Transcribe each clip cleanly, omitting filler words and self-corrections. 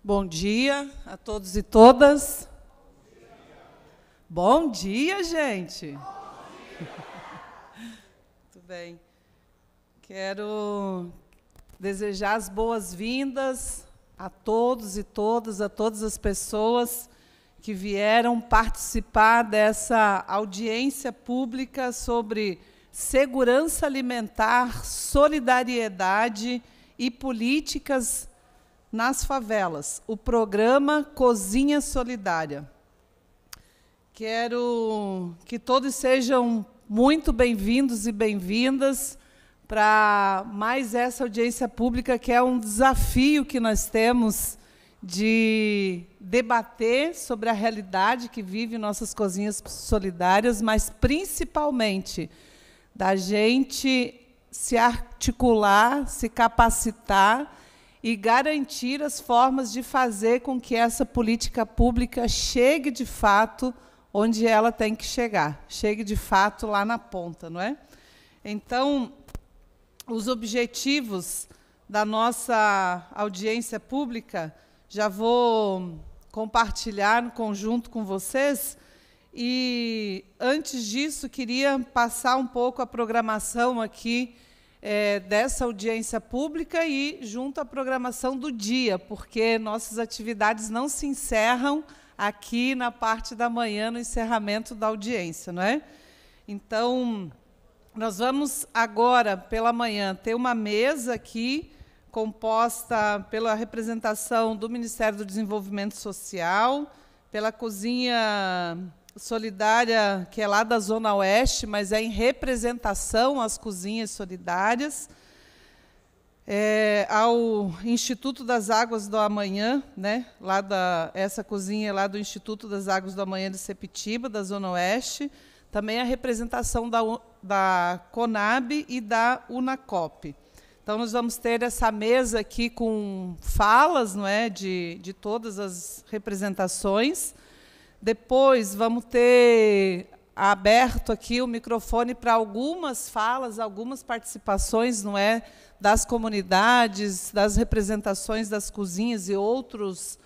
Bom dia a todos e todas. Bom dia, gente. Muito bem. Quero desejar as boas-vindas a todos e todas, a todas as pessoas que vieram participar dessa audiência pública sobre segurança alimentar, solidariedade e políticas nas favelas, o programa Cozinha Solidária. Quero que todos sejam muito bem-vindos e bem-vindas para mais essa audiência pública, que é um desafio que nós temos de debater sobre a realidade que vive nossas cozinhas solidárias, mas, principalmente, da gente se articular, se capacitar e garantir as formas de fazer com que essa política pública chegue, de fato, onde ela tem que chegar, chegue, de fato, lá na ponta, não é? Então, os objetivos da nossa audiência pública, já vou compartilhar no conjunto com vocês, e, antes disso, queria passar um pouco a programação aqui dessa audiência pública e junto à programação do dia, porque nossas atividades não se encerram aqui na parte da manhã, no encerramento da audiência, não é? Então, nós vamos agora, pela manhã, ter uma mesa aqui, composta pela representação do Ministério do Desenvolvimento Social, pela Cozinha Solidária, que é lá da Zona Oeste, mas é em representação às cozinhas solidárias, ao Instituto das Águas do Amanhã, né, essa cozinha lá do Instituto das Águas do Amanhã de Sepetiba, da Zona Oeste, também a representação da CONAB e da UNACOP. Então, nós vamos ter essa mesa aqui com falas, não é, de todas as representações. Depois, vamos ter aberto aqui o microfone para algumas falas, algumas participações, não é, das comunidades, das representações das cozinhas e outras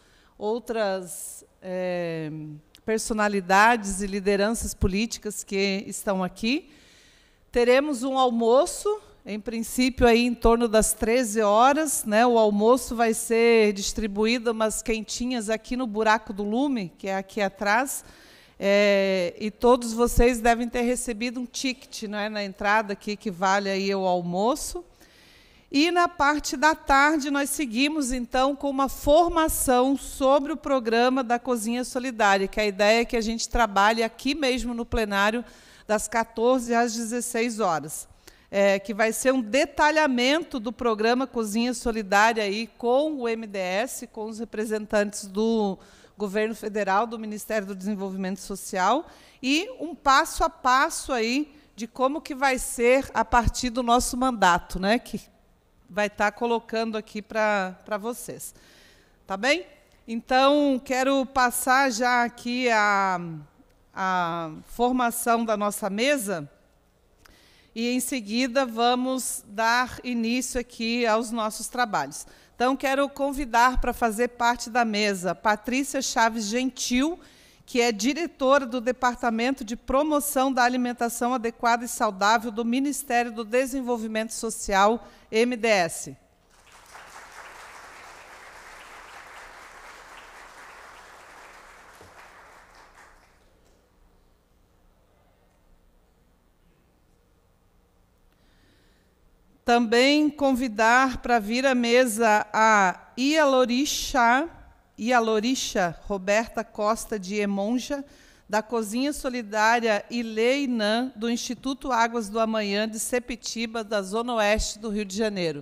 personalidades e lideranças políticas que estão aqui. Teremos um almoço, em princípio, aí em torno das 13 horas, né? O almoço vai ser distribuído umas quentinhas aqui no Buraco do Lume, que é aqui atrás, e todos vocês devem ter recebido um ticket, não é, na entrada aqui, que vale aí o almoço. E, na parte da tarde, nós seguimos, então, com uma formação sobre o programa da Cozinha Solidária, que a ideia é que a gente trabalhe aqui mesmo no plenário, das 14 às 16 horas. Que vai ser um detalhamento do programa Cozinha Solidária aí com o MDS, com os representantes do Governo Federal, do Ministério do Desenvolvimento Social, e um passo a passo aí de como que vai ser a partir do nosso mandato, né, que vai estar colocando aqui para vocês. Tá bem? Então, quero passar já aqui a formação da nossa mesa, e, em seguida, vamos dar início aqui aos nossos trabalhos. Então, quero convidar para fazer parte da mesa Patrícia Chaves Gentil, que é diretora do Departamento de Promoção da Alimentação Adequada e Saudável do Ministério do Desenvolvimento Social, MDS. Também convidar para vir à mesa a Ialorisha Roberta Costa de Emonja, da Cozinha Solidária Ileinã, do Instituto Águas do Amanhã de Sepetiba, da Zona Oeste do Rio de Janeiro.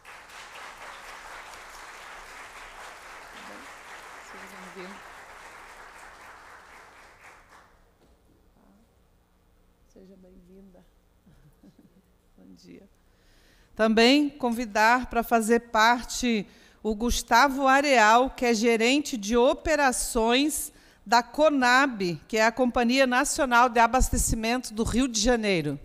Seja bem-vinda. Bom dia. Também convidar para fazer parte o Gustavo Areal, que é gerente de operações da CONAB, que é a Companhia Nacional de Abastecimento do Rio de Janeiro.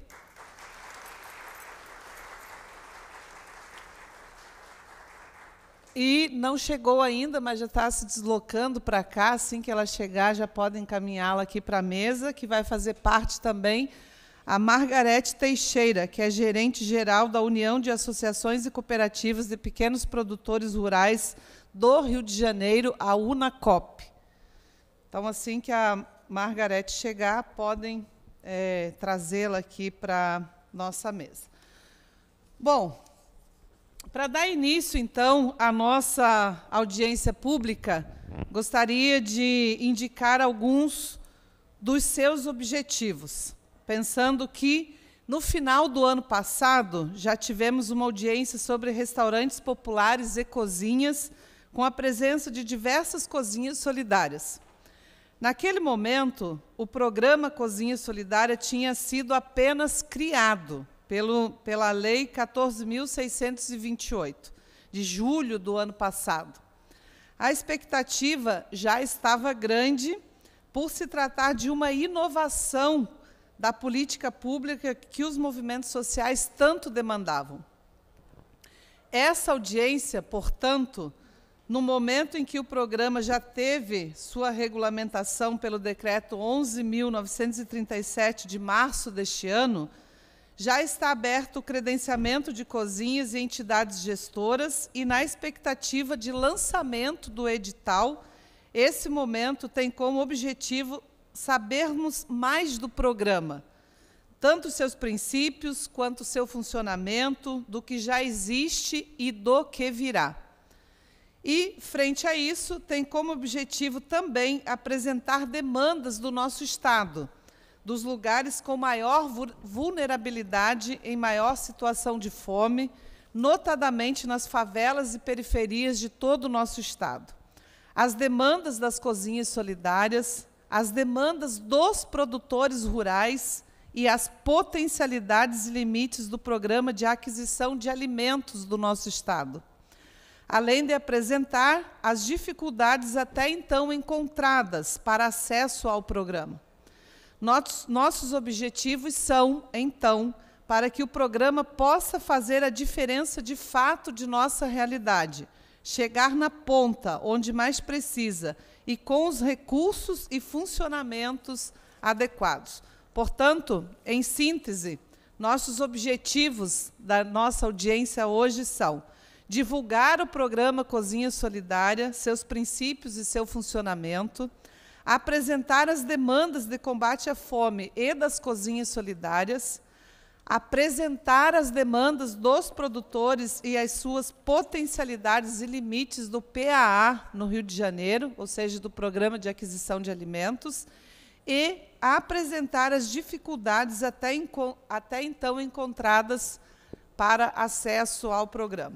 E não chegou ainda, mas já está se deslocando para cá. Assim que ela chegar, já podem encaminhá-la aqui para a mesa, que vai fazer parte também a Margarete Teixeira, que é gerente-geral da União de Associações e Cooperativas de Pequenos Produtores Rurais do Rio de Janeiro, a UNACOP. Então, assim que a Margarete chegar, podem trazê-la aqui para a nossa mesa. Bom, para dar início, então, à nossa audiência pública, gostaria de indicar alguns dos seus objetivos, pensando que, no final do ano passado, já tivemos uma audiência sobre restaurantes populares e cozinhas, com a presença de diversas cozinhas solidárias. Naquele momento, o programa Cozinha Solidária tinha sido apenas criado pela Lei 14.628, de julho do ano passado. A expectativa já estava grande por se tratar de uma inovação da política pública que os movimentos sociais tanto demandavam. Essa audiência, portanto, no momento em que o programa já teve sua regulamentação pelo Decreto 11.937, de março deste ano, já está aberto o credenciamento de cozinhas e entidades gestoras e, na expectativa de lançamento do edital, esse momento tem como objetivo sabermos mais do programa, tanto seus princípios quanto seu funcionamento, do que já existe e do que virá. E, frente a isso, tem como objetivo também apresentar demandas do nosso Estado, dos lugares com maior vulnerabilidade, em maior situação de fome, notadamente nas favelas e periferias de todo o nosso Estado. As demandas das cozinhas solidárias, as demandas dos produtores rurais e as potencialidades e limites do programa de aquisição de alimentos do nosso Estado, além de apresentar as dificuldades até então encontradas para acesso ao programa. Nossos objetivos são, então, para que o programa possa fazer a diferença de fato de nossa realidade, chegar na ponta, onde mais precisa, e com os recursos e funcionamentos adequados. Portanto, em síntese, nossos objetivos da nossa audiência hoje são divulgar o programa Cozinha Solidária, seus princípios e seu funcionamento, apresentar as demandas de combate à fome e das cozinhas solidárias, apresentar as demandas dos produtores e as suas potencialidades e limites do PAA no Rio de Janeiro, ou seja, do Programa de Aquisição de Alimentos, e apresentar as dificuldades até então encontradas para acesso ao programa.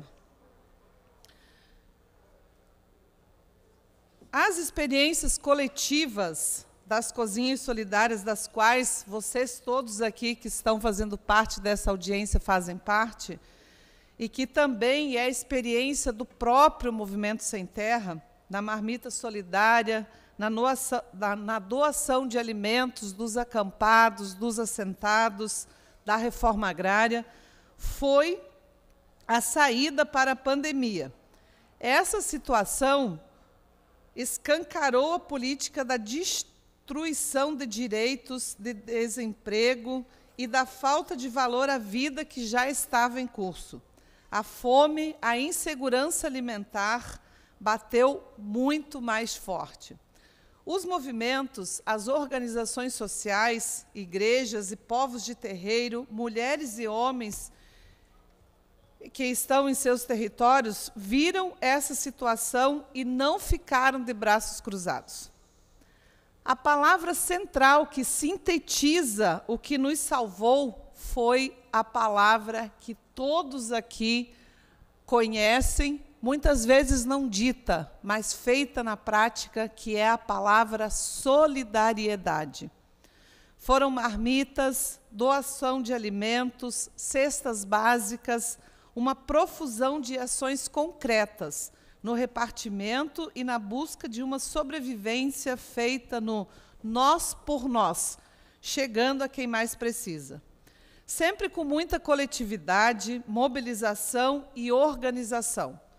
As experiências coletivas das cozinhas solidárias, das quais vocês todos aqui que estão fazendo parte dessa audiência fazem parte, e que também é a experiência do próprio Movimento Sem Terra, na marmita solidária, na doação de alimentos dos acampados, dos assentados, da reforma agrária, foi a saída para a pandemia. Essa situação escancarou a política da destruição de direitos, de desemprego e da falta de valor à vida que já estava em curso. A fome, a insegurança alimentar bateu muito mais forte. Os movimentos, as organizações sociais, igrejas e povos de terreiro, mulheres e homens que estão em seus territórios, viram essa situação e não ficaram de braços cruzados. A palavra central que sintetiza o que nos salvou foi a palavra que todos aqui conhecem, muitas vezes não dita, mas feita na prática, que é a palavra solidariedade. Foram marmitas, doação de alimentos, cestas básicas, uma profusão de ações concretas no repartimento e na busca de uma sobrevivência feita no nós por nós, chegando a quem mais precisa. Sempre com muita coletividade, mobilização e organização.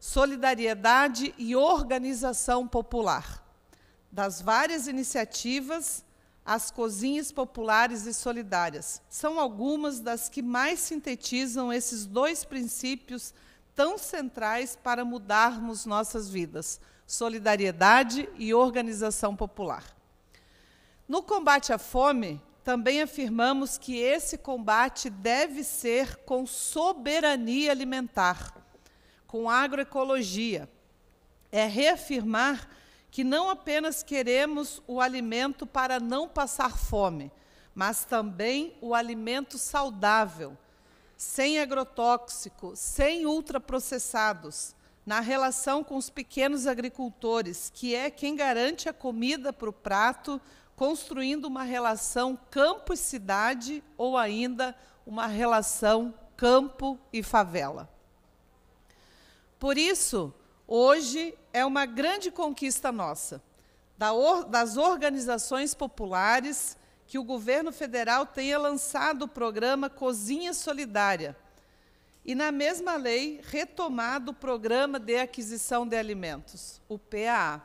solidariedade e organização popular. Das várias iniciativas, as cozinhas populares e solidárias são algumas das que mais sintetizam esses dois princípios tão centrais para mudarmos nossas vidas: solidariedade e organização popular. No combate à fome, também afirmamos que esse combate deve ser com soberania alimentar, com agroecologia. É reafirmar que não apenas queremos o alimento para não passar fome, mas também o alimento saudável, sem agrotóxico, sem ultraprocessados, na relação com os pequenos agricultores, que é quem garante a comida para o prato, construindo uma relação campo e cidade, ou ainda uma relação campo e favela. Por isso, hoje é uma grande conquista nossa, das organizações populares, que o governo federal tenha lançado o programa Cozinha Solidária e, na mesma lei, retomado o Programa de Aquisição de Alimentos, o PAA.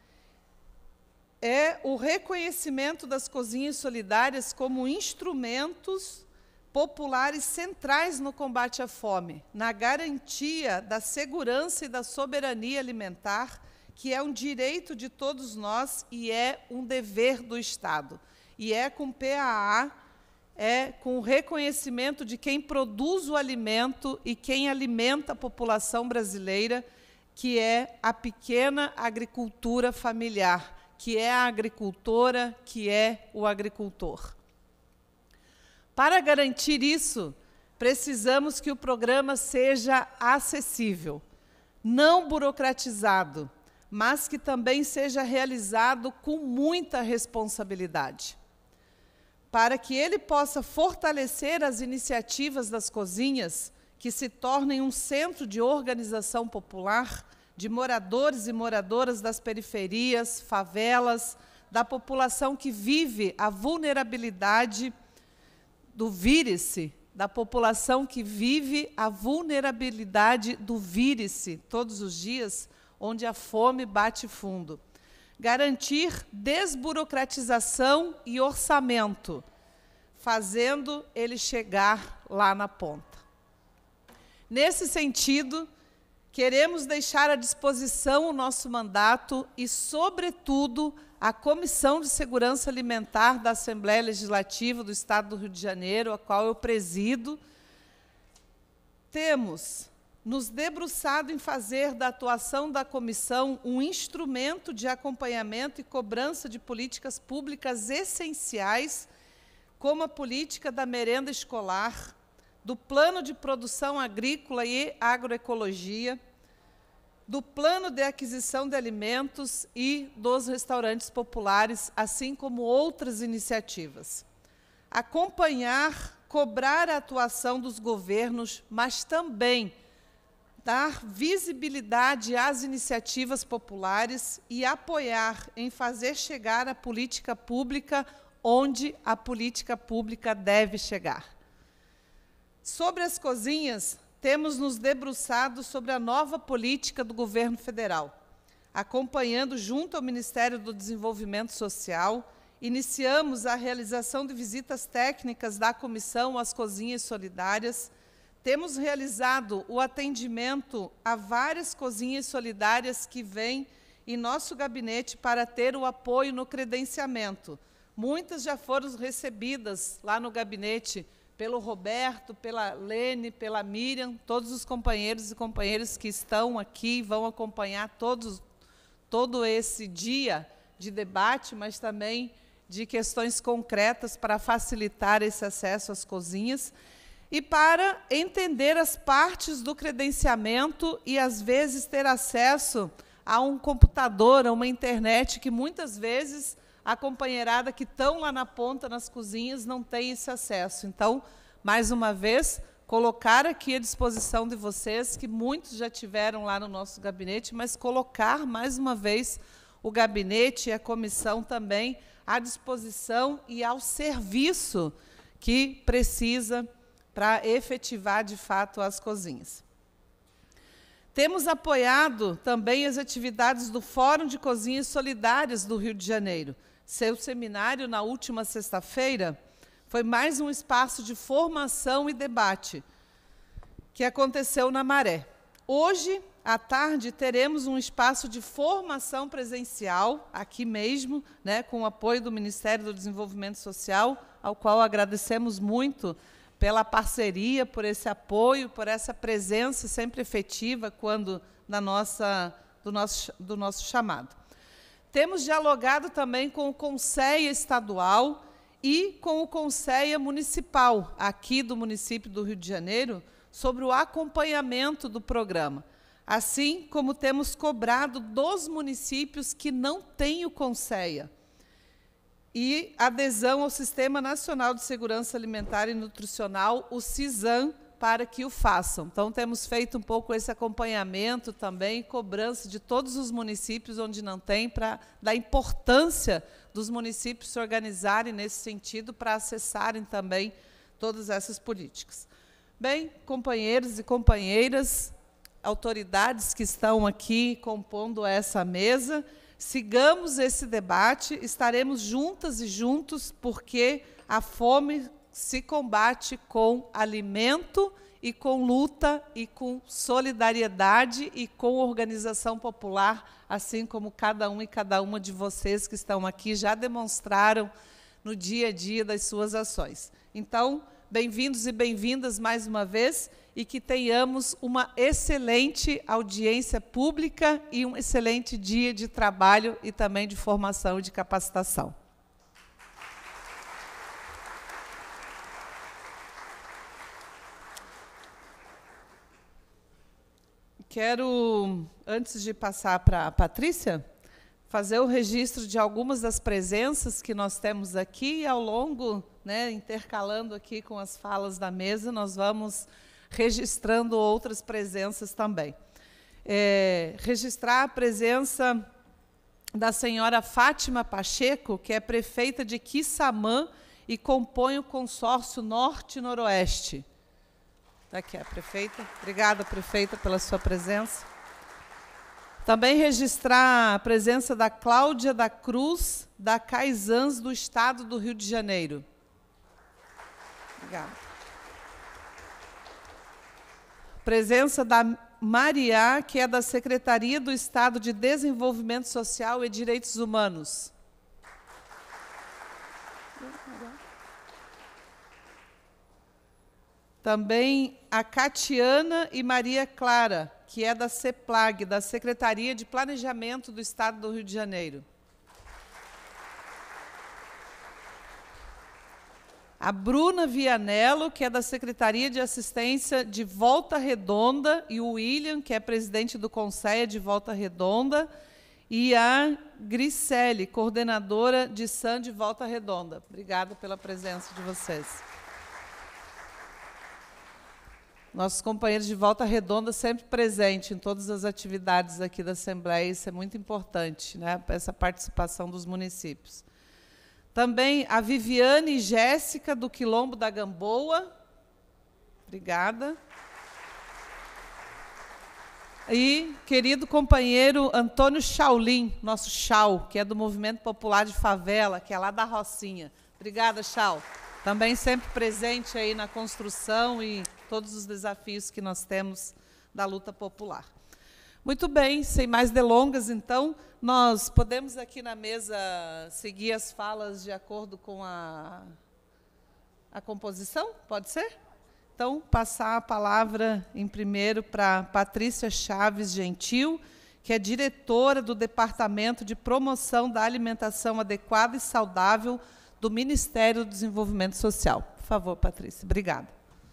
É o reconhecimento das cozinhas solidárias como instrumentos populares centrais no combate à fome, na garantia da segurança e da soberania alimentar, que é um direito de todos nós e é um dever do Estado. E é com PAA, é com o reconhecimento de quem produz o alimento e quem alimenta a população brasileira, que é a pequena agricultura familiar, que é a agricultora, que é o agricultor. Para garantir isso, precisamos que o programa seja acessível, não burocratizado, mas que também seja realizado com muita responsabilidade. Para que ele possa fortalecer as iniciativas das cozinhas, que se tornem um centro de organização popular, de moradores e moradoras das periferias, favelas, da população que vive a vulnerabilidade do vírus, da população que vive a vulnerabilidade do vírus todos os dias, onde a fome bate fundo. Garantir desburocratização e orçamento, fazendo ele chegar lá na ponta. Nesse sentido, queremos deixar à disposição o nosso mandato e, sobretudo, a Comissão de Segurança Alimentar da Assembleia Legislativa do Estado do Rio de Janeiro, a qual eu presido. Temos nos debruçado em fazer da atuação da comissão um instrumento de acompanhamento e cobrança de políticas públicas essenciais, como a política da merenda escolar, do plano de produção agrícola e agroecologia, do plano de aquisição de alimentos e dos restaurantes populares, assim como outras iniciativas. Acompanhar, cobrar a atuação dos governos, mas também dar visibilidade às iniciativas populares e apoiar em fazer chegar a política pública onde a política pública deve chegar. Sobre as cozinhas, temos nos debruçado sobre a nova política do governo federal, acompanhando junto ao Ministério do Desenvolvimento Social. Iniciamos a realização de visitas técnicas da comissão às cozinhas solidárias. Temos realizado o atendimento a várias cozinhas solidárias que vêm em nosso gabinete para ter o apoio no credenciamento. Muitas já foram recebidas lá no gabinete pelo Roberto, pela Lene, pela Miriam, todos os companheiros e companheiras que estão aqui vão acompanhar todo esse dia de debate, mas também de questões concretas para facilitar esse acesso às cozinhas. E para entender as partes do credenciamento e, às vezes, ter acesso a um computador, a uma internet, que muitas vezes a companheirada que estão lá na ponta, nas cozinhas, não tem esse acesso. Então, mais uma vez, colocar aqui à disposição de vocês, que muitos já tiveram lá no nosso gabinete, mas colocar, mais uma vez, o gabinete e a comissão também à disposição e ao serviço que precisa para efetivar, de fato, as cozinhas. Temos apoiado também as atividades do Fórum de Cozinhas Solidárias do Rio de Janeiro. Seu seminário, na última sexta-feira, foi mais um espaço de formação e debate que aconteceu na Maré. Hoje, à tarde, teremos um espaço de formação presencial, aqui mesmo, né, com o apoio do Ministério do Desenvolvimento Social, ao qual agradecemos muito pela parceria, por esse apoio, por essa presença sempre efetiva quando do nosso chamado. Temos dialogado também com o Conselho Estadual e com o Conselho Municipal, aqui do município do Rio de Janeiro, sobre o acompanhamento do programa, assim como temos cobrado dos municípios que não têm o Conselho e adesão ao Sistema Nacional de Segurança Alimentar e Nutricional, o SISAM, para que o façam. Então, temos feito um pouco esse acompanhamento também, cobrança de todos os municípios onde não tem, para dar importância dos municípios se organizarem nesse sentido, para acessarem também todas essas políticas. Bem, companheiros e companheiras, autoridades que estão aqui compondo essa mesa, sigamos esse debate, estaremos juntas e juntos, porque a fome se combate com alimento e com luta e com solidariedade e com organização popular, assim como cada um e cada uma de vocês que estão aqui já demonstraram no dia a dia das suas ações. Então, bem-vindos e bem-vindas mais uma vez, e que tenhamos uma excelente audiência pública e um excelente dia de trabalho e também de formação e de capacitação. Quero, antes de passar para a Patrícia, fazer o registro de algumas das presenças que nós temos aqui, e ao longo, né, intercalando aqui com as falas da mesa, nós vamos registrando outras presenças também. Registrar a presença da senhora Fátima Pacheco, que é prefeita de Quissamã e compõe o consórcio Norte e Noroeste. Está aqui a prefeita. Obrigada, prefeita, pela sua presença. Também registrar a presença da Cláudia da Cruz, da Caizans, do Estado do Rio de Janeiro. Obrigada. Presença da Maria, que é da Secretaria do Estado de Desenvolvimento Social e Direitos Humanos. Também a Catiana e Maria Clara, que é da CEPLAG, da Secretaria de Planejamento do Estado do Rio de Janeiro. A Bruna Vianello, que é da Secretaria de Assistência de Volta Redonda, e o William, que é presidente do Conselho de Volta Redonda, e a Grisele, coordenadora de SAM de Volta Redonda. Obrigada pela presença de vocês. Nossos companheiros de Volta Redonda sempre presentes em todas as atividades aqui da Assembleia, isso é muito importante, né, essa participação dos municípios. Também a Viviane e Jéssica, do Quilombo da Gamboa. Obrigada. E querido companheiro Antônio Chaulin, nosso Chau, que é do Movimento Popular de Favela, que é lá da Rocinha. Obrigada, Chau. Também sempre presente aí na construção e todos os desafios que nós temos da luta popular. Muito bem, sem mais delongas, então, nós podemos aqui na mesa seguir as falas de acordo com a composição? Pode ser? Então, passar a palavra, em primeiro, para Patrícia Chaves Gentil, que é diretora do Departamento de Promoção da Alimentação Adequada e Saudável do Ministério do Desenvolvimento Social. Por favor, Patrícia. Obrigada.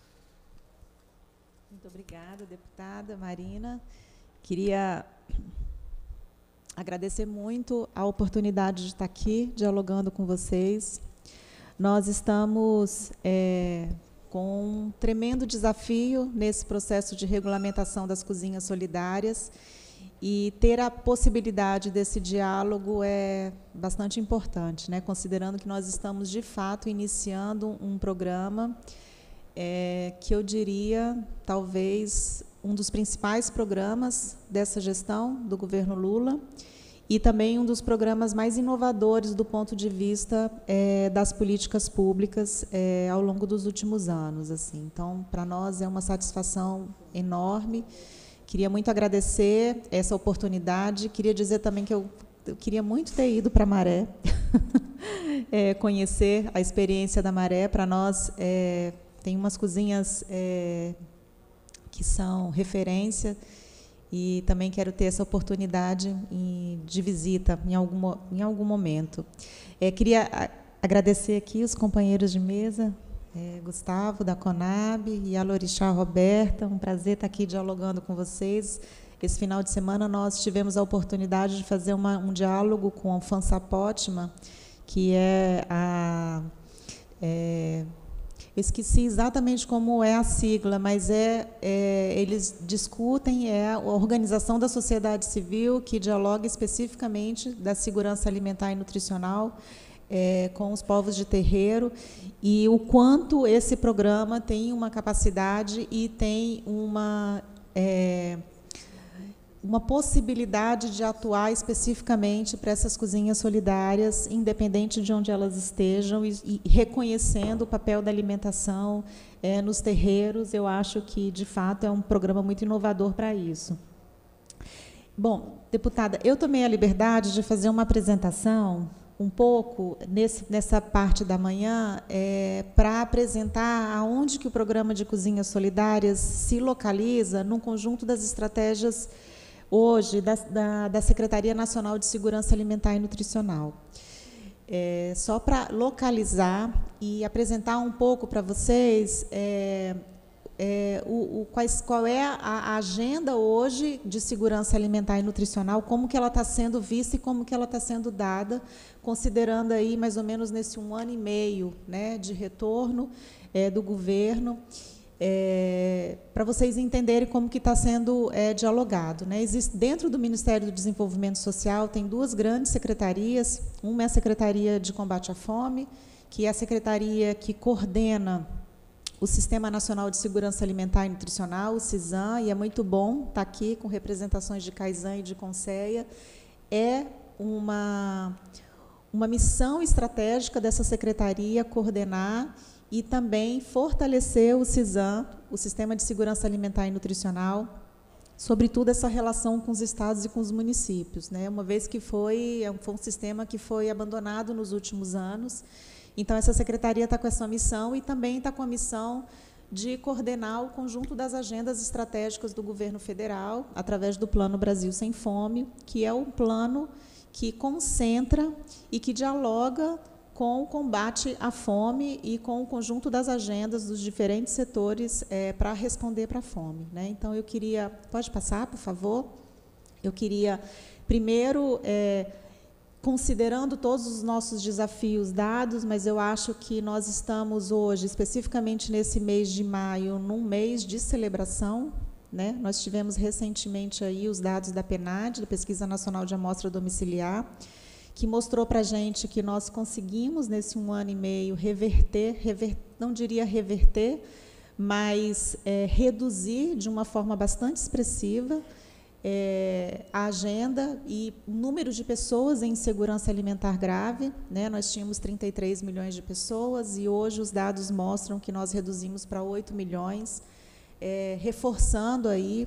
Muito obrigada, deputada Marina. Queria agradecer muito a oportunidade de estar aqui dialogando com vocês. Nós estamos com um tremendo desafio nesse processo de regulamentação das cozinhas solidárias, e ter a possibilidade desse diálogo é bastante importante, né? Considerando que nós estamos, de fato, iniciando um programa que eu diria, talvez, um dos principais programas dessa gestão do governo Lula e também um dos programas mais inovadores do ponto de vista das políticas públicas ao longo dos últimos anos. Assim. Então, para nós é uma satisfação enorme. Queria muito agradecer essa oportunidade. Queria dizer também que eu queria muito ter ido para a Maré, conhecer a experiência da Maré. Para nós, tem umas cozinhas que são referência e também quero ter essa oportunidade de visita em algum momento. Queria agradecer aqui os companheiros de mesa, Gustavo, da Conab, e a Lorixá Roberta. Um prazer estar aqui dialogando com vocês. Esse final de semana nós tivemos a oportunidade de fazer um diálogo com a Fansa Pótima, que eu esqueci exatamente como é a sigla, mas eles discutem, a organização da sociedade civil que dialoga especificamente da segurança alimentar e nutricional com os povos de terreiro, e o quanto esse programa tem uma capacidade e tem uma possibilidade de atuar especificamente para essas cozinhas solidárias, independente de onde elas estejam, e reconhecendo o papel da alimentação nos terreiros. Eu acho que, de fato, é um programa muito inovador para isso. Bom, deputada, eu tomei a liberdade de fazer uma apresentação um pouco nessa parte da manhã para apresentar aonde que o programa de cozinhas solidárias se localiza num conjunto das estratégias hoje da Secretaria Nacional de Segurança Alimentar e Nutricional. Só para localizar e apresentar um pouco para vocês qual é a agenda hoje de segurança alimentar e nutricional, como que ela está sendo vista e como que ela está sendo dada, considerando aí mais ou menos nesse 1 ano e meio, né, de retorno do governo, para vocês entenderem como que está sendo dialogado. Né? Existe, dentro do Ministério do Desenvolvimento Social, tem 2 grandes secretarias. Uma é a Secretaria de Combate à Fome, que é a secretaria que coordena o Sistema Nacional de Segurança Alimentar e Nutricional, o SISAM, e é muito bom estar aqui com representações de CAISAN e de CONSEA. É uma missão estratégica dessa secretaria coordenar e também fortalecer o SISAM, o Sistema de Segurança Alimentar e Nutricional, sobretudo essa relação com os estados e com os municípios, né? Uma vez que foi um sistema que foi abandonado nos últimos anos. Então, essa secretaria está com essa missão e também está com a missão de coordenar o conjunto das agendas estratégicas do governo federal, através do Plano Brasil Sem Fome, que é um plano que concentra e que dialoga com o combate à fome e com o conjunto das agendas dos diferentes setores para responder para a fome. Né? Então, eu queria... Pode passar, por favor? Eu queria, primeiro, considerando todos os nossos desafios dados, mas eu acho que nós estamos hoje, especificamente nesse mês de maio, num mês de celebração. Né? Nós tivemos recentemente aí os dados da PNAD, da Pesquisa Nacional de Amostra Domiciliar, que mostrou para a gente que nós conseguimos, nesse 1 ano e meio, não diria reverter, mas reduzir de uma forma bastante expressiva a agenda e o número de pessoas em insegurança alimentar grave. Né? Nós tínhamos 33 milhões de pessoas e hoje os dados mostram que nós reduzimos para 8 milhões, reforçando aí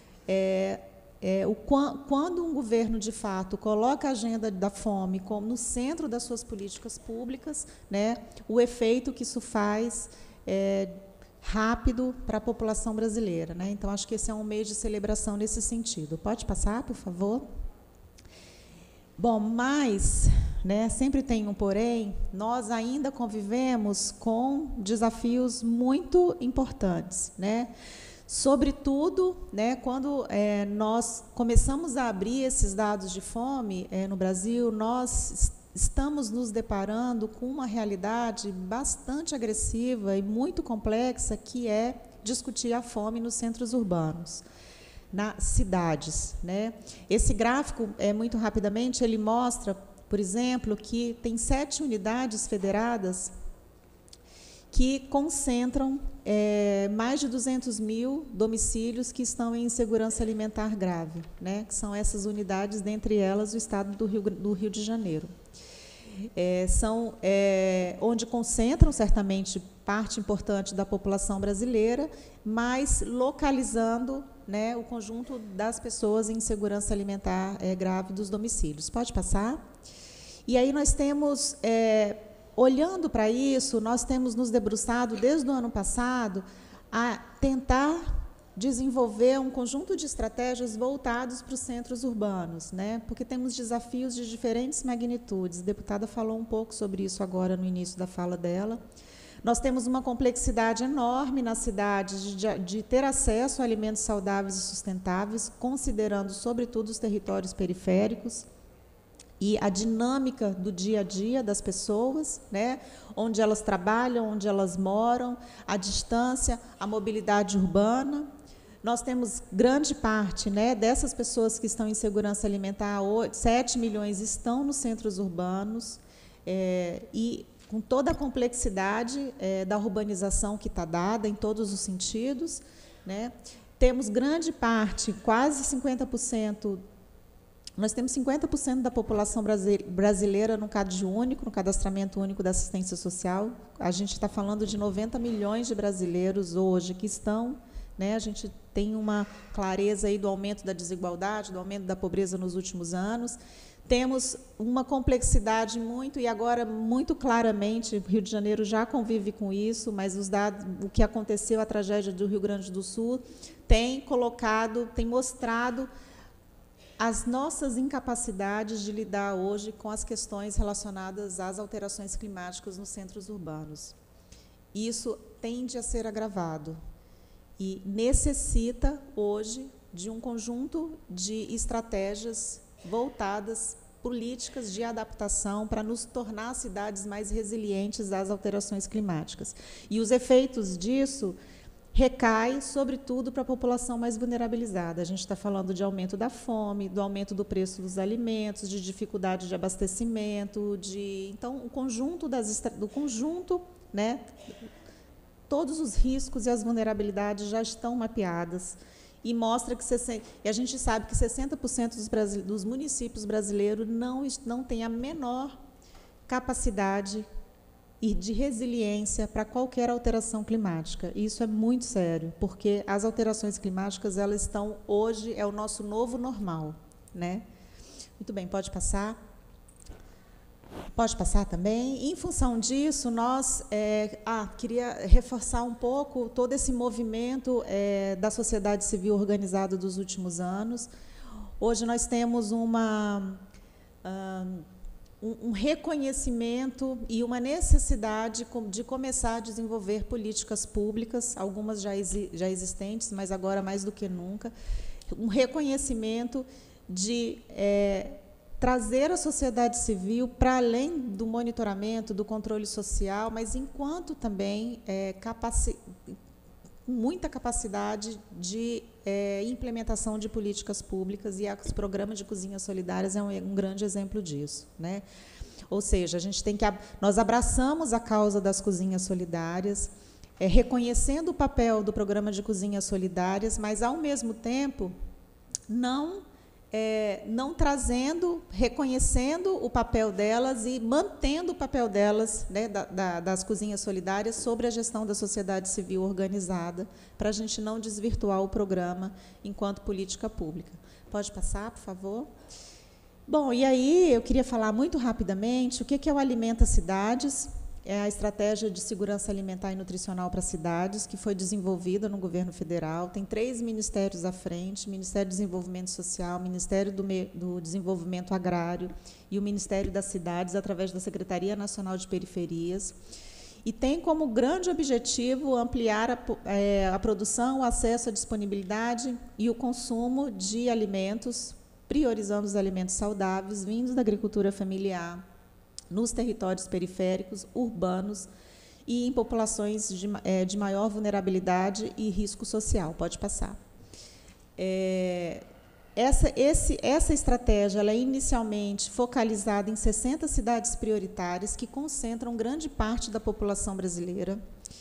quando um governo, de fato, coloca a agenda da fome como no centro das suas políticas públicas, né, o efeito que isso faz rápido para a população brasileira. Né? Então, acho que esse é um mês de celebração nesse sentido. Pode passar, por favor? Bom, mas, né, sempre tem um porém, nós ainda convivemos com desafios muito importantes, né? Sobretudo, né, quando nós começamos a abrir esses dados de fome no Brasil, nós estamos nos deparando com uma realidade bastante agressiva e muito complexa, que é discutir a fome nos centros urbanos, nas cidades. Né? Esse gráfico, muito rapidamente, ele mostra, por exemplo, que tem 7 unidades federadas que concentram mais de 200 mil domicílios que estão em insegurança alimentar grave, né? Que são essas unidades, dentre elas o estado do Rio de Janeiro. São onde concentram, certamente, parte importante da população brasileira, mas localizando, né, o conjunto das pessoas em insegurança alimentar grave dos domicílios. Pode passar? E aí nós temos, olhando para isso, nós temos nos debruçado, desde o ano passado, a tentar desenvolver um conjunto de estratégias voltados para os centros urbanos, né? Porque temos desafios de diferentes magnitudes. A deputada falou um pouco sobre isso agora no início da fala dela. Nós temos uma complexidade enorme na cidade de ter acesso a alimentos saudáveis e sustentáveis, considerando, sobretudo, os territórios periféricos e a dinâmica do dia a dia das pessoas, né? Onde elas trabalham, onde elas moram, a distância, a mobilidade urbana. Nós temos grande parte, né, dessas pessoas que estão em segurança alimentar, 7 milhões estão nos centros urbanos, e com toda a complexidade da urbanização que está dada em todos os sentidos, né? Temos grande parte, quase 50%, nós temos 50% da população brasileira no CAD único, no Cadastramento Único da Assistência Social. A gente está falando de 90 milhões de brasileiros hoje que estão, né? A gente tem uma clareza aí do aumento da desigualdade, do aumento da pobreza nos últimos anos. Temos uma complexidade muito, e agora muito claramente, o Rio de Janeiro já convive com isso, mas os dados, o que aconteceu, a tragédia do Rio Grande do Sul, tem mostrado as nossas incapacidades de lidar hoje com as questões relacionadas às alterações climáticas nos centros urbanos. Isso tende a ser agravado e necessita, hoje, de um conjunto de estratégias voltadas, políticas de adaptação para nos tornar cidades mais resilientes às alterações climáticas. E os efeitos disso recai, sobretudo, para a população mais vulnerabilizada. A gente está falando de aumento da fome, do aumento do preço dos alimentos, de dificuldade de abastecimento, então, o conjunto do conjunto, né, todos os riscos e as vulnerabilidades já estão mapeadas e mostra que a gente sabe que 60% dos municípios brasileiros não têm a menor capacidade e de resiliência para qualquer alteração climática. E isso é muito sério, porque as alterações climáticas, elas estão, hoje, é o nosso novo normal, né? Muito bem, pode passar. Pode passar também. Em função disso, nós queria reforçar um pouco todo esse movimento da sociedade civil organizada dos últimos anos. Hoje nós temos um reconhecimento e uma necessidade de começar a desenvolver políticas públicas, algumas já existentes, mas agora mais do que nunca, um reconhecimento de trazer a sociedade civil para além do monitoramento, do controle social, mas enquanto também muita capacidade de implementação de políticas públicas, e os programas de cozinhas solidárias é um grande exemplo disso, né? Ou seja, nós abraçamos a causa das cozinhas solidárias, reconhecendo o papel do programa de cozinhas solidárias, mas, ao mesmo tempo, não reconhecendo o papel delas e mantendo o papel delas, né, das cozinhas solidárias, sobre a gestão da sociedade civil organizada, para a gente não desvirtuar o programa enquanto política pública. Pode passar, por favor? Bom, e aí eu queria falar muito rapidamente o que é o Alimenta Cidades. É a estratégia de segurança alimentar e nutricional para cidades, que foi desenvolvida no governo federal. Tem 3 ministérios à frente: Ministério do Desenvolvimento Social, Ministério do Desenvolvimento Agrário e o Ministério das Cidades, através da Secretaria Nacional de Periferias. E tem como grande objetivo ampliar a produção, o acesso, a disponibilidade e o consumo de alimentos, priorizando os alimentos saudáveis, vindos da agricultura familiar, nos territórios periféricos, urbanos e em populações de maior vulnerabilidade e risco social. Pode passar. Essa estratégia ela é inicialmente focalizada em 60 cidades prioritárias que concentram grande parte da população brasileira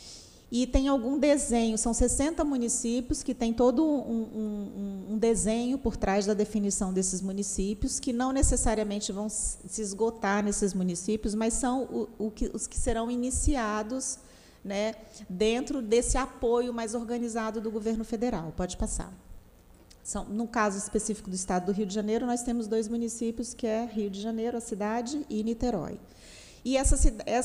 e tem algum desenho, são 60 municípios que tem todo um desenho por trás da definição desses municípios, que não necessariamente vão se esgotar nesses municípios, mas são os que serão iniciados, né, dentro desse apoio mais organizado do governo federal. Pode passar. No caso específico do estado do Rio de Janeiro, nós temos 2 municípios, que é Rio de Janeiro, a cidade, e Niterói. E essa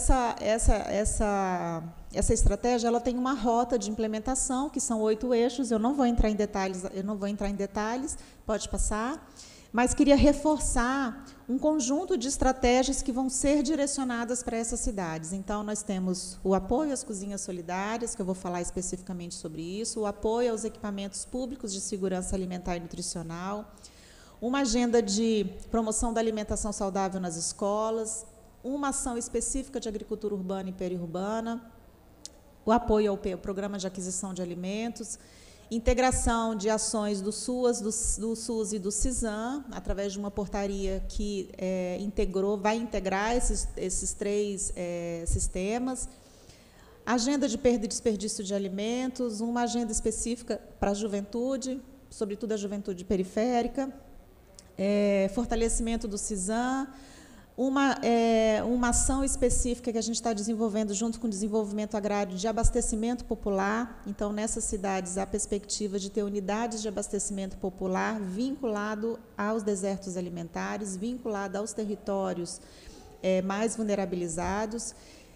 estratégia, ela tem uma rota de implementação, que são 8 eixos. Eu não vou entrar em detalhes, pode passar, mas queria reforçar um conjunto de estratégias que vão ser direcionadas para essas cidades. Então, nós temos o apoio às cozinhas solidárias, que eu vou falar especificamente sobre isso, o apoio aos equipamentos públicos de segurança alimentar e nutricional, uma agenda de promoção da alimentação saudável nas escolas, uma ação específica de agricultura urbana e periurbana, o apoio ao programa de aquisição de alimentos, integração de ações do SUS e do CISAM, através de uma portaria que vai integrar esses 3 sistemas, agenda de perda e desperdício de alimentos, uma agenda específica para a juventude, sobretudo a juventude periférica, fortalecimento do CISAM, uma ação específica que a gente está desenvolvendo junto com o desenvolvimento agrário de abastecimento popular. Então, nessas cidades, há a perspectiva de ter unidades de abastecimento popular vinculado aos desertos alimentares, vinculado aos territórios mais vulnerabilizados.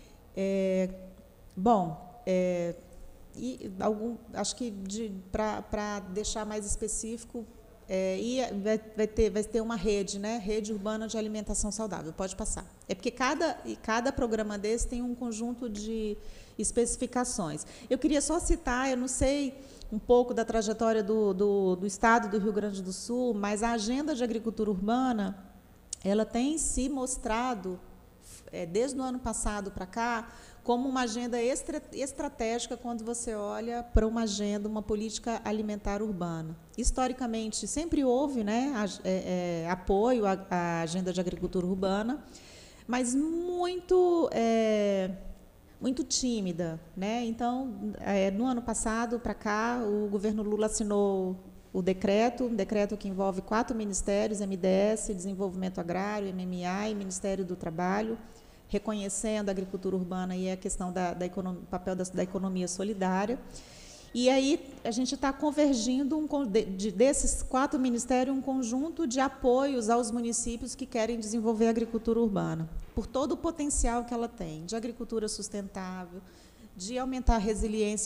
Acho que, para deixar mais específico, vai ter uma rede, né? Rede urbana de alimentação saudável. Pode passar. É porque cada programa desse tem um conjunto de especificações. Eu queria só citar, eu não sei um pouco da trajetória do estado do Rio Grande do Sul, mas a agenda de agricultura urbana, ela tem se mostrado, desde o ano passado para cá, como uma agenda estratégica quando você olha para uma política alimentar urbana. Historicamente, sempre houve, né, apoio à agenda de agricultura urbana, mas muito tímida, né? Então, no ano passado para cá, o governo Lula assinou um decreto que envolve 4 ministérios, MDS, Desenvolvimento Agrário, MMA e Ministério do Trabalho, reconhecendo a agricultura urbana e a questão o papel da economia solidária. E aí a gente está convergindo, desses 4 ministérios, um conjunto de apoios aos municípios que querem desenvolver a agricultura urbana, por todo o potencial que ela tem, de agricultura sustentável, de aumentar a resiliência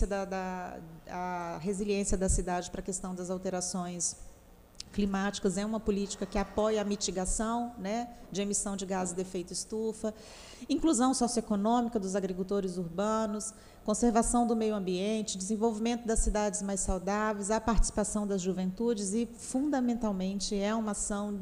da cidade para a questão das alterações climáticas. É uma política que apoia a mitigação, né, de emissão de gases de efeito estufa, inclusão socioeconômica dos agricultores urbanos, conservação do meio ambiente, desenvolvimento das cidades mais saudáveis, a participação das juventudes e, fundamentalmente, é uma ação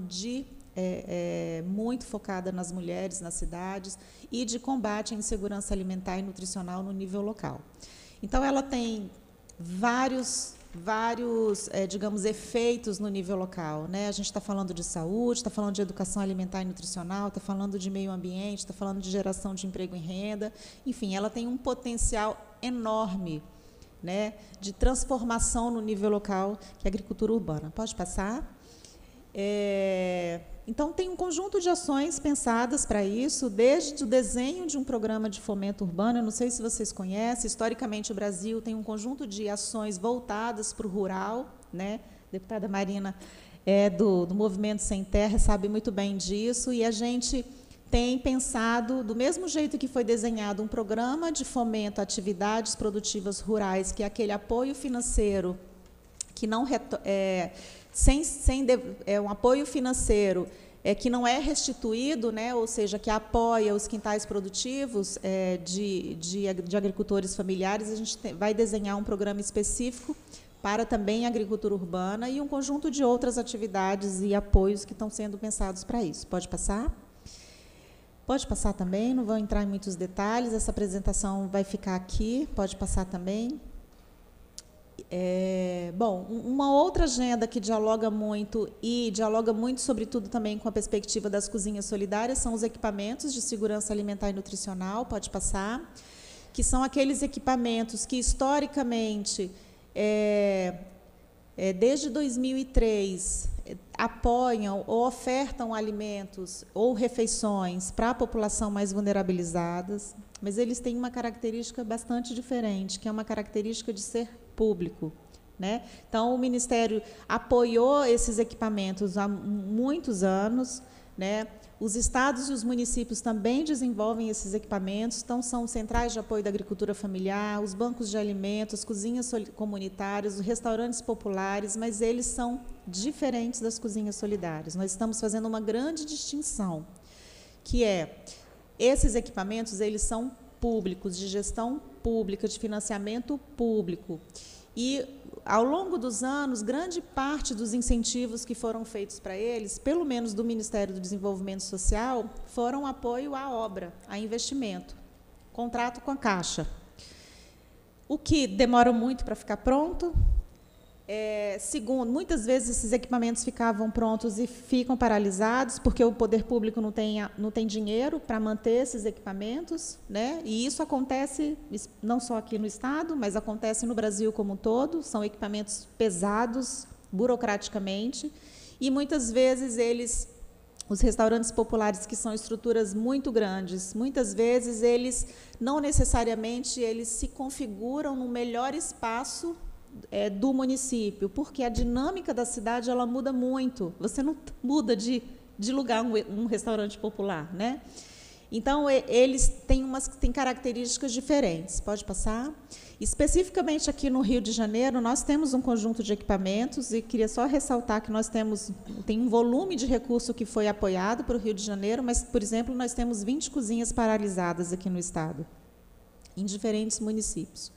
muito focada nas mulheres, nas cidades, e de combate à insegurança alimentar e nutricional no nível local. Então, ela tem vários, digamos, efeitos no nível local, né? A gente está falando de saúde, está falando de educação alimentar e nutricional, está falando de meio ambiente, está falando de geração de emprego e renda. Enfim, ela tem um potencial enorme, né, de transformação no nível local, que é a agricultura urbana. Pode passar? Então, tem um conjunto de ações pensadas para isso, desde o desenho de um programa de fomento urbano. Eu não sei se vocês conhecem, historicamente o Brasil tem um conjunto de ações voltadas para o rural, né? A deputada Marina do Movimento Sem Terra sabe muito bem disso, e a gente tem pensado, do mesmo jeito que foi desenhado um programa de fomento a atividades produtivas rurais, que é aquele apoio financeiro que não um apoio financeiro que não é restituído, né, ou seja, que apoia os quintais produtivos de agricultores familiares. A gente vai desenhar um programa específico para também a agricultura urbana e um conjunto de outras atividades e apoios que estão sendo pensados para isso. Pode passar? Pode passar também, não vou entrar em muitos detalhes, essa apresentação vai ficar aqui, pode passar também. Bom, uma outra agenda que dialoga muito, sobretudo também com a perspectiva das cozinhas solidárias, são os equipamentos de segurança alimentar e nutricional. Pode passar. que são aqueles equipamentos que, historicamente, desde 2003, apoiam ou ofertam alimentos ou refeições para a população mais vulnerabilizada, mas eles têm uma característica bastante diferente, que é uma característica de ser público, né? Então, o Ministério apoiou esses equipamentos há muitos anos, né? Os estados e os municípios também desenvolvem esses equipamentos, então são centrais de apoio da agricultura familiar, os bancos de alimentos, as cozinhas comunitárias, os restaurantes populares, mas eles são diferentes das cozinhas solidárias. Nós estamos fazendo uma grande distinção, que esses equipamentos, eles são públicos, de gestão pública, de financiamento público. E, ao longo dos anos, grande parte dos incentivos que foram feitos para eles, pelo menos do Ministério do Desenvolvimento Social, foram apoio à obra, a investimento, contrato com a Caixa. O que demora muito para ficar pronto. Segundo, muitas vezes esses equipamentos ficavam prontos e ficam paralisados, porque o poder público não tem dinheiro para manter esses equipamentos, né? E isso acontece não só aqui no Estado, mas acontece no Brasil como um todo. São equipamentos pesados, burocraticamente, e muitas vezes os restaurantes populares, que são estruturas muito grandes, muitas vezes eles não necessariamente se configuram no melhor espaço do município, porque a dinâmica da cidade ela muda muito. Você não muda de lugar um restaurante popular, né? Então, eles têm características diferentes. Pode passar? Especificamente aqui no Rio de Janeiro, nós temos um conjunto de equipamentos, e queria só ressaltar que nós tem um volume de recurso que foi apoiado para o Rio de Janeiro, mas, por exemplo, nós temos 20 cozinhas paralisadas aqui no Estado, em diferentes municípios.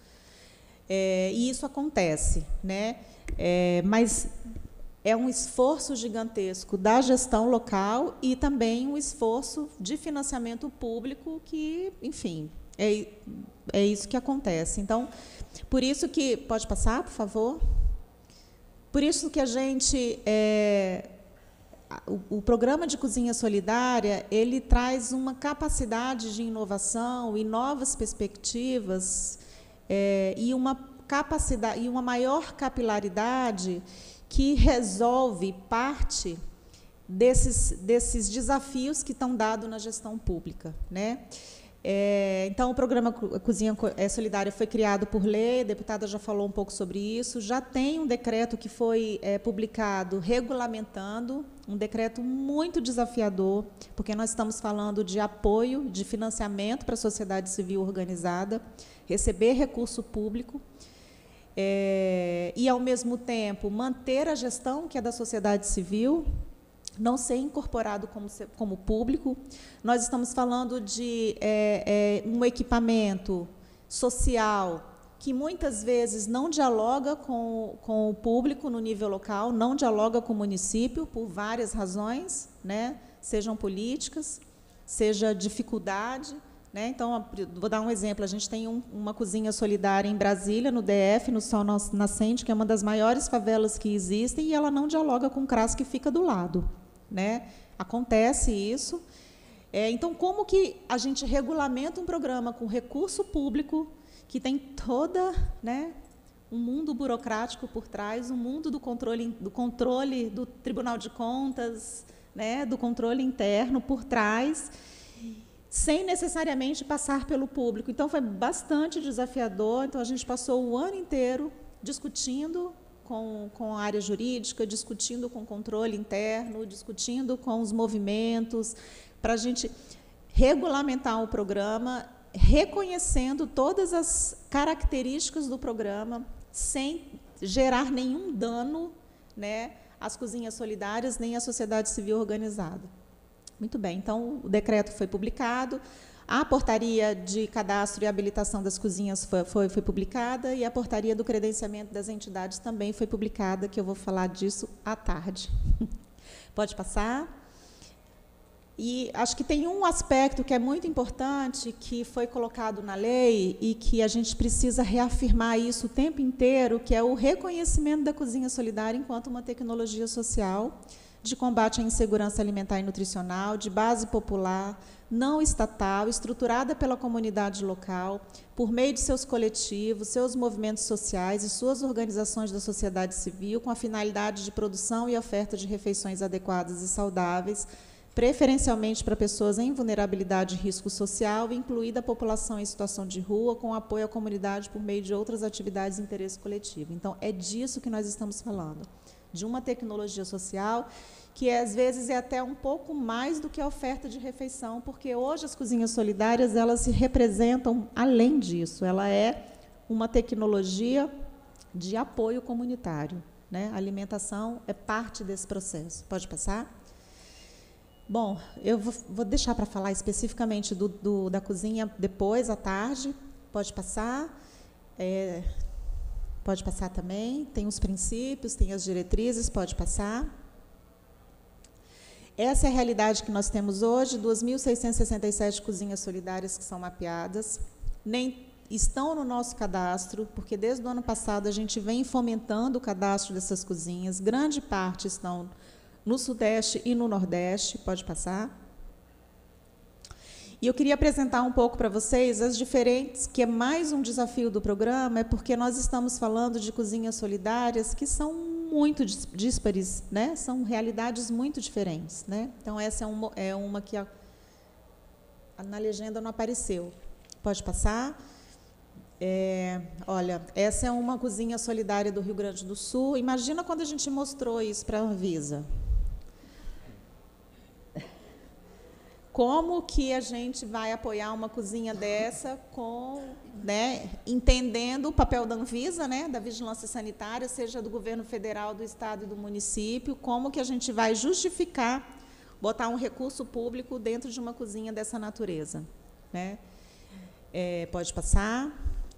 E isso acontece, né? Mas é um esforço gigantesco da gestão local e também um esforço de financiamento público que, enfim, é isso que acontece. Então, por isso que... Pode passar, por favor? Por isso que a gente... O programa de cozinha solidária, ele traz uma capacidade de inovação e novas perspectivas, e uma capacidade e uma maior capilaridade que resolve parte desses desafios que estão dados na gestão pública, né? Então, o programa Cozinha Solidária foi criado por lei, a deputada já falou um pouco sobre isso, já tem um decreto que foi publicado regulamentando, um decreto muito desafiador, porque nós estamos falando de apoio, de financiamento para a sociedade civil organizada, receber recurso público, e, ao mesmo tempo, manter a gestão, que é da sociedade civil, não ser incorporado como público. Nós estamos falando de um equipamento social que, muitas vezes, não dialoga com o público no nível local, não dialoga com o município, por várias razões, né? Sejam políticas, seja dificuldade, né? Então, vou dar um exemplo. A gente tem uma cozinha solidária em Brasília, no DF, no Sol Nascente, que é uma das maiores favelas que existem, e ela não dialoga com o CRAS, que fica do lado, né? Acontece isso. Então, como que a gente regulamenta um programa com recurso público, que tem toda, né, um mundo burocrático por trás, um mundo do controle do Tribunal de Contas, né, do controle interno por trás, sem necessariamente passar pelo público. Então, foi bastante desafiador. Então, a gente passou o ano inteiro discutindo com a área jurídica, discutindo com o controle interno, discutindo com os movimentos, para a gente regulamentar o programa, reconhecendo todas as características do programa, sem gerar nenhum dano, né, às cozinhas solidárias, nem à sociedade civil organizada. Muito bem, então, o decreto foi publicado, a portaria de cadastro e habilitação das cozinhas foi publicada, e a portaria do credenciamento das entidades também foi publicada, que eu vou falar disso à tarde. Pode passar. E acho que tem um aspecto que é muito importante, que foi colocado na lei e que a gente precisa reafirmar isso o tempo inteiro, que é o reconhecimento da cozinha solidária enquanto uma tecnologia social, de combate à insegurança alimentar e nutricional, de base popular, não estatal, estruturada pela comunidade local, por meio de seus coletivos, seus movimentos sociais e suas organizações da sociedade civil, com a finalidade de produção e oferta de refeições adequadas e saudáveis, preferencialmente para pessoas em vulnerabilidade e risco social, incluída a população em situação de rua, com apoio à comunidade por meio de outras atividades de interesse coletivo. Então, é disso que nós estamos falando, de uma tecnologia social que, às vezes, é até um pouco mais do que a oferta de refeição, porque hoje as cozinhas solidárias, elas se representam além disso, ela é uma tecnologia de apoio comunitário, né? A alimentação é parte desse processo. Pode passar? Bom, eu vou deixar para falar especificamente da cozinha depois, à tarde. Pode passar. Pode passar também. Tem os princípios, tem as diretrizes, pode passar. Essa é a realidade que nós temos hoje, 2.667 cozinhas solidárias que são mapeadas. Nem estão no nosso cadastro, porque desde o ano passado a gente vem fomentando o cadastro dessas cozinhas. Grande parte estão no Sudeste e no Nordeste. Pode passar. E eu queria apresentar um pouco para vocês as diferentes, que é mais um desafio do programa, é porque nós estamos falando de cozinhas solidárias que são muito díspares, né? São realidades muito diferentes, né? Então, essa é uma que na legenda não apareceu. Pode passar. Olha, essa é uma cozinha solidária do Rio Grande do Sul. Imagina quando a gente mostrou isso para a Anvisa. Como que a gente vai apoiar uma cozinha dessa entendendo o papel da Anvisa, né, da vigilância sanitária, seja do governo federal, do estado e do município, como que a gente vai justificar botar um recurso público dentro de uma cozinha dessa natureza, né? Pode passar.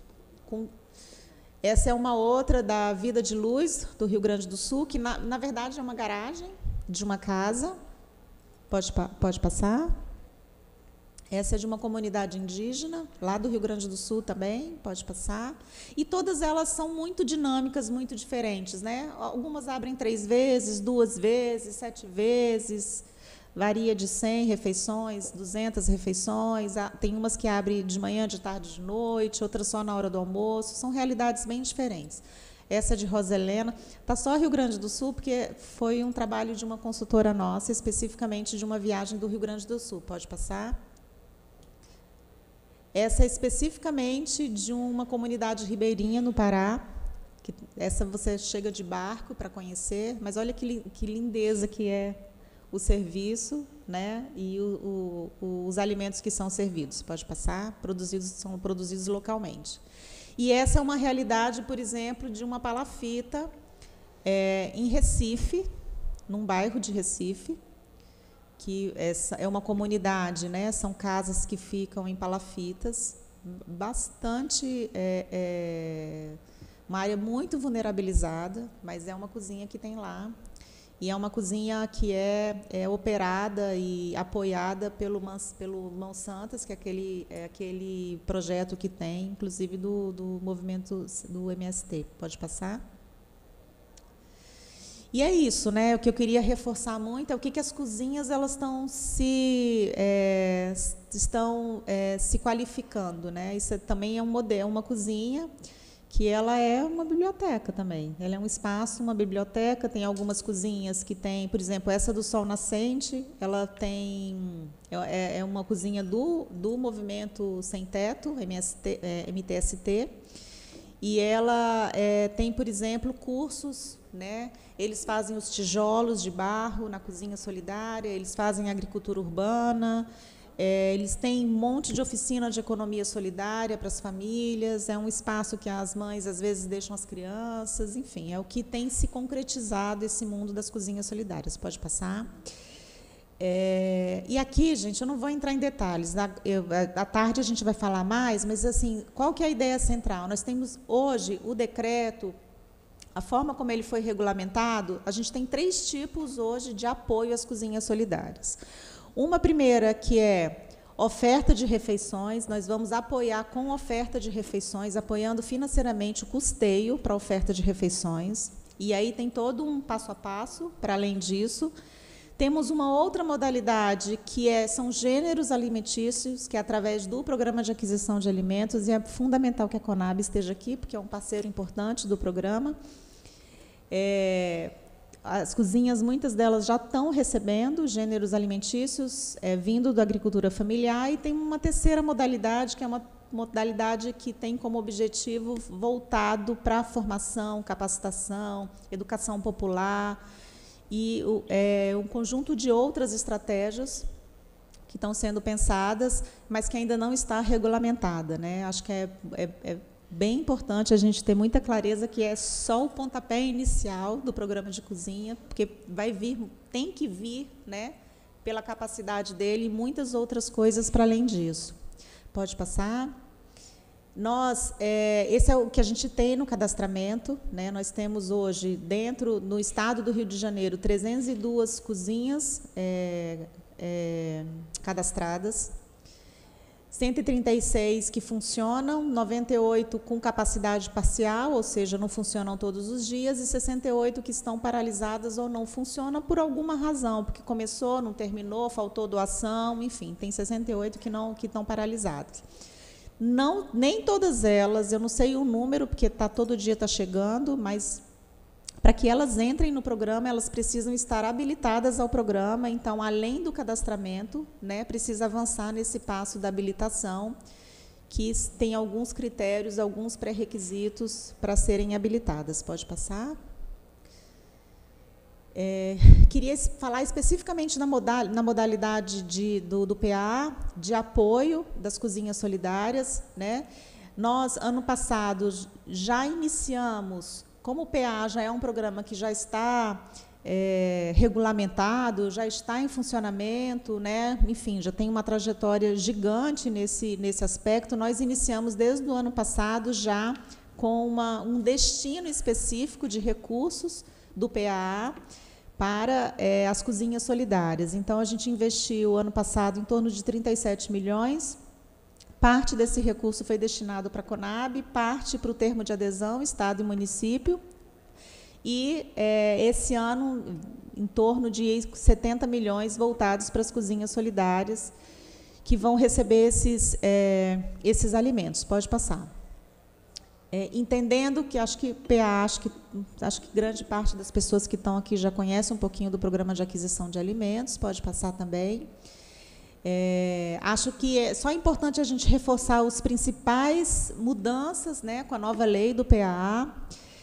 Essa é uma outra da Vida de Luz, do Rio Grande do Sul, que, na verdade, é uma garagem de uma casa. Pode passar. Essa é de uma comunidade indígena, lá do Rio Grande do Sul também, pode passar. E todas elas são muito dinâmicas, muito diferentes, né? Algumas abrem 3 vezes, 2 vezes, 7 vezes, varia de 100 refeições, 200 refeições, tem umas que abrem de manhã, de tarde, de noite, outras só na hora do almoço, são realidades bem diferentes. Essa de Roselena, está só Rio Grande do Sul, porque foi um trabalho de uma consultora nossa, especificamente de uma viagem do Rio Grande do Sul. Pode passar. Essa é especificamente de uma comunidade ribeirinha, no Pará. Essa você chega de barco para conhecer, mas olha que lindeza que é o serviço, né? E os alimentos que são servidos. Pode passar. São produzidos localmente. E essa é uma realidade, por exemplo, de uma palafita em Recife, num bairro de Recife, que essa é uma comunidade, né? São casas que ficam em palafitas, bastante uma área muito vulnerabilizada, mas é uma cozinha que tem lá. E é uma cozinha que é operada e apoiada pelo Mãos Santas, que é aquele projeto que tem, inclusive, do movimento do MST. Pode passar? E é isso, né? O que eu queria reforçar muito é o que as cozinhas elas estão se qualificando, né? Isso também é um modelo, uma cozinha que ela é uma biblioteca também. Ela é um espaço, uma biblioteca. Tem algumas cozinhas que tem, por exemplo, essa do Sol Nascente, ela é uma cozinha do movimento Sem Teto, MTST, e ela tem, por exemplo, cursos, né? Eles fazem os tijolos de barro na cozinha solidária, eles fazem agricultura urbana, eles têm um monte de oficina de economia solidária para as famílias, é um espaço que as mães, às vezes, deixam as crianças, enfim, é o que tem se concretizado esse mundo das cozinhas solidárias. Pode passar. E aqui, gente, eu não vou entrar em detalhes, à tarde a gente vai falar mais, mas, assim, qual que é a ideia central? Nós temos, hoje, o decreto. A forma como ele foi regulamentado, a gente tem 3 tipos hoje de apoio às cozinhas solidárias. Uma primeira, que é oferta de refeições, nós vamos apoiar com oferta de refeições, apoiando financeiramente o custeio para a oferta de refeições. E aí tem todo um passo a passo para além disso. Temos uma outra modalidade, que são gêneros alimentícios, que é através do Programa de Aquisição de Alimentos, e é fundamental que a Conab esteja aqui, porque é um parceiro importante do programa. As cozinhas, muitas delas já estão recebendo gêneros alimentícios vindo da agricultura familiar, e tem uma terceira modalidade, que é uma modalidade que tem como objetivo voltado para a formação, capacitação, educação popular, e um conjunto de outras estratégias que estão sendo pensadas, mas que ainda não está regulamentada, né? Acho que é bem importante a gente ter muita clareza que é só o pontapé inicial do programa de cozinha, porque tem que vir, né, pela capacidade dele, e muitas outras coisas para além disso. Pode passar. Esse é o que a gente tem no cadastramento, né? Nós temos hoje, no estado do Rio de Janeiro, 302 cozinhas cadastradas, 136 que funcionam, 98 com capacidade parcial, ou seja, não funcionam todos os dias, e 68 que estão paralisadas ou não funcionam por alguma razão, porque começou, não terminou, faltou doação, enfim, tem 68 que estão paralisadas. Nem todas elas, eu não sei o número, porque todo dia está chegando, mas para que elas entrem no programa, elas precisam estar habilitadas ao programa. Então, além do cadastramento, né, precisa avançar nesse passo da habilitação, que tem alguns critérios, alguns pré-requisitos para serem habilitadas. Pode passar? Queria falar especificamente na modalidade do PA, de apoio das cozinhas solidárias, né? Nós, ano passado, já iniciamos, como o PA já é um programa que já está regulamentado, já está em funcionamento, né? Enfim, já tem uma trajetória gigante nesse aspecto, nós iniciamos desde o ano passado já com um destino específico de recursos do PA para as cozinhas solidárias. Então, a gente investiu, ano passado, em torno de 37 milhões. Parte desse recurso foi destinado para a Conab, parte para o termo de adesão, Estado e município. E, esse ano, em torno de 70 milhões voltados para as cozinhas solidárias, que vão receber esses alimentos. Pode passar. Entendendo que acho que grande parte das pessoas que estão aqui já conhecem um pouquinho do programa de aquisição de alimentos, pode passar também. Acho que só é importante a gente reforçar as principais mudanças, né, com a nova lei do PA.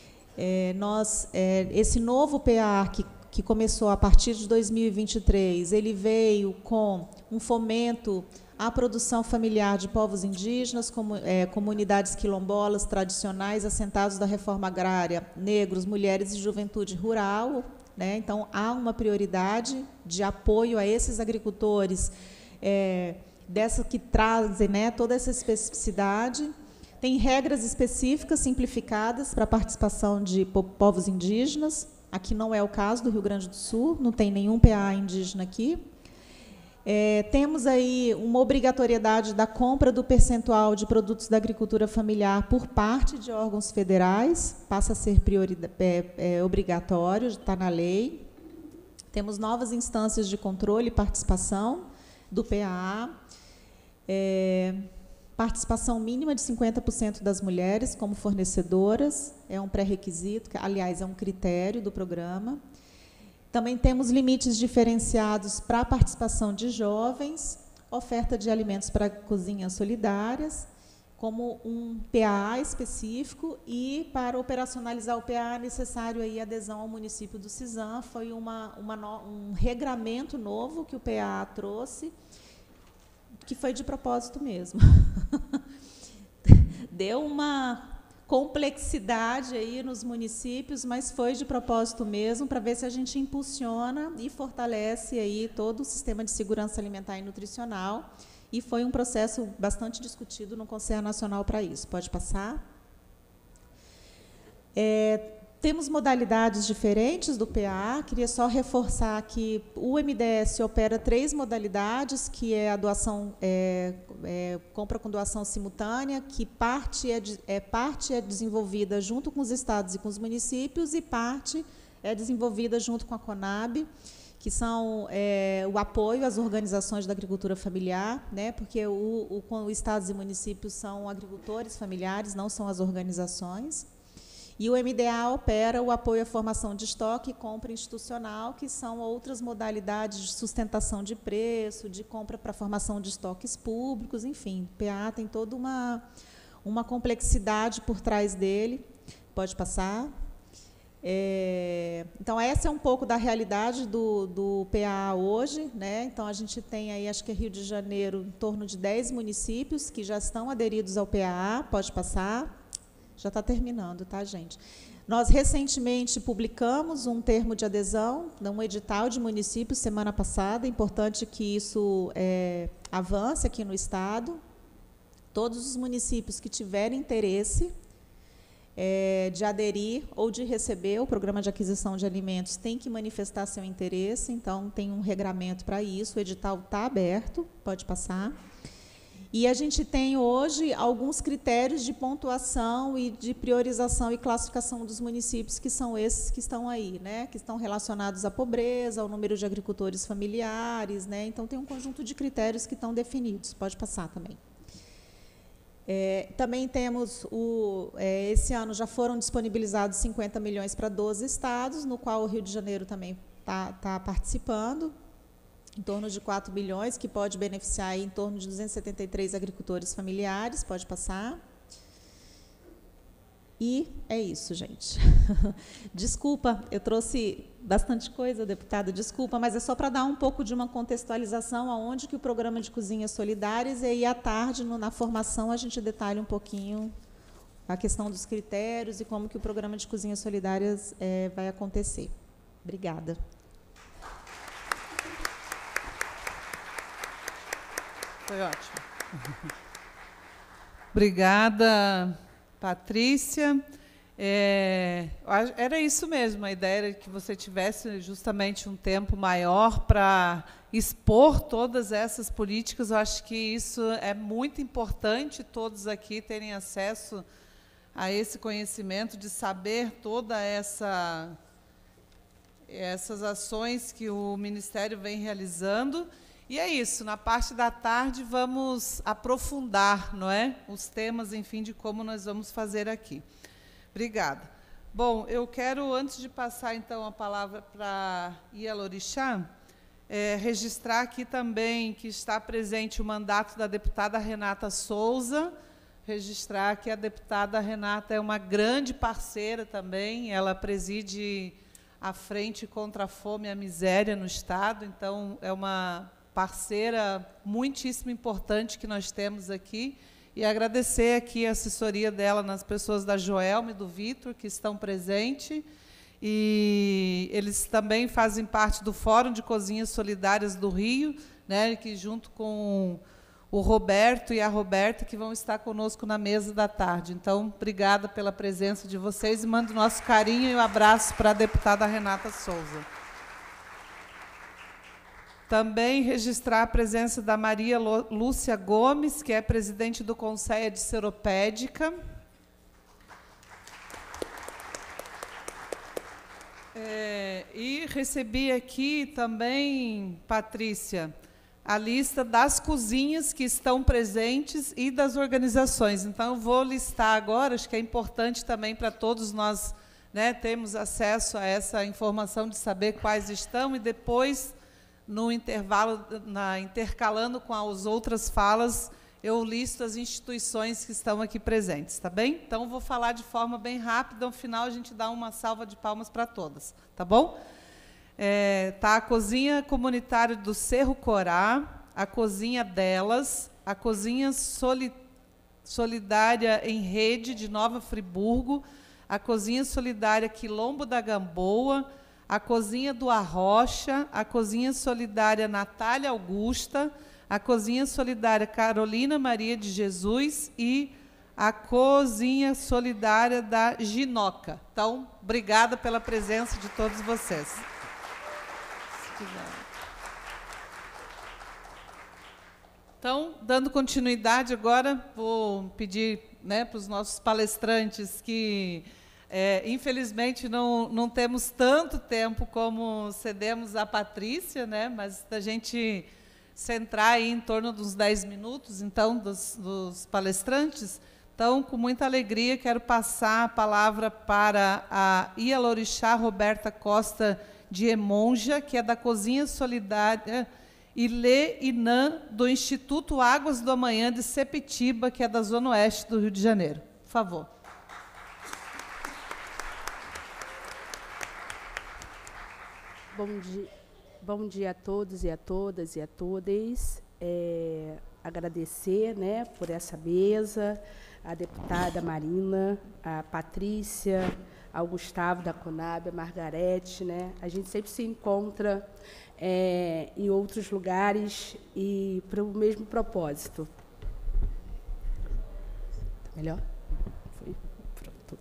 Esse novo PA que começou a partir de 2023, ele veio com um fomento à produção familiar de povos indígenas, comunidades quilombolas tradicionais, assentados da reforma agrária, negros, mulheres e juventude rural, né? Então, há uma prioridade de apoio a esses agricultores, que trazem, né, toda essa especificidade. Tem regras específicas, simplificadas, para a participação de povos indígenas. Aqui não é o caso do Rio Grande do Sul, não tem nenhum PA indígena aqui. Temos aí uma obrigatoriedade da compra do percentual de produtos da agricultura familiar por parte de órgãos federais, passa a ser obrigatório, está na lei. Temos novas instâncias de controle e participação do PA, participação mínima de 50% das mulheres como fornecedoras, é um pré-requisito, aliás, é um critério do programa. Também temos limites diferenciados para a participação de jovens, oferta de alimentos para cozinhas solidárias, como um PA específico, e para operacionalizar o PA é necessário aí adesão ao município do Cisam. Foi um regramento novo que o PA trouxe, que foi de propósito mesmo. Deu uma complexidade aí nos municípios, mas foi de propósito mesmo, para ver se a gente impulsiona e fortalece aí todo o sistema de segurança alimentar e nutricional, e foi um processo bastante discutido no Conselho Nacional para isso. Pode passar. Temos modalidades diferentes do PA. Queria só reforçar que o MDS opera 3 modalidades, que é a doação, compra com doação simultânea, que parte é desenvolvida junto com os estados e com os municípios, e parte é desenvolvida junto com a Conab, que são o apoio às organizações da agricultura familiar, né, porque os estados e municípios são agricultores familiares, não são as organizações. E o MDA opera o apoio à formação de estoque e compra institucional, que são outras modalidades de sustentação de preço, de compra para formação de estoques públicos, enfim. O PA tem toda uma complexidade por trás dele. Pode passar. Então, essa é um pouco da realidade do PA hoje, né? Então, a gente tem aí, acho que é Rio de Janeiro, em torno de 10 municípios que já estão aderidos ao PA. Pode passar. Já está terminando, tá, gente? Nós, recentemente, publicamos um termo de adesão, um edital de municípios, semana passada. É importante que isso avance aqui no Estado. Todos os municípios que tiverem interesse de aderir ou de receber o programa de aquisição de alimentos têm que manifestar seu interesse, então, tem um regramento para isso. O edital está aberto, pode passar. E a gente tem hoje alguns critérios de pontuação e de priorização e classificação dos municípios, que são esses que estão aí, né? Que estão relacionados à pobreza, ao número de agricultores familiares, né? Então, tem um conjunto de critérios que estão definidos. Pode passar também. Também temos, esse ano já foram disponibilizados 50 milhões para 12 estados, no qual o Rio de Janeiro também está participando, em torno de 4 bilhões, que pode beneficiar aí em torno de 273 agricultores familiares. Pode passar. E é isso, gente. Desculpa, eu trouxe bastante coisa, deputada, desculpa, mas é só para dar um pouco de uma contextualização aonde que o programa de cozinhas solidárias, e aí à tarde, na formação, a gente detalha um pouquinho a questão dos critérios e como que o programa de cozinhas solidárias vai acontecer. Obrigada. Foi ótimo. Obrigada, Patrícia. Era isso mesmo, a ideia era que você tivesse justamente um tempo maior para expor todas essas políticas. Eu acho que isso é muito importante, todos aqui terem acesso a esse conhecimento, de saber toda essas ações que o Ministério vem realizando. E é isso, na parte da tarde vamos aprofundar, não é, os temas, enfim, de como nós vamos fazer aqui. Obrigada. Bom, eu quero, antes de passar, então, a palavra para Ialorixá, registrar aqui também que está presente o mandato da deputada Renata Souza, registrar que a deputada Renata é uma grande parceira também, ela preside a Frente contra a Fome e a Miséria no Estado, então, é uma parceira muitíssimo importante que nós temos aqui, e agradecer aqui a assessoria dela nas pessoas da Joelma e do Vitor, que estão presentes, e eles também fazem parte do Fórum de Cozinhas Solidárias do Rio, né, que junto com o Roberto e a Roberta, que vão estar conosco na mesa da tarde. Então, obrigada pela presença de vocês, e mando o nosso carinho e um abraço para a deputada Renata Souza. Também registrar a presença da Maria Lúcia Gomes, que é presidente do Conselho de Seropédica. E recebi aqui também, Patrícia, a lista das cozinhas que estão presentes e das organizações. Então, eu vou listar agora, acho que é importante também para todos nós, né, termos acesso a essa informação de saber quais estão, e depois, no intervalo, intercalando com as outras falas, eu listo as instituições que estão aqui presentes, tá bem? Então, vou falar de forma bem rápida, no final a gente dá uma salva de palmas para todas, tá bom? Tá a Cozinha Comunitária do Cerro Corá, a Cozinha Delas, a Cozinha Solidária em Rede de Nova Friburgo, a Cozinha Solidária Quilombo da Gamboa, a Cozinha do Arrocha, a Cozinha Solidária Natália Augusta, a Cozinha Solidária Carolina Maria de Jesus e a Cozinha Solidária da Ginoca. Então, obrigada pela presença de todos vocês. Então, dando continuidade agora, vou pedir, né, para os nossos palestrantes que, infelizmente, não temos tanto tempo como cedemos à Patrícia, né, mas da gente centrar aí em torno dos 10 minutos, então, dos palestrantes. Então, com muita alegria, quero passar a palavra para a Ialorixá Roberta Costa de Emonja, que é da Cozinha Solidária Ilê Inã, do Instituto Águas do Amanhã de Sepetiba, que é da Zona Oeste do Rio de Janeiro. Por favor. Bom dia a todos e a todas e a todas. Agradecer, né, por essa mesa, a deputada Marina, a Patrícia, ao Gustavo da Conab, a Margarete, né? A gente sempre se encontra em outros lugares e para o mesmo propósito. Melhor? Foi? Pronto.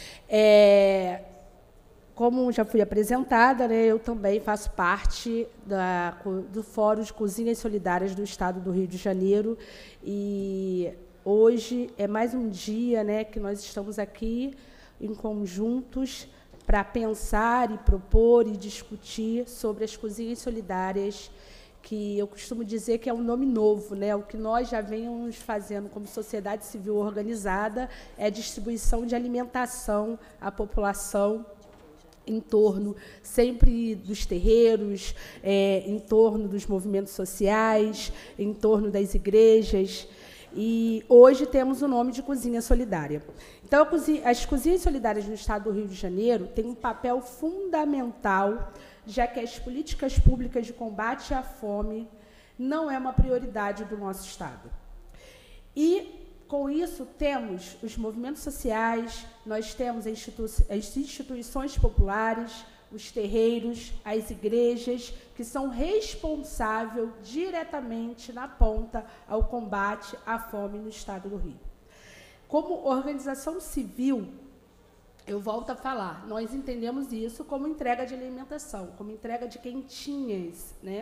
Como já fui apresentada, né, eu também faço parte do Fórum de Cozinhas Solidárias do Estado do Rio de Janeiro. E hoje é mais um dia, né, que nós estamos aqui em conjuntos para pensar e propor e discutir sobre as cozinhas solidárias, que eu costumo dizer que é um nome novo, né? O que nós já vemos fazendo como sociedade civil organizada é a distribuição de alimentação à população em torno sempre dos terreiros, em torno dos movimentos sociais, em torno das igrejas. E hoje temos o nome de Cozinha Solidária. Então, as cozinhas solidárias no Estado do Rio de Janeiro têm um papel fundamental, já que as políticas públicas de combate à fome não é uma prioridade do nosso Estado. E, com isso, temos os movimentos sociais, nós temos as instituições populares, os terreiros, as igrejas, que são responsáveis diretamente na ponta ao combate à fome no Estado do Rio. Como organização civil, eu volto a falar, nós entendemos isso como entrega de alimentação, como entrega de quentinhas, né?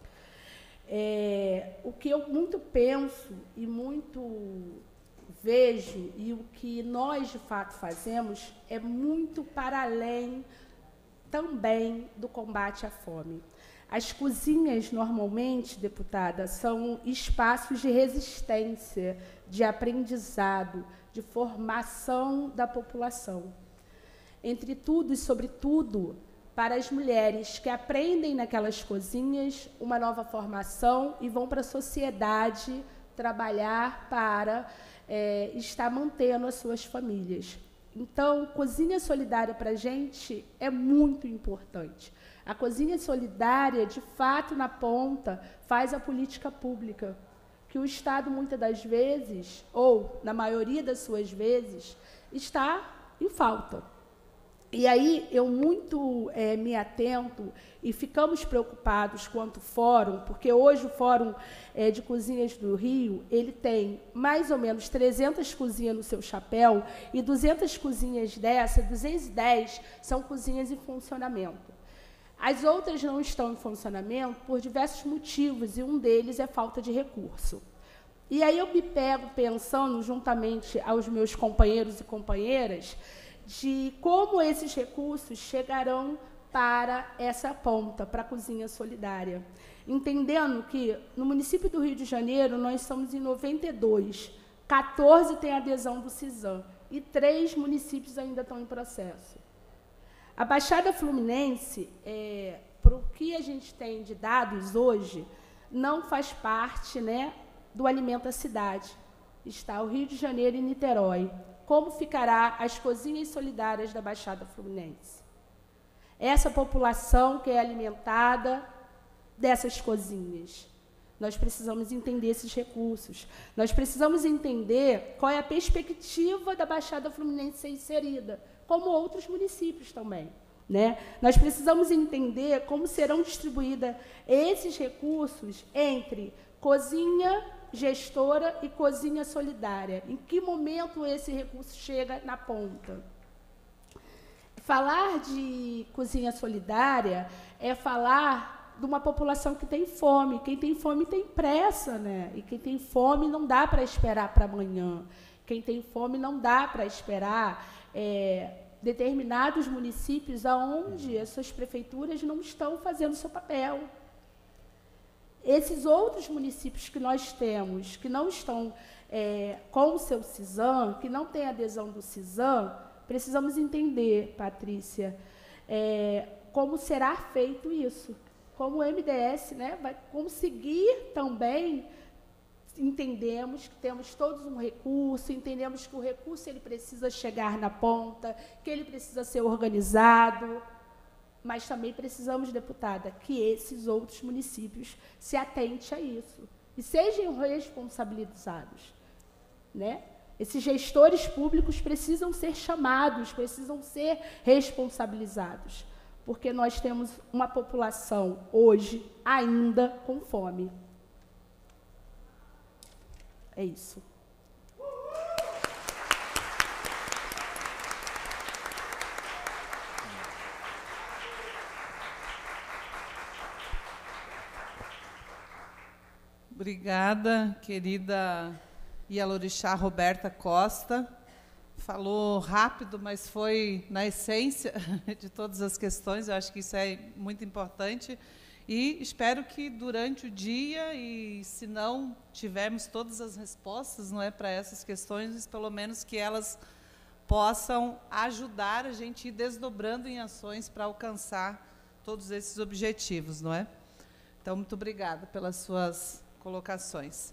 O que eu muito penso e muito vejo, e o que nós, de fato, fazemos, é muito para além também do combate à fome. As cozinhas, normalmente, deputada, são espaços de resistência, de aprendizado, de formação da população. Entre tudo e sobretudo, para as mulheres que aprendem naquelas cozinhas uma nova formação e vão para a sociedade trabalhar para estar mantendo as suas famílias. Então, cozinha solidária para a gente é muito importante. A cozinha solidária, de fato, na ponta, faz a política pública, que o Estado, muitas das vezes, ou na maioria das suas vezes, está em falta. E aí eu muito me atento e ficamos preocupados quanto fórum, porque hoje o Fórum de Cozinhas do Rio, ele tem mais ou menos 300 cozinhas no seu chapéu, e 200 cozinhas dessas, 210, são cozinhas em funcionamento. As outras não estão em funcionamento por diversos motivos, e um deles é falta de recurso. E aí eu me pego pensando, juntamente aos meus companheiros e companheiras, de como esses recursos chegarão para essa ponta, para a cozinha solidária. Entendendo que, no município do Rio de Janeiro, nós somos em 92, 14 têm adesão do CISAM, e 3 municípios ainda estão em processo. A Baixada Fluminense, por o que a gente tem de dados hoje, não faz parte, né, do Alimenta Cidade. Está o Rio de Janeiro e Niterói. Como ficará as cozinhas solidárias da Baixada Fluminense? Essa população que é alimentada dessas cozinhas. Nós precisamos entender esses recursos. Nós precisamos entender qual é a perspectiva da Baixada Fluminense ser inserida, como outros municípios também, né? Nós precisamos entender como serão distribuídos esses recursos entre cozinha gestora e cozinha solidária. Em que momento esse recurso chega na ponta? Falar de cozinha solidária é falar de uma população que tem fome. Quem tem fome tem pressa, né? E quem tem fome não dá para esperar para amanhã. Quem tem fome não dá para esperar determinados municípios onde as suas prefeituras não estão fazendo o seu papel. Esses outros municípios que nós temos, que não estão com o seu CISAM, que não têm adesão do CISAM, precisamos entender, Patrícia, como será feito isso. Como o MDS, né, vai conseguir também, entendemos que temos todos um recurso, entendemos que o recurso ele precisa chegar na ponta, que ele precisa ser organizado, mas também precisamos, deputada, que esses outros municípios se atentem a isso e sejam responsabilizados, né? Esses gestores públicos precisam ser chamados, precisam ser responsabilizados, porque nós temos uma população hoje ainda com fome. É isso. Obrigada, querida Ialorixá Roberta Costa. Falou rápido, mas foi na essência de todas as questões. Eu acho que isso é muito importante. E espero que durante o dia, e se não tivermos todas as respostas, não é, para essas questões, pelo menos que elas possam ajudar a gente a ir desdobrando em ações para alcançar todos esses objetivos, não é? Então, muito obrigada pelas suas colocações.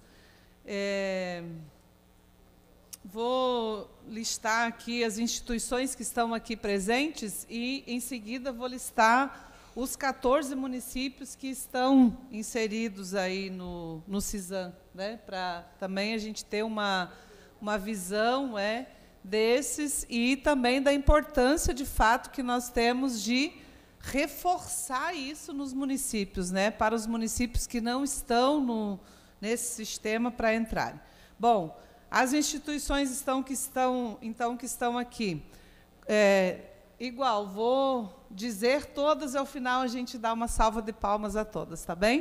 Vou listar aqui as instituições que estão aqui presentes e, em seguida, vou listar os 14 municípios que estão inseridos aí no CISAM, né, para também a gente ter uma visão desses e também da importância, de fato, que nós temos de reforçar isso nos municípios, né, para os municípios que não estão nesse sistema para entrarem. Bom, as instituições que estão aqui. Igual, vou dizer todas, e ao final a gente dá uma salva de palmas a todas, tá bem?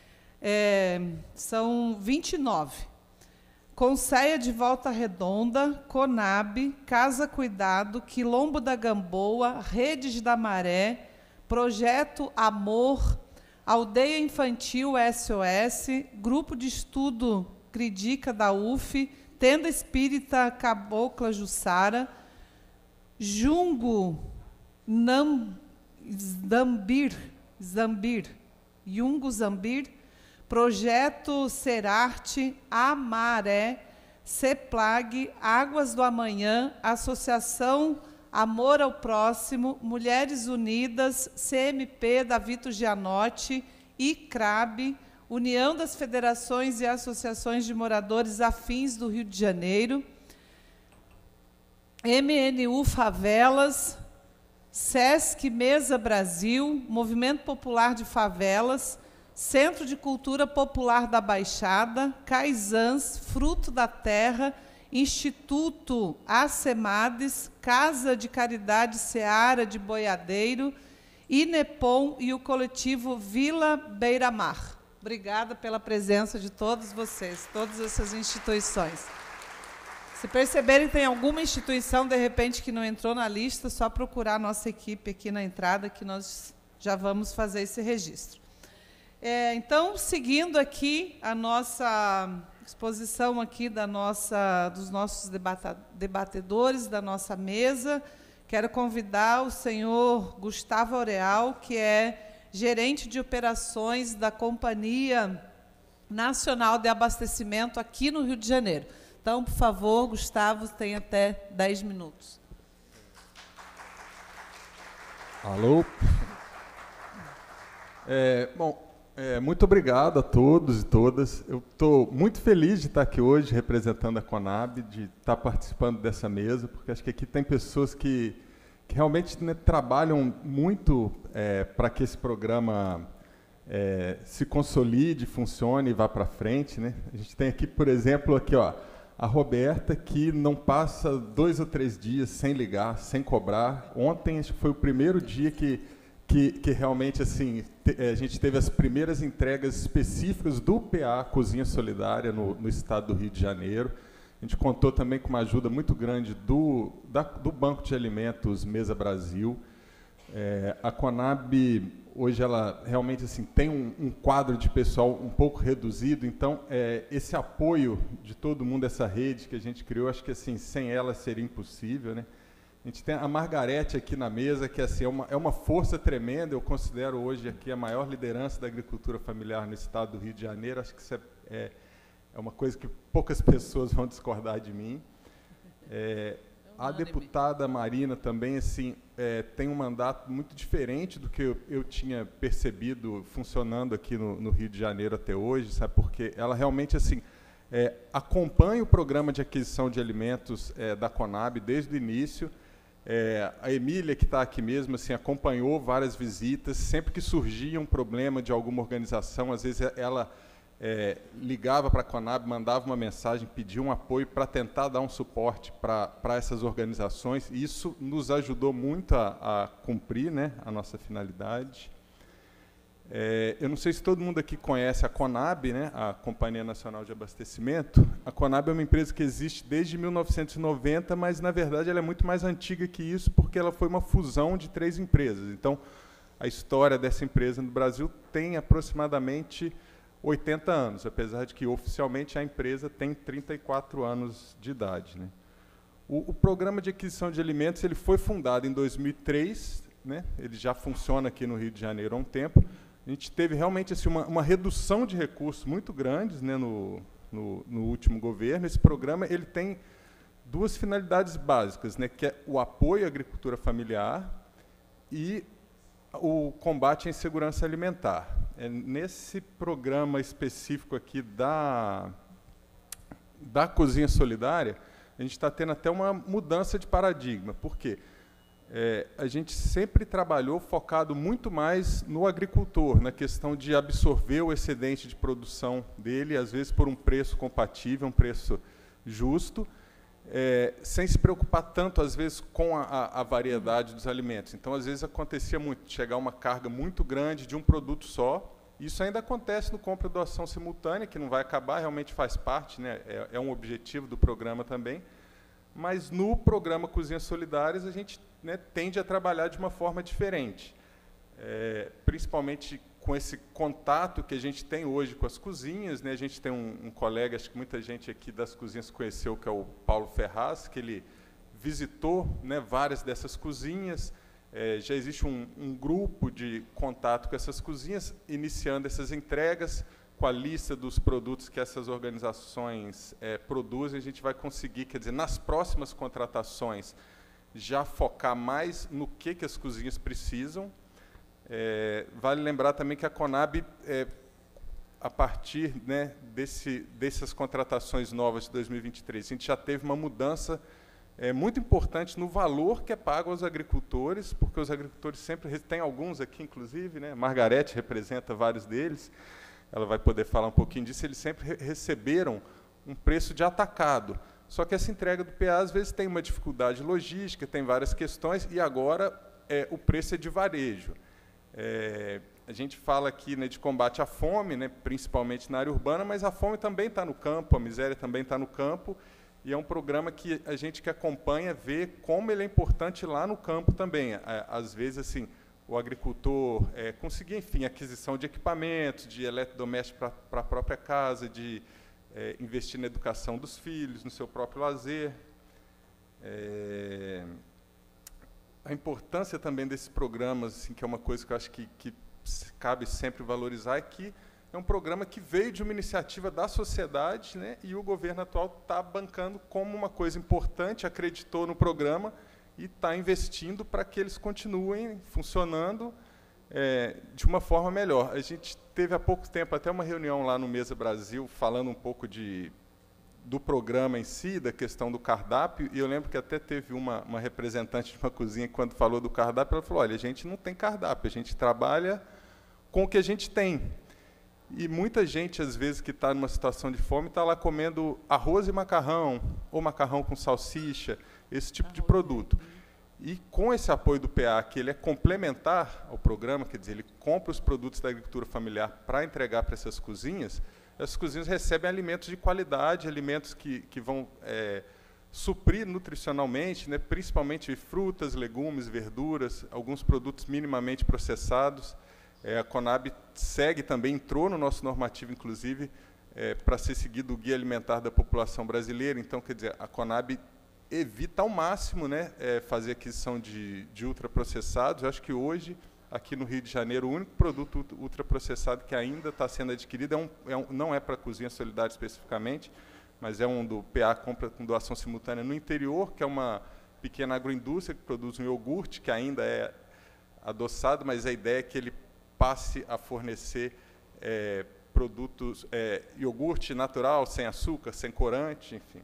São 29. Conceia de Volta Redonda, Conab, Casa Cuidado, Quilombo da Gamboa, Redes da Maré, Projeto Amor, Aldeia Infantil SOS, Grupo de Estudo Cridica da UF, Tenda Espírita Cabocla Jussara, Jungo Zambir, Projeto Serarte, Amaré, CEPLAG, Águas do Amanhã, Associação Amor ao Próximo, Mulheres Unidas, CMP da Vito Gianotti, ICRAB, União das Federações e Associações de Moradores Afins do Rio de Janeiro, MNU Favelas, SESC Mesa Brasil, Movimento Popular de Favelas, Centro de Cultura Popular da Baixada, Caizãs, Fruto da Terra, Instituto ACEMADES, Casa de Caridade Seara de Boiadeiro, INEPOM e o coletivo Vila Beira-Mar. Obrigada pela presença de todos vocês, todas essas instituições. Se perceberem que tem alguma instituição, de repente, que não entrou na lista, só procurar a nossa equipe aqui na entrada, que nós já vamos fazer esse registro. Então, seguindo aqui a nossa exposição aqui dos nossos debatedores, da nossa mesa, quero convidar o senhor Gustavo Aureal, que é gerente de operações da Companhia Nacional de Abastecimento aqui no Rio de Janeiro. Então, por favor, Gustavo, tem até 10 minutos. Alô? Muito obrigado a todos e todas. Eu estou muito feliz de estar aqui hoje representando a Conab, de estar participando dessa mesa, porque acho que aqui tem pessoas que realmente, né, trabalham muito para que esse programa se consolide, funcione e vá para frente, né? A gente tem aqui, por exemplo, aqui, ó, a Roberta, que não passa 2 ou 3 dias sem ligar, sem cobrar. Ontem acho que foi o primeiro dia que realmente assim, a gente teve as primeiras entregas específicas do PA Cozinha Solidária no estado do Rio de Janeiro. A gente contou também com uma ajuda muito grande do Banco de Alimentos Mesa Brasil. A Conab, hoje, ela realmente assim, tem um quadro de pessoal um pouco reduzido, então, esse apoio de todo mundo, essa rede que a gente criou, acho que assim, sem ela seria impossível, né? A gente tem a Margarete aqui na mesa, que assim, é uma força tremenda, eu considero hoje aqui a maior liderança da agricultura familiar no estado do Rio de Janeiro, acho que isso é uma coisa que poucas pessoas vão discordar de mim. A deputada Marina também assim, tem um mandato muito diferente do que eu tinha percebido funcionando aqui no Rio de Janeiro até hoje, sabe? Porque ela realmente assim, acompanha o programa de aquisição de alimentos da Conab desde o início. A Emília, que está aqui mesmo, assim, acompanhou várias visitas. Sempre que surgia um problema de alguma organização, às vezes ela ligava para a Conab, mandava uma mensagem, pedia um apoio para tentar dar um suporte para essas organizações. Isso nos ajudou muito a cumprir, né, a nossa finalidade. Eu não sei se todo mundo aqui conhece a Conab, né, a Companhia Nacional de Abastecimento. A Conab é uma empresa que existe desde 1990, mas, na verdade, ela é muito mais antiga que isso, porque ela foi uma fusão de 3 empresas. Então, a história dessa empresa no Brasil tem aproximadamente 80 anos, apesar de que, oficialmente, a empresa tem 34 anos de idade, né. O programa de aquisição de alimentos ele foi fundado em 2003, né, ele já funciona aqui no Rio de Janeiro há um tempo. A gente teve realmente assim, uma redução de recursos muito grandes, né, no último governo. Esse programa ele tem 2 finalidades básicas, né, que é o apoio à agricultura familiar e o combate à insegurança alimentar. Nesse programa específico aqui da Cozinha Solidária, a gente está tendo até uma mudança de paradigma. Por quê? A gente sempre trabalhou focado muito mais no agricultor, na questão de absorver o excedente de produção dele, às vezes por um preço compatível, um preço justo, sem se preocupar tanto, às vezes, com a variedade dos alimentos. Então, às vezes, acontecia muito, chegar uma carga muito grande de um produto só. Isso ainda acontece no compra e doação simultânea, que não vai acabar, realmente faz parte, né, é um objetivo do programa também. Mas, no programa Cozinhas Solidárias, a gente, né, tende a trabalhar de uma forma diferente, principalmente com esse contato que a gente tem hoje com as cozinhas, né? A gente tem um colega, acho que muita gente aqui das cozinhas conheceu, que é o Paulo Ferraz, que ele visitou, né, várias dessas cozinhas. Já existe um grupo de contato com essas cozinhas, iniciando essas entregas, com a lista dos produtos que essas organizações produzem. A gente vai conseguir, quer dizer, nas próximas contratações, já focar mais no que as cozinhas precisam. Vale lembrar também que a Conab, a partir, né, dessas contratações novas de 2023, a gente já teve uma mudança muito importante no valor que é pago aos agricultores, porque os agricultores sempre, tem alguns aqui, inclusive, né, Margarete representa vários deles, ela vai poder falar um pouquinho disso, eles sempre receberam um preço de atacado. Só que essa entrega do PA, às vezes, tem uma dificuldade logística, tem várias questões, e agora o preço é de varejo. A gente fala aqui, né, de combate à fome, né, principalmente na área urbana, mas a fome também está no campo, a miséria também está no campo, e é um programa que a gente que acompanha vê como ele é importante lá no campo também. Às vezes, assim, o agricultor conseguir, enfim, aquisição de equipamentos, de eletrodomésticos para a própria casa, de investir na educação dos filhos, no seu próprio lazer. A importância também desses programas, assim, que é uma coisa que eu acho que cabe sempre valorizar, é que é um programa que veio de uma iniciativa da sociedade, né, e o governo atual está bancando como uma coisa importante, acreditou no programa e está investindo para que eles continuem funcionando de uma forma melhor. A gente teve há pouco tempo até uma reunião lá no Mesa Brasil, falando um pouco do programa em si, da questão do cardápio, e eu lembro que até teve uma representante de uma cozinha que, quando falou do cardápio, ela falou, olha, a gente não tem cardápio, a gente trabalha com o que a gente tem. E muita gente, às vezes, que está numa situação de fome, está lá comendo arroz e macarrão, ou macarrão com salsicha, esse tipo de produto. E com esse apoio do PA, que ele é complementar ao programa, quer dizer, ele compra os produtos da agricultura familiar para entregar para essas cozinhas, as cozinhas recebem alimentos de qualidade, alimentos que vão suprir nutricionalmente, né, principalmente frutas, legumes, verduras, alguns produtos minimamente processados. A Conab segue também, entrou no nosso normativo, inclusive, para ser seguido o Guia Alimentar da População Brasileira. Então, quer dizer, a Conab evita ao máximo, né, fazer aquisição de ultraprocessados. Eu acho que hoje, aqui no Rio de Janeiro, o único produto ultraprocessado que ainda está sendo adquirido não é para a cozinha solidária especificamente, mas é um do PA compra com doação simultânea no interior, que é uma pequena agroindústria que produz um iogurte, que ainda é adoçado, mas a ideia é que ele passe a fornecer produtos, iogurte natural, sem açúcar, sem corante, enfim.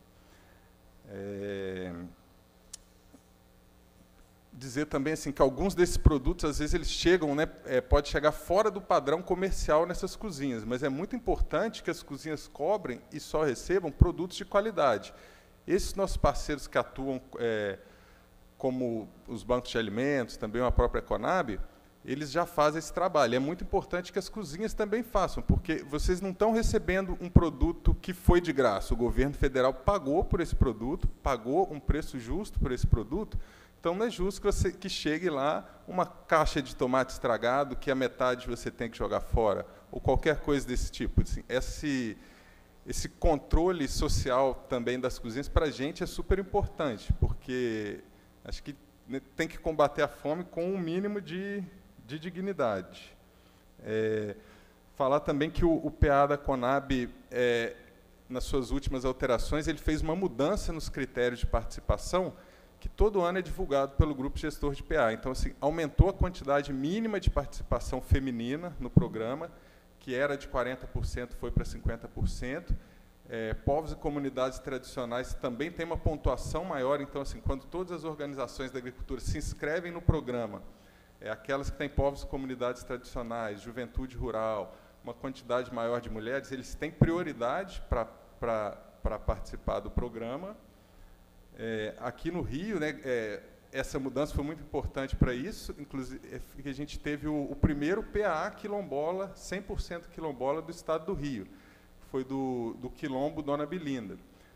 Dizer também assim que alguns desses produtos, às vezes, eles chegam, né, pode chegar fora do padrão comercial nessas cozinhas, mas é muito importante que as cozinhas cobrem e só recebam produtos de qualidade. Esses nossos parceiros que atuam, como os bancos de alimentos, também a própria Conab, eles já fazem esse trabalho. É muito importante que as cozinhas também façam, porque vocês não estão recebendo um produto que foi de graça. O governo federal pagou por esse produto, pagou um preço justo por esse produto, então não é justo que chegue lá uma caixa de tomate estragado que a metade você tem que jogar fora, ou qualquer coisa desse tipo. Assim, esse controle social também das cozinhas, para a gente, é super importante, porque acho que, né, tem que combater a fome com um mínimo de dignidade. Falar também que o PA da Conab, nas suas últimas alterações, ele fez uma mudança nos critérios de participação, que todo ano é divulgado pelo grupo gestor de PA. Então, assim, aumentou a quantidade mínima de participação feminina no programa, que era de 40%, foi para 50%. Povos e comunidades tradicionais também têm uma pontuação maior. Então, assim, quando todas as organizações da agricultura se inscrevem no programa, aquelas que têm povos e comunidades tradicionais, juventude rural, uma quantidade maior de mulheres, eles têm prioridade para participar do programa. Aqui no Rio, né, essa mudança foi muito importante para isso, inclusive que a gente teve o primeiro PA quilombola, 100% quilombola do estado do Rio. Foi do quilombo Dona Belinda.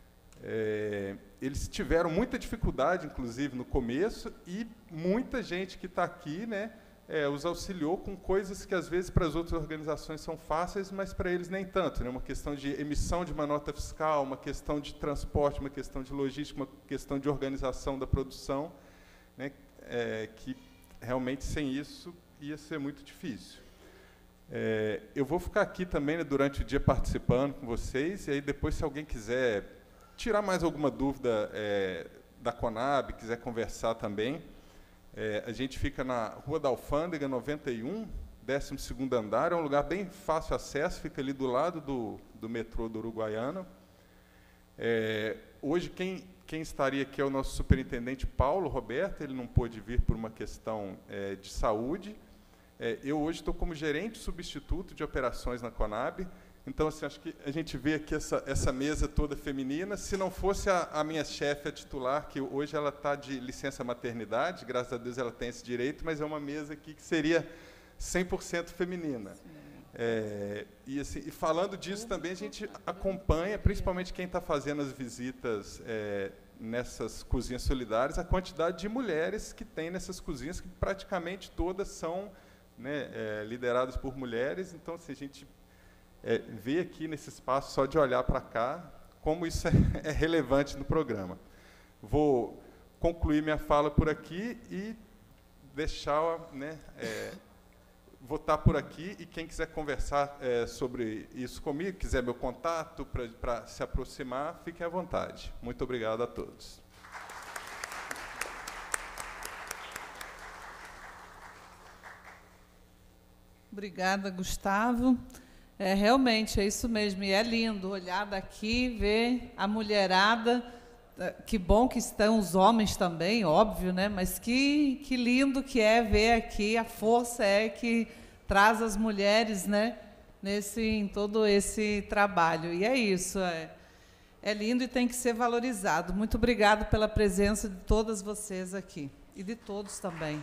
Eles tiveram muita dificuldade, inclusive, no começo, e muita gente que está aqui, né, os auxiliou com coisas que, às vezes, para as outras organizações são fáceis, mas para eles nem tanto, né? Uma questão de emissão de uma nota fiscal, uma questão de transporte, uma questão de logística, uma questão de organização da produção, né, que, realmente, sem isso, ia ser muito difícil. Eu vou ficar aqui também, né, durante o dia participando com vocês, e aí depois, se alguém quiser tirar mais alguma dúvida da Conab, quiser conversar também, a gente fica na Rua da Alfândega, 91, 12º andar, é um lugar bem fácil acesso, fica ali do lado do metrô do Uruguaiana. Hoje, quem estaria aqui é o nosso superintendente Paulo Roberto, ele não pôde vir por uma questão de saúde. Eu hoje estou como gerente substituto de operações na Conab, então, assim, acho que a gente vê aqui essa mesa toda feminina. Se não fosse a minha chefe, a titular, que hoje ela está de licença maternidade, graças a Deus ela tem esse direito, mas é uma mesa aqui que seria 100% feminina. E falando disso também, a gente acompanha, principalmente quem está fazendo as visitas nessas cozinhas solidárias, a quantidade de mulheres que tem nessas cozinhas, que praticamente todas são, né, lideradas por mulheres. Então, assim, a gente vê aqui nesse espaço, só de olhar para cá, como isso é relevante no programa. Vou concluir minha fala por aqui e deixar, né, vou estar por aqui, e quem quiser conversar sobre isso comigo, quiser meu contato para se aproximar, fiquem à vontade. Muito obrigado a todos. Obrigada, Gustavo. Realmente, é isso mesmo, e é lindo olhar daqui, ver a mulherada. Que bom que estão os homens também, óbvio, né? Mas que lindo que é ver aqui, a força que traz as mulheres, né, em todo esse trabalho. E é isso, é lindo e tem que ser valorizado. Muito obrigado pela presença de todas vocês aqui, e de todos também.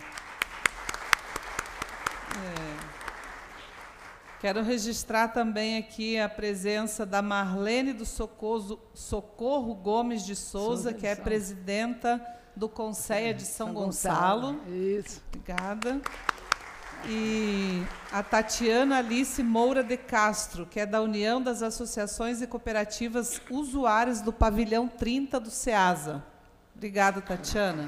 Quero registrar também aqui a presença da Marlene do Socorro Gomes de Souza, que é presidenta do Conselho de São Gonçalo. Isso. Obrigada. E a Tatiana Alice Moura de Castro, que é da União das Associações e Cooperativas Usuárias do Pavilhão 30 do SEASA. Obrigada, Tatiana.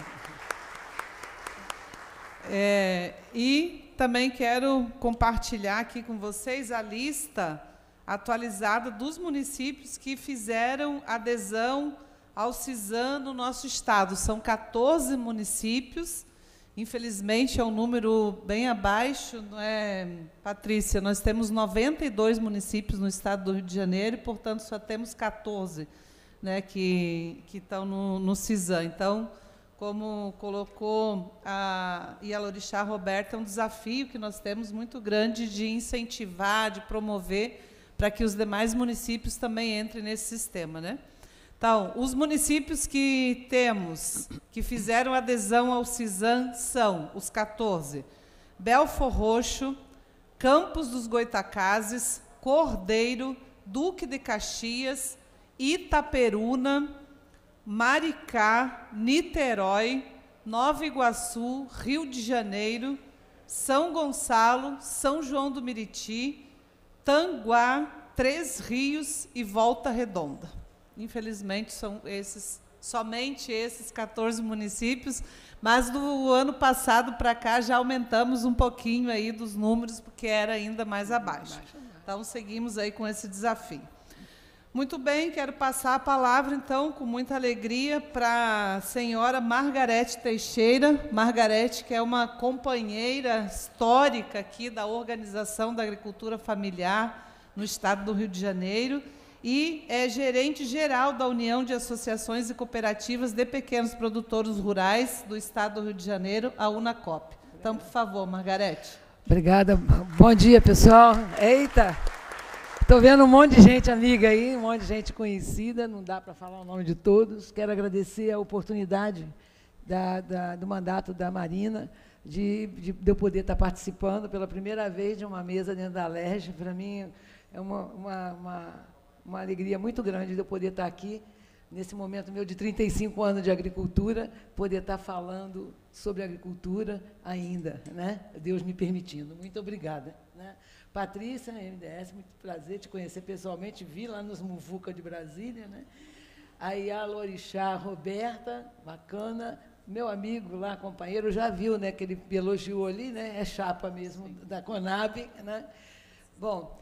E também quero compartilhar aqui com vocês a lista atualizada dos municípios que fizeram adesão ao CISAM no nosso estado. São 14 municípios. Infelizmente, é um número bem abaixo, não é, Patrícia? Nós temos 92 municípios no estado do Rio de Janeiro e, portanto, só temos 14, né, que estão no CISAM. Então, como colocou a Ialorixá Roberta, é um desafio que nós temos muito grande de incentivar, de promover, para que os demais municípios também entrem nesse sistema, né? Então, os municípios que temos, que fizeram adesão ao CISAM, são os 14. Belfor Roxo, Campos dos Goitacazes, Cordeiro, Duque de Caxias, Itaperuna, Maricá, Niterói, Nova Iguaçu, Rio de Janeiro, São Gonçalo, São João do Meriti, Tanguá, Três Rios e Volta Redonda. Infelizmente, são somente esses 14 municípios, mas do ano passado para cá já aumentamos um pouquinho aí dos números, porque era ainda mais abaixo. Então, seguimos aí com esse desafio. Muito bem, quero passar a palavra, então, com muita alegria, para a senhora Margarete Teixeira. Margarete, que é uma companheira histórica aqui da Organização da Agricultura Familiar no estado do Rio de Janeiro, e é gerente geral da União de Associações e Cooperativas de Pequenos Produtores Rurais do Estado do Rio de Janeiro, a UNACOP. Então, por favor, Margarete. Obrigada. Bom dia, pessoal. Eita! Estou vendo um monte de gente amiga aí, um monte de gente conhecida, não dá para falar o nome de todos. Quero agradecer a oportunidade do mandato da Marina, de eu poder estar participando pela primeira vez de uma mesa dentro da Alerj. Para mim, é uma alegria muito grande de eu poder estar aqui, nesse momento meu de 35 anos de agricultura, poder estar falando sobre agricultura ainda, né? Deus me permitindo. Muito obrigada. Né? Patrícia, MDS, muito prazer te conhecer pessoalmente, vi lá nos Muvuca de Brasília, né? A Ialorixá Roberta, bacana, meu amigo lá, companheiro, já viu, né, que ele elogiou ali, né? É chapa mesmo da Conab, né? Bom,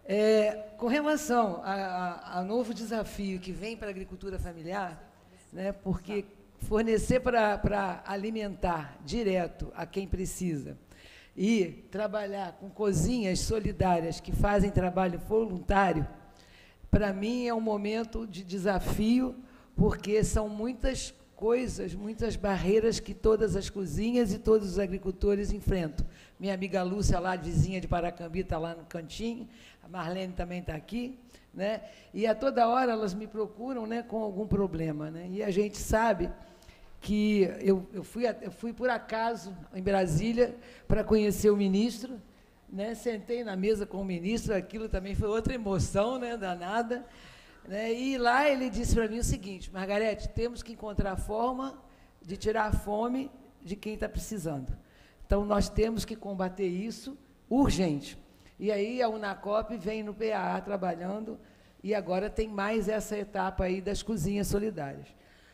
com relação ao novo desafio que vem para a agricultura familiar, né, porque fornecer para alimentar direto a quem precisa e trabalhar com cozinhas solidárias que fazem trabalho voluntário, para mim é um momento de desafio, porque são muitas coisas, muitas barreiras que todas as cozinhas e todos os agricultores enfrentam. Minha amiga Lúcia, lá, vizinha de Paracambi, está lá no cantinho, a Marlene também está aqui, né? E a toda hora elas me procuram, né, com algum problema, né? E a gente sabe que eu fui por acaso em Brasília para conhecer o ministro, né? Sentei na mesa com o ministro, aquilo também foi outra emoção, né, danada. Né? E lá ele disse para mim o seguinte: Margarete, temos que encontrar a forma de tirar a fome de quem está precisando. Então, nós temos que combater isso urgente. E aí a UNACOP vem no PAA trabalhando, e agora tem mais essa etapa aí das cozinhas solidárias.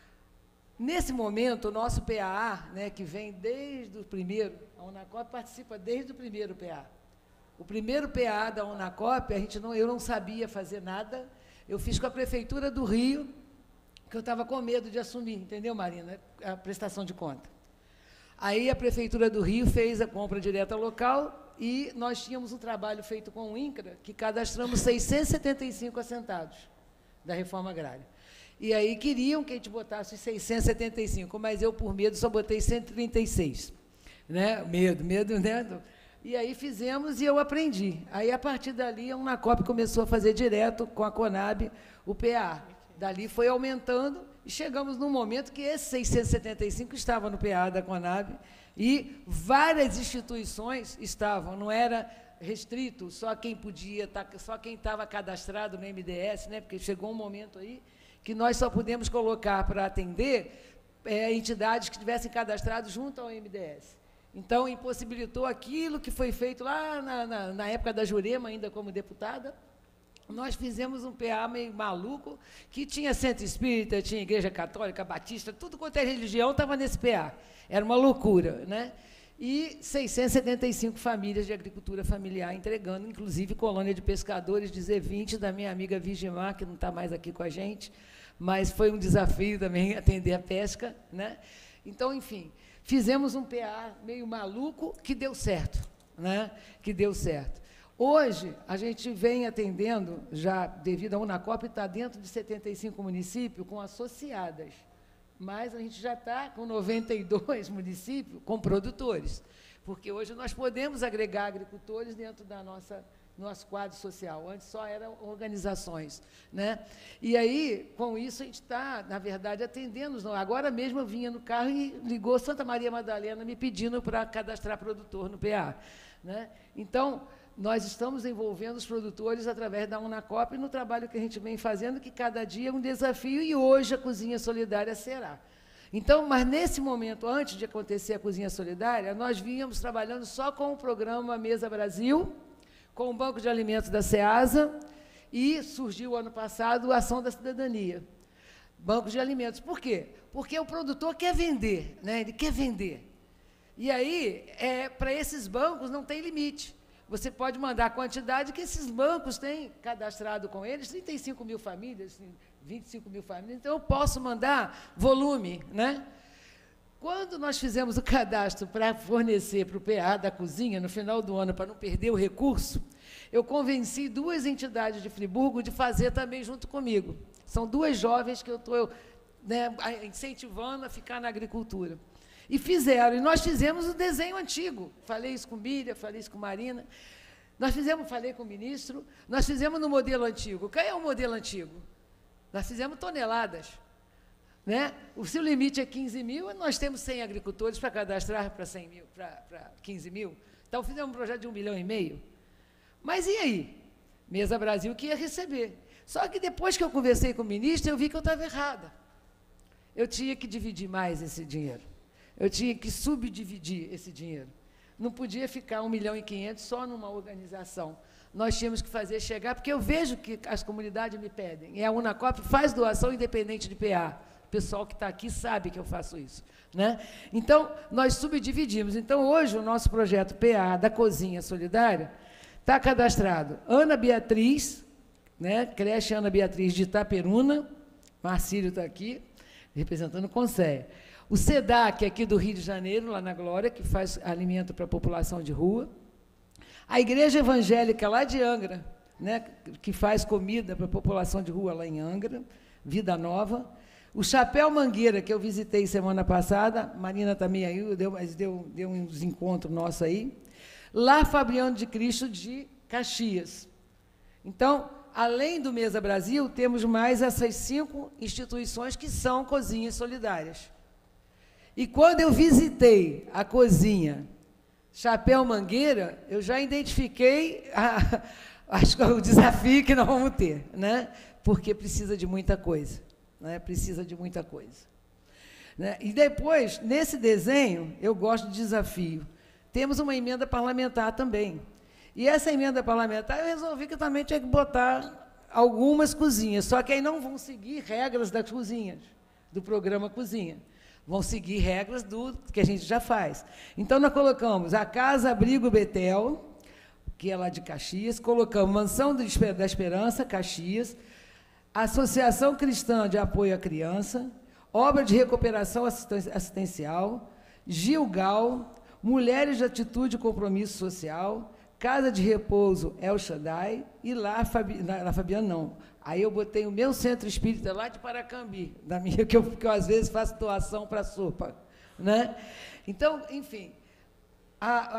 Nesse momento, o nosso PAA, né, que vem desde o primeiro, a UNACOP participa desde o primeiro PAA. O primeiro PAA da UNACOP, eu não sabia fazer nada. Eu fiz com a Prefeitura do Rio, que eu estava com medo de assumir, entendeu, Marina? A prestação de conta. Aí a Prefeitura do Rio fez a compra direta local e nós tínhamos um trabalho feito com o INCRA, que cadastramos 675 assentados da reforma agrária. E aí queriam que a gente botasse 675, mas eu, por medo, só botei 136. Né? Medo, né? E aí fizemos e eu aprendi. Aí, a partir dali, a Unacop começou a fazer direto com a Conab o PA. Dali foi aumentando e chegamos num momento que esses 675 estavam no PA da Conab e várias instituições estavam, não era restrito, só quem podia, só quem estava cadastrado no MDS, né? Porque chegou um momento aí que nós só podemos colocar para atender entidades que estivessem cadastradas junto ao MDS. Então, impossibilitou aquilo que foi feito lá na época da Jurema, ainda como deputada. Nós fizemos um PA meio maluco, que tinha centro espírita, tinha igreja católica, batista, tudo quanto é religião estava nesse PA. Era uma loucura, né? E 675 famílias de agricultura familiar entregando, inclusive colônia de pescadores de Z20, da minha amiga Vigimar, que não está mais aqui com a gente, mas foi um desafio também atender a pesca, né? Então, enfim, fizemos um PA meio maluco que deu certo, né? Que deu certo. Hoje, a gente vem atendendo, já devido à Unacop, está dentro de 75 municípios com associadas, mas a gente já está com 92 municípios com produtores, porque hoje nós podemos agregar agricultores dentro da nosso quadro social, antes só eram organizações, né? E aí, com isso, a gente está, na verdade, atendendo. Agora mesmo eu vinha no carro e ligou Santa Maria Madalena me pedindo para cadastrar produtor no PA, né? Então, nós estamos envolvendo os produtores através da Unacop no trabalho que a gente vem fazendo, que cada dia é um desafio, e hoje a Cozinha Solidária será. Então, mas nesse momento, antes de acontecer a Cozinha Solidária, nós vínhamos trabalhando só com o programa Mesa Brasil, com o Banco de Alimentos da SEASA, e surgiu, ano passado, a Ação da Cidadania. Banco de Alimentos. Por quê? Porque o produtor quer vender, né? Ele quer vender. E aí, para esses bancos, não tem limite. Você pode mandar a quantidade que esses bancos têm cadastrado com eles, 35 mil famílias, 25 mil famílias, então eu posso mandar volume, né? Quando nós fizemos o cadastro para fornecer para o PA da cozinha, no final do ano, para não perder o recurso, eu convenci 2 entidades de Friburgo de fazer também junto comigo. São 2 jovens que eu estou, né, incentivando a ficar na agricultura. E fizeram, e nós fizemos o desenho antigo. Falei isso com Miriam, falei isso com Marina. Falei com o ministro, nós fizemos no modelo antigo. Qual é o modelo antigo? Nós fizemos toneladas. Né? O seu limite é 15 mil, nós temos 100 agricultores para cadastrar para 100 mil, para 15 mil. Então, fizemos um projeto de 1,5 milhão. Mas e aí? Mesa Brasil que ia receber. Só que depois que eu conversei com o ministro, eu vi que eu estava errada. Eu tinha que dividir mais esse dinheiro. Eu tinha que subdividir esse dinheiro. Não podia ficar 1,5 milhão só numa organização. Nós tínhamos que fazer chegar, porque eu vejo que as comunidades me pedem. E a Unacop faz doação independente de PA. O pessoal que está aqui sabe que eu faço isso, né? Então, nós subdividimos. Então, hoje, o nosso projeto PA da Cozinha Solidária está cadastrado Ana Beatriz, né? Creche Ana Beatriz de Itaperuna, Marcílio está aqui, representando o Conselho. O SEDAC, aqui do Rio de Janeiro, lá na Glória, que faz alimento para a população de rua. A Igreja Evangélica, lá de Angra, né, que faz comida para a população de rua, lá em Angra, Vida Nova. O Chapéu Mangueira, que eu visitei semana passada, Marina também aí, deu uns encontros nossos aí. Lá, Fabiano de Cristo, de Caxias. Então, além do Mesa Brasil, temos mais essas 5 instituições que são cozinhas solidárias. E quando eu visitei a cozinha Chapéu Mangueira, eu já identifiquei o desafio que nós vamos ter, né? Porque precisa de muita coisa, né? Precisa de muita coisa. Né? E depois, nesse desenho, eu gosto de desafio. Temos uma emenda parlamentar também. E essa emenda parlamentar, eu resolvi que eu também tinha que botar algumas cozinhas, só que aí não vão seguir regras das cozinhas, do programa Cozinha. Vão seguir regras do que a gente já faz. Então, nós colocamos a Casa Abrigo Betel, que é lá de Caxias, colocamos Mansão da Esperança, Caxias, Associação Cristã de Apoio à Criança, Obra de Recuperação Assistencial, Gilgal, Mulheres de Atitude e Compromisso Social, Casa de Repouso El Shaddai, e lá, Fabiana não. Aí eu botei o meu centro espírita lá de Paracambi, da minha, que eu às vezes faço doação para a sopa. Né? Então, enfim,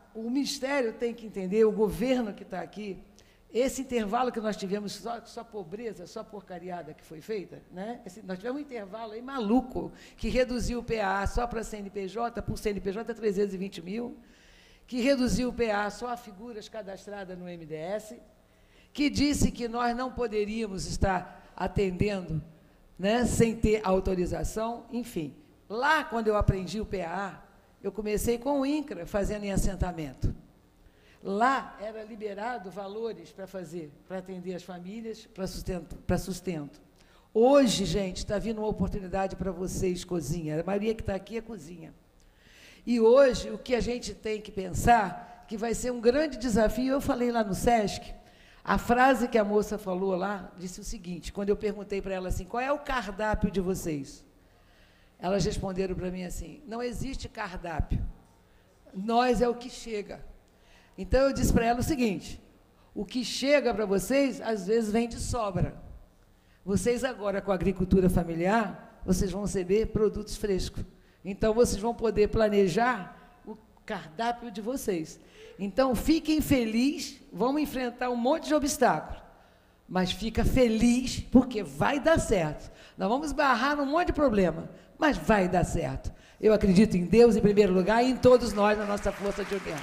o Ministério tem que entender, o governo que está aqui, esse intervalo que nós tivemos, só pobreza, só porcariada que foi feita, né? Nós tivemos um intervalo aí maluco, que reduziu o PA só para CNPJ, por CNPJ 320 mil, que reduziu o PA só a figuras cadastradas no MDS, que disse que nós não poderíamos estar atendendo, né, sem ter autorização, enfim. Lá, quando eu aprendi o PA, eu comecei com o INCRA, fazendo em assentamento. Lá era liberado valores para fazer, para atender as famílias, para sustento. Hoje, gente, está vindo uma oportunidade para vocês, cozinha. A Maria que está aqui é cozinha. E hoje, o que a gente tem que pensar, que vai ser um grande desafio, eu falei lá no SESC, a frase que a moça falou lá, disse o seguinte, quando eu perguntei para ela assim, qual é o cardápio de vocês? Elas responderam para mim assim, não existe cardápio, nós é o que chega. Então, eu disse para ela o seguinte, o que chega para vocês, às vezes, vem de sobra. Vocês agora, com a agricultura familiar, vocês vão receber produtos frescos. Então, vocês vão poder planejar o cardápio de vocês. Então, fiquem felizes, vamos enfrentar um monte de obstáculos, mas fica feliz, porque vai dar certo. Nós vamos barrar num monte de problema, mas vai dar certo. Eu acredito em Deus, em primeiro lugar, e em todos nós, na nossa força de união.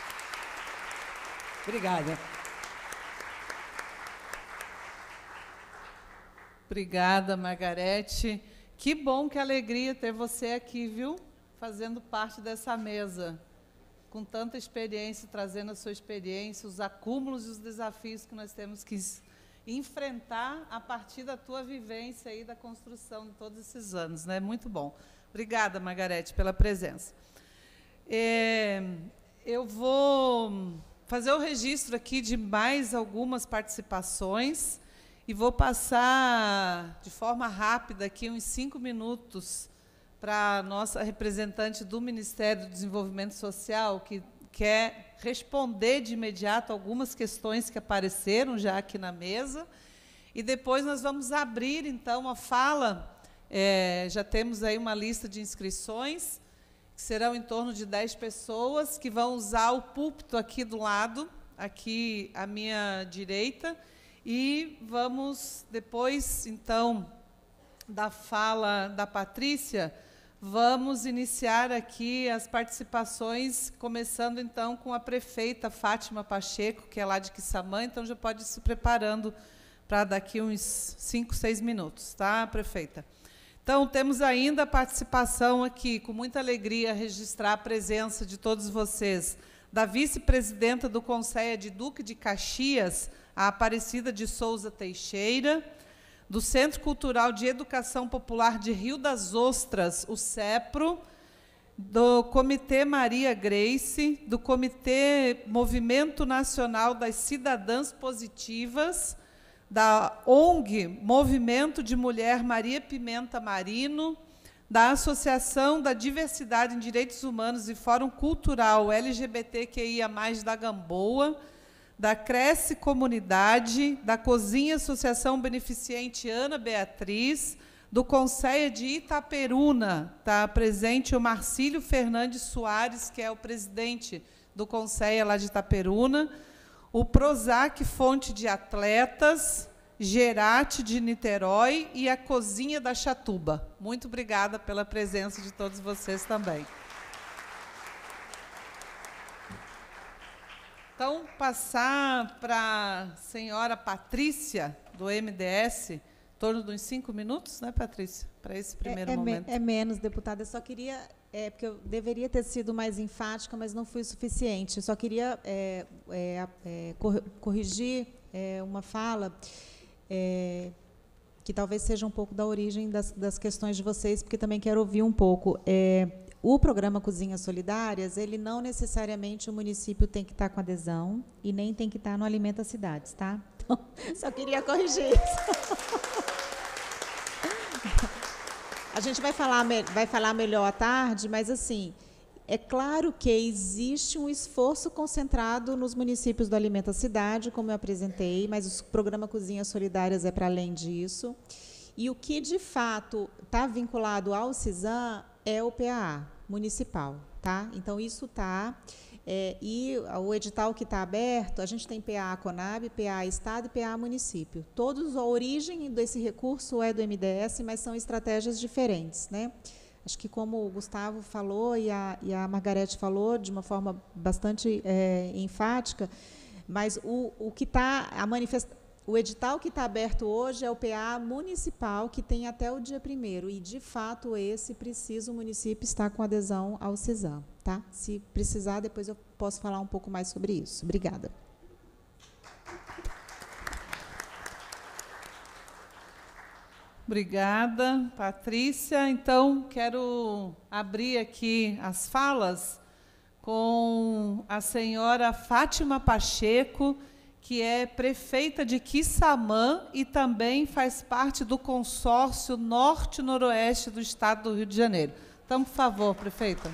Obrigada. Obrigada, Margarete. Que bom, que alegria ter você aqui, viu? Fazendo parte dessa mesa, com tanta experiência, trazendo a sua experiência, os acúmulos e os desafios que nós temos que enfrentar a partir da tua vivência aí, da construção de todos esses anos, né? Muito bom. Obrigada, Margarete, pela presença. Eu vou fazer o registro aqui de mais algumas participações e vou passar de forma rápida aqui uns 5 minutos para a nossa representante do Ministério do Desenvolvimento Social, que quer responder de imediato algumas questões que apareceram já aqui na mesa, e depois nós vamos abrir, então, a fala. Já temos aí uma lista de inscrições, que serão em torno de 10 pessoas, que vão usar o púlpito aqui do lado, aqui à minha direita, e vamos, depois, então, da fala da Patrícia, vamos iniciar aqui as participações, começando, então, com a prefeita Fátima Pacheco, que é lá de Quissamã, então já pode ir se preparando para daqui uns 5, 6 minutos, tá, prefeita? Então, temos ainda a participação aqui, com muita alegria, registrar a presença de todos vocês, da vice-presidenta do Conselho de Duque de Caxias, a Aparecida de Souza Teixeira, do Centro Cultural de Educação Popular de Rio das Ostras, o CEPRO, do Comitê Maria Grace, do Comitê Movimento Nacional das Cidadãs Positivas, da ONG Movimento de Mulher Maria Pimenta Marino, da Associação da Diversidade em Direitos Humanos e Fórum Cultural LGBTQIA+, da Gamboa, da Cresce Comunidade, da Cozinha Associação Beneficente Ana Beatriz, do Conselho de Itaperuna, está presente o Marcílio Fernandes Soares, que é o presidente do Conselho lá de Itaperuna, o Prozac Fonte de Atletas, Gerate de Niterói e a Cozinha da Chatuba. Muito obrigada pela presença de todos vocês também. Então, passar para a senhora Patrícia, do MDS, em torno de uns 5 minutos, né, Patrícia, para esse primeiro momento. É menos, deputada. Eu só queria, porque eu deveria ter sido mais enfática, mas não fui o suficiente. Eu só queria corrigir uma fala que talvez seja um pouco da origem das questões de vocês, porque também quero ouvir um pouco. O programa Cozinhas Solidárias, ele não necessariamente o município tem que estar com adesão e nem tem que estar no Alimenta Cidades, tá? Então, só queria corrigir isso. A gente vai falar melhor à tarde, mas, assim, é claro que existe um esforço concentrado nos municípios do Alimenta Cidade, como eu apresentei, mas o programa Cozinhas Solidárias é para além disso. E o que, de fato, está vinculado ao CISAM é o PAA municipal, tá? Então, isso está E o edital que está aberto, a gente tem PA Conab, PA Estado e PA Município. Todos, a origem desse recurso é do MDS, mas são estratégias diferentes, né? Acho que, como o Gustavo falou e a Margarete falou, de uma forma bastante enfática, mas o que está o edital que está aberto hoje é o PA municipal, que tem até o dia 1º, e, de fato, esse precisa o município estar com adesão ao CISAM. Tá? Se precisar, depois eu posso falar um pouco mais sobre isso. Obrigada. Obrigada, Patrícia. Então, quero abrir aqui as falas com a senhora Fátima Pacheco, que é prefeita de Quissamã e também faz parte do consórcio Norte-Noroeste do Estado do Rio de Janeiro. Então, por favor, prefeita.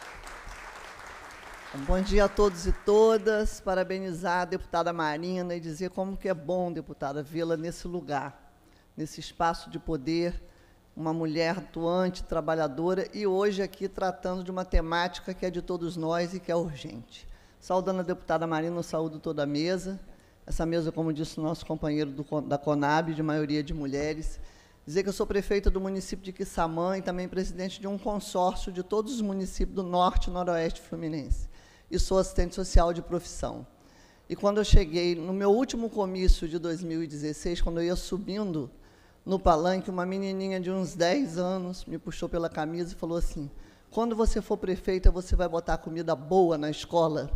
Bom dia a todos e todas. Parabenizar a deputada Marina e dizer como que é bom, deputada, vê-la nesse lugar, nesse espaço de poder, uma mulher atuante, trabalhadora, e hoje aqui tratando de uma temática que é de todos nós e que é urgente. Saudando a deputada Marina, eu saúdo toda a mesa. Essa mesa, como disse o nosso companheiro da Conab, de maioria de mulheres. Dizer que eu sou prefeita do município de Quissamã e também presidente de um consórcio de todos os municípios do Norte e Noroeste Fluminense. E sou assistente social de profissão. E quando eu cheguei, no meu último comício de 2016, quando eu ia subindo no palanque, uma menininha de uns 10 anos me puxou pela camisa e falou assim: quando você for prefeita, você vai botar comida boa na escola?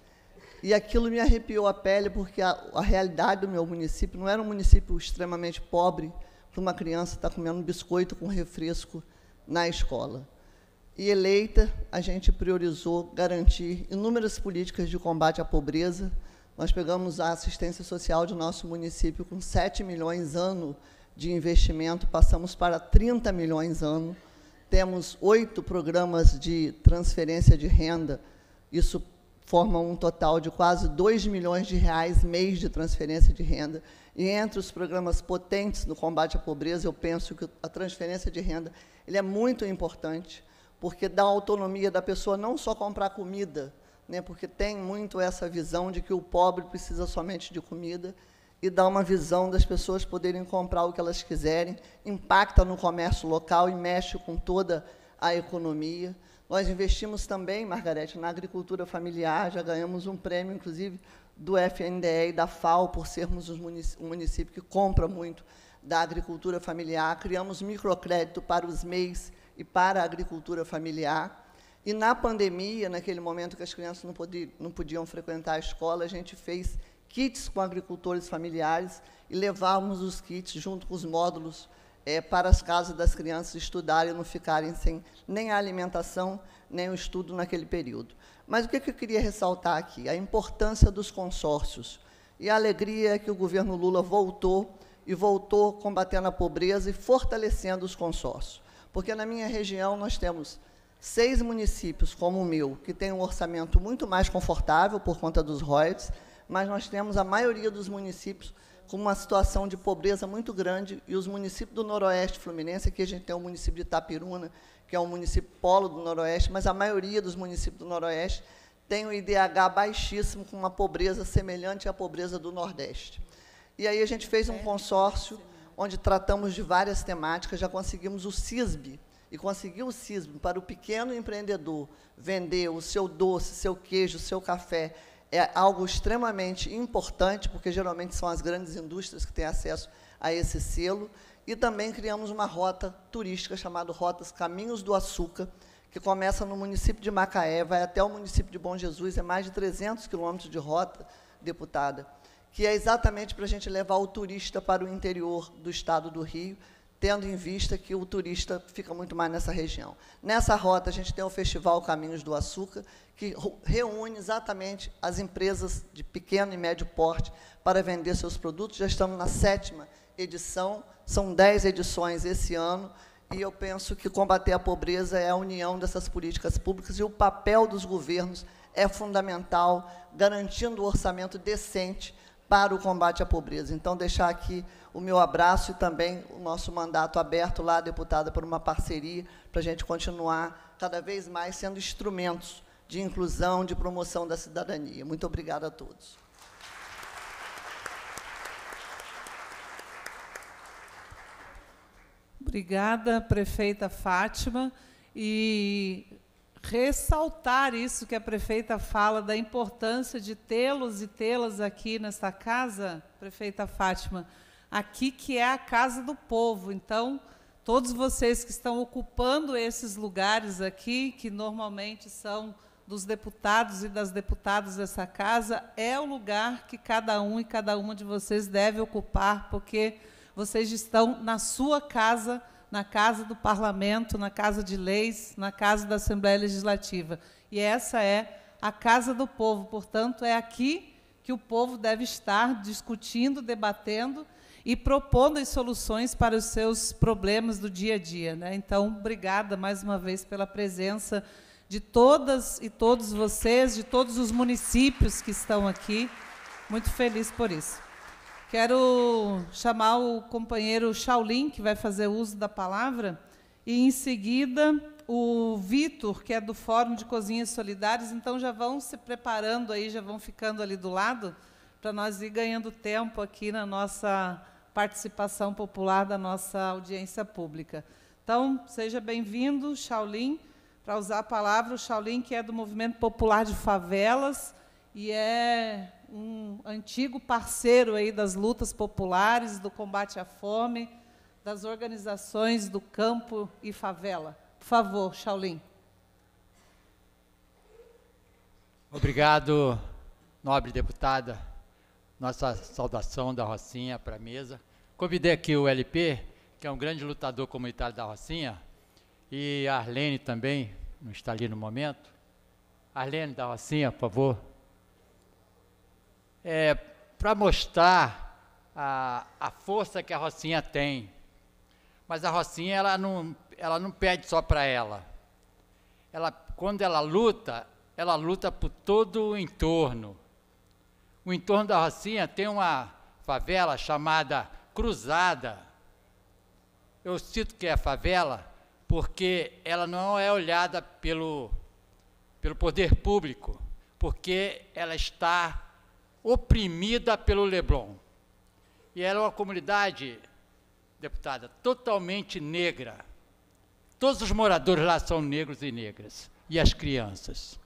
E aquilo me arrepiou a pele, porque a realidade do meu município não era um município extremamente pobre para uma criança estar comendo biscoito com refresco na escola. E, eleita, a gente priorizou garantir inúmeras políticas de combate à pobreza. Nós pegamos a assistência social de nosso município com 7 milhões ano de investimento, passamos para 30 milhões ano. Temos 8 programas de transferência de renda, isso forma um total de quase 2 milhões de reais mês de transferência de renda. E entre os programas potentes no combate à pobreza, eu penso que a transferência de renda ele é muito importante, porque dá autonomia da pessoa não só comprar comida, né, porque tem muito essa visão de que o pobre precisa somente de comida, e dá uma visão das pessoas poderem comprar o que elas quiserem, impacta no comércio local e mexe com toda a economia. Nós investimos também, Margarete, na agricultura familiar, já ganhamos um prêmio, inclusive, do FNDE e da FAO, por sermos um município que compra muito da agricultura familiar. Criamos microcrédito para os MEIs e para a agricultura familiar. E, na pandemia, naquele momento que as crianças não podiam frequentar a escola, a gente fez kits com agricultores familiares e levávamos os kits junto com os módulos para as casas das crianças estudarem e não ficarem sem nem a alimentação, nem o estudo naquele período. Mas o que eu queria ressaltar aqui? A importância dos consórcios. E a alegria é que o governo Lula voltou combatendo a pobreza e fortalecendo os consórcios. Porque, na minha região, nós temos 6 municípios, como o meu, que tem um orçamento muito mais confortável por conta dos royalties, mas nós temos a maioria dos municípios com uma situação de pobreza muito grande, e os municípios do Noroeste Fluminense, aqui a gente tem o município de Itapiruna, que é um município polo do Noroeste, mas a maioria dos municípios do Noroeste tem o IDH baixíssimo, com uma pobreza semelhante à pobreza do Nordeste. E aí a gente fez um consórcio, onde tratamos de várias temáticas, já conseguimos o CISB, e conseguir o CISB para o pequeno empreendedor vender o seu doce, seu queijo, seu café, é algo extremamente importante, porque geralmente são as grandes indústrias que têm acesso a esse selo. E também criamos uma rota turística chamada Rotas Caminhos do Açúcar, que começa no município de Macaé, vai até o município de Bom Jesus, é mais de 300 quilômetros de rota, deputada, que é exatamente para a gente levar o turista para o interior do estado do Rio, tendo em vista que o turista fica muito mais nessa região. Nessa rota, a gente tem o Festival Caminhos do Açúcar, que reúne exatamente as empresas de pequeno e médio porte para vender seus produtos. Já estamos na 7ª edição, são 10 edições esse ano, e eu penso que combater a pobreza é a união dessas políticas públicas, e o papel dos governos é fundamental, garantindo o orçamento decente para o combate à pobreza. Então, deixar aqui o meu abraço e também o nosso mandato aberto lá, deputada, por uma parceria, para a gente continuar cada vez mais sendo instrumentos de inclusão, de promoção da cidadania. Muito obrigada a todos. Obrigada, prefeita Fátima. E ressaltar isso que a prefeita fala, da importância de tê-los e tê-las aqui nesta casa, prefeita Fátima, aqui que é a casa do povo. Então, todos vocês que estão ocupando esses lugares aqui, que normalmente são dos deputados e das deputadas dessa casa, é o lugar que cada um e cada uma de vocês deve ocupar, porque vocês estão na sua casa, na casa do Parlamento, na casa de leis, na casa da Assembleia Legislativa. E essa é a casa do povo, portanto, é aqui que o povo deve estar discutindo, debatendo e propondo as soluções para os seus problemas do dia a dia, né? Então, obrigada mais uma vez pela presença de todas e todos vocês, de todos os municípios que estão aqui. Muito feliz por isso. Quero chamar o companheiro Shaolin, que vai fazer uso da palavra, e, em seguida, o Vitor, que é do Fórum de Cozinhas Solidárias. Então, já vão se preparando aí, já vão ficando ali do lado, para nós ir ganhando tempo aqui na nossa participação popular da nossa audiência pública. Então, seja bem-vindo, Shaolin, para usar a palavra. O Shaolin, que é do Movimento Popular de Favelas, e é um antigo parceiro aí das lutas populares, do combate à fome, das organizações do campo e favela. Por favor, Shaolin. Obrigado, nobre deputada. Nossa saudação da Rocinha para a mesa. Convidei aqui o LP, que é um grande lutador comunitário da Rocinha, e a Arlene também, não está ali no momento. Arlene da Rocinha, por favor. Para mostrar a força que a Rocinha tem. Mas a Rocinha, ela não pede só para ela. Quando ela luta por todo o entorno. O entorno da Rocinha tem uma favela chamada Cruzada. Eu cito que é favela porque ela não é olhada pelo poder público, porque ela está oprimida pelo Leblon. E ela é uma comunidade, deputada, totalmente negra. Todos os moradores lá são negros e negras, e as crianças.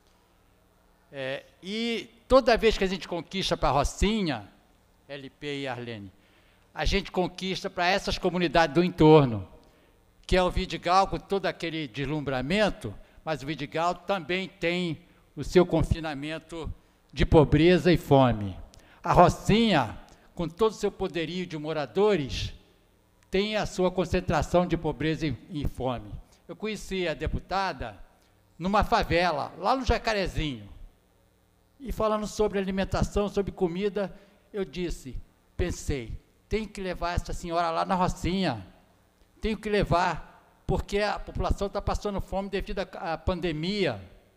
E toda vez que a gente conquista para a Rocinha, LP e Arlene, a gente conquista para essas comunidades do entorno, que é o Vidigal, com todo aquele deslumbramento, mas o Vidigal também tem o seu confinamento de pobreza e fome. A Rocinha, com todo o seu poderio de moradores, tem a sua concentração de pobreza e fome. Eu conheci a deputada numa favela, lá no Jacarezinho, e falando sobre alimentação, sobre comida, eu pensei, tem que levar essa senhora lá na Rocinha, tenho que levar, porque a população está passando fome devido à pandemia.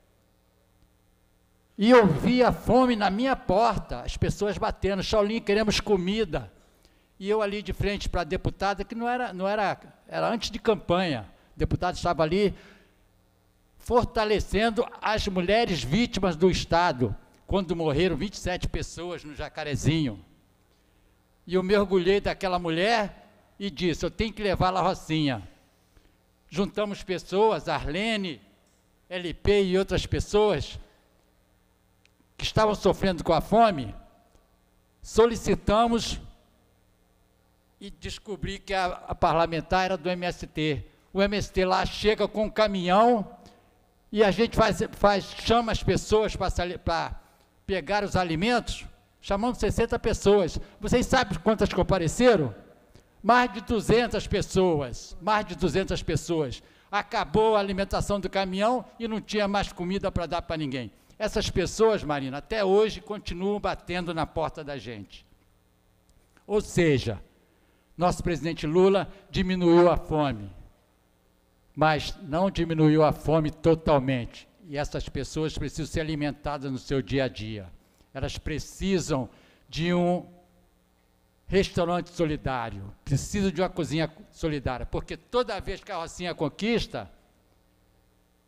E eu vi a fome na minha porta, as pessoas batendo, Shaolin, queremos comida. E eu ali de frente para a deputada, que era antes de campanha, o deputado estava ali fortalecendo as mulheres vítimas do Estado, quando morreram 27 pessoas no Jacarezinho. E eu mergulhei daquela mulher e disse, eu tenho que levar lá a Rocinha. Juntamos pessoas, Arlene, LP e outras pessoas, que estavam sofrendo com a fome, solicitamos e descobri que a parlamentar era do MST. O MST lá chega com um caminhão e a gente chama as pessoas para pegar os alimentos, chamando 60 pessoas. Vocês sabem quantas compareceram? Mais de 200 pessoas, Acabou a alimentação do caminhão e não tinha mais comida para dar para ninguém. Essas pessoas, Marina, até hoje continuam batendo na porta da gente. Ou seja, nosso presidente Lula diminuiu a fome, mas não diminuiu a fome totalmente. E essas pessoas precisam ser alimentadas no seu dia a dia. Elas precisam de um restaurante solidário, precisam de uma cozinha solidária, porque toda vez que a Rocinha conquista,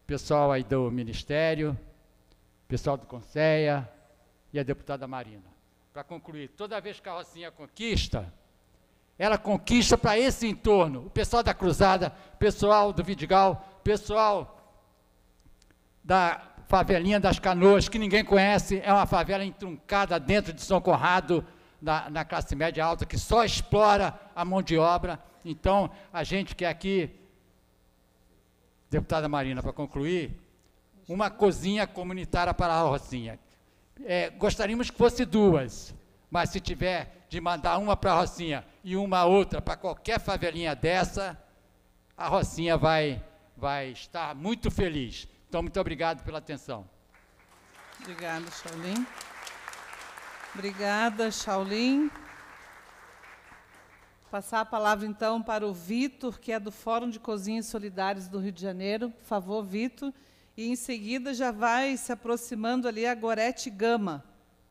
pessoal aí do Ministério, pessoal do Conceia e a deputada Marina. Para concluir, toda vez que a Rocinha conquista, ela conquista para esse entorno, o pessoal da Cruzada, pessoal do Vidigal, pessoal da favelinha das Canoas, que ninguém conhece, é uma favela entroncada dentro de São Conrado, na classe média alta, que só explora a mão de obra. Então, a gente quer aqui, deputada Marina, para concluir, uma cozinha comunitária para a Rocinha. Gostaríamos que fosse 2, mas se tiver de mandar uma para a Rocinha e uma outra para qualquer favelinha dessa, a Rocinha vai estar muito feliz. Então, muito obrigado pela atenção. Obrigada, Shaolin. Obrigada, Shaolin. Passar a palavra, então, para o Vitor, que é do Fórum de Cozinhas Solidárias do Rio de Janeiro. Por favor, Vitor. E, em seguida, já vai se aproximando ali a Gorete Gama.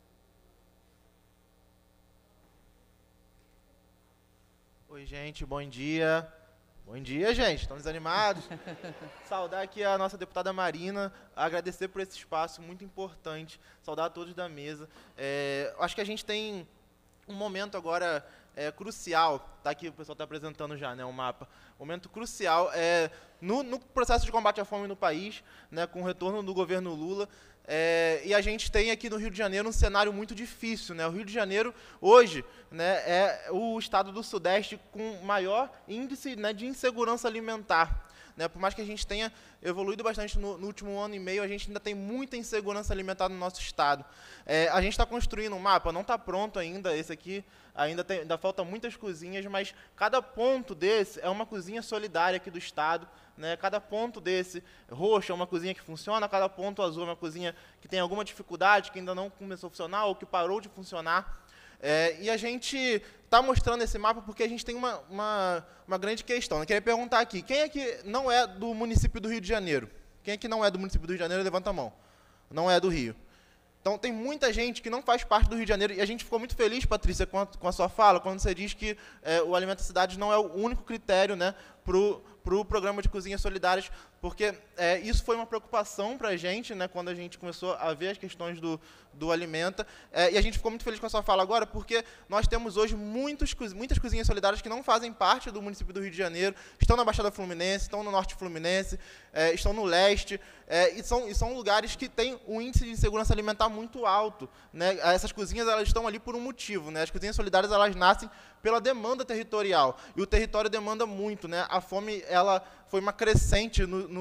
Oi, gente, bom dia. Bom dia, gente. Estão desanimados? Saudar aqui a nossa deputada Marina, agradecer por esse espaço muito importante, saudar a todos da mesa. Acho que a gente tem um momento agora crucial, tá aqui o pessoal está apresentando já, né, o mapa, momento crucial no processo de combate à fome no país, né, com o retorno do governo Lula. E a gente tem aqui no Rio de Janeiro um cenário muito difícil, né? O Rio de Janeiro, hoje, né, é o estado do Sudeste com maior índice, né, de insegurança alimentar. Né? Por mais que a gente tenha evoluído bastante no último ano e meio, a gente ainda tem muita insegurança alimentar no nosso estado. A gente está construindo um mapa, não está pronto ainda, esse aqui ainda faltam muitas cozinhas, mas cada ponto desse é uma cozinha solidária aqui do estado. Né? Cada ponto desse roxo é uma cozinha que funciona, cada ponto azul é uma cozinha que tem alguma dificuldade, que ainda não começou a funcionar ou que parou de funcionar. E a gente está mostrando esse mapa porque a gente tem uma grande questão. Eu queria perguntar aqui, quem é que não é do município do Rio de Janeiro? Quem é que não é do município do Rio de Janeiro? Levanta a mão. Não é do Rio. Então, tem muita gente que não faz parte do Rio de Janeiro, e a gente ficou muito feliz, Patrícia, com a sua fala, quando você diz que o Alimenta Cidades não é o único critério, né, para o programa de cozinhas solidárias, porque isso foi uma preocupação para a gente, né, quando a gente começou a ver as questões do Alimenta, e a gente ficou muito feliz com a sua fala agora, porque nós temos hoje muitas cozinhas solidárias que não fazem parte do município do Rio de Janeiro, estão na Baixada Fluminense, estão no Norte Fluminense, estão no Leste, e são lugares que têm um índice de insegurança alimentar muito alto. Né? Essas cozinhas elas estão ali por um motivo. Né? As cozinhas solidárias elas nascem pela demanda territorial, e o território demanda muito. Né? A fome ela foi uma crescente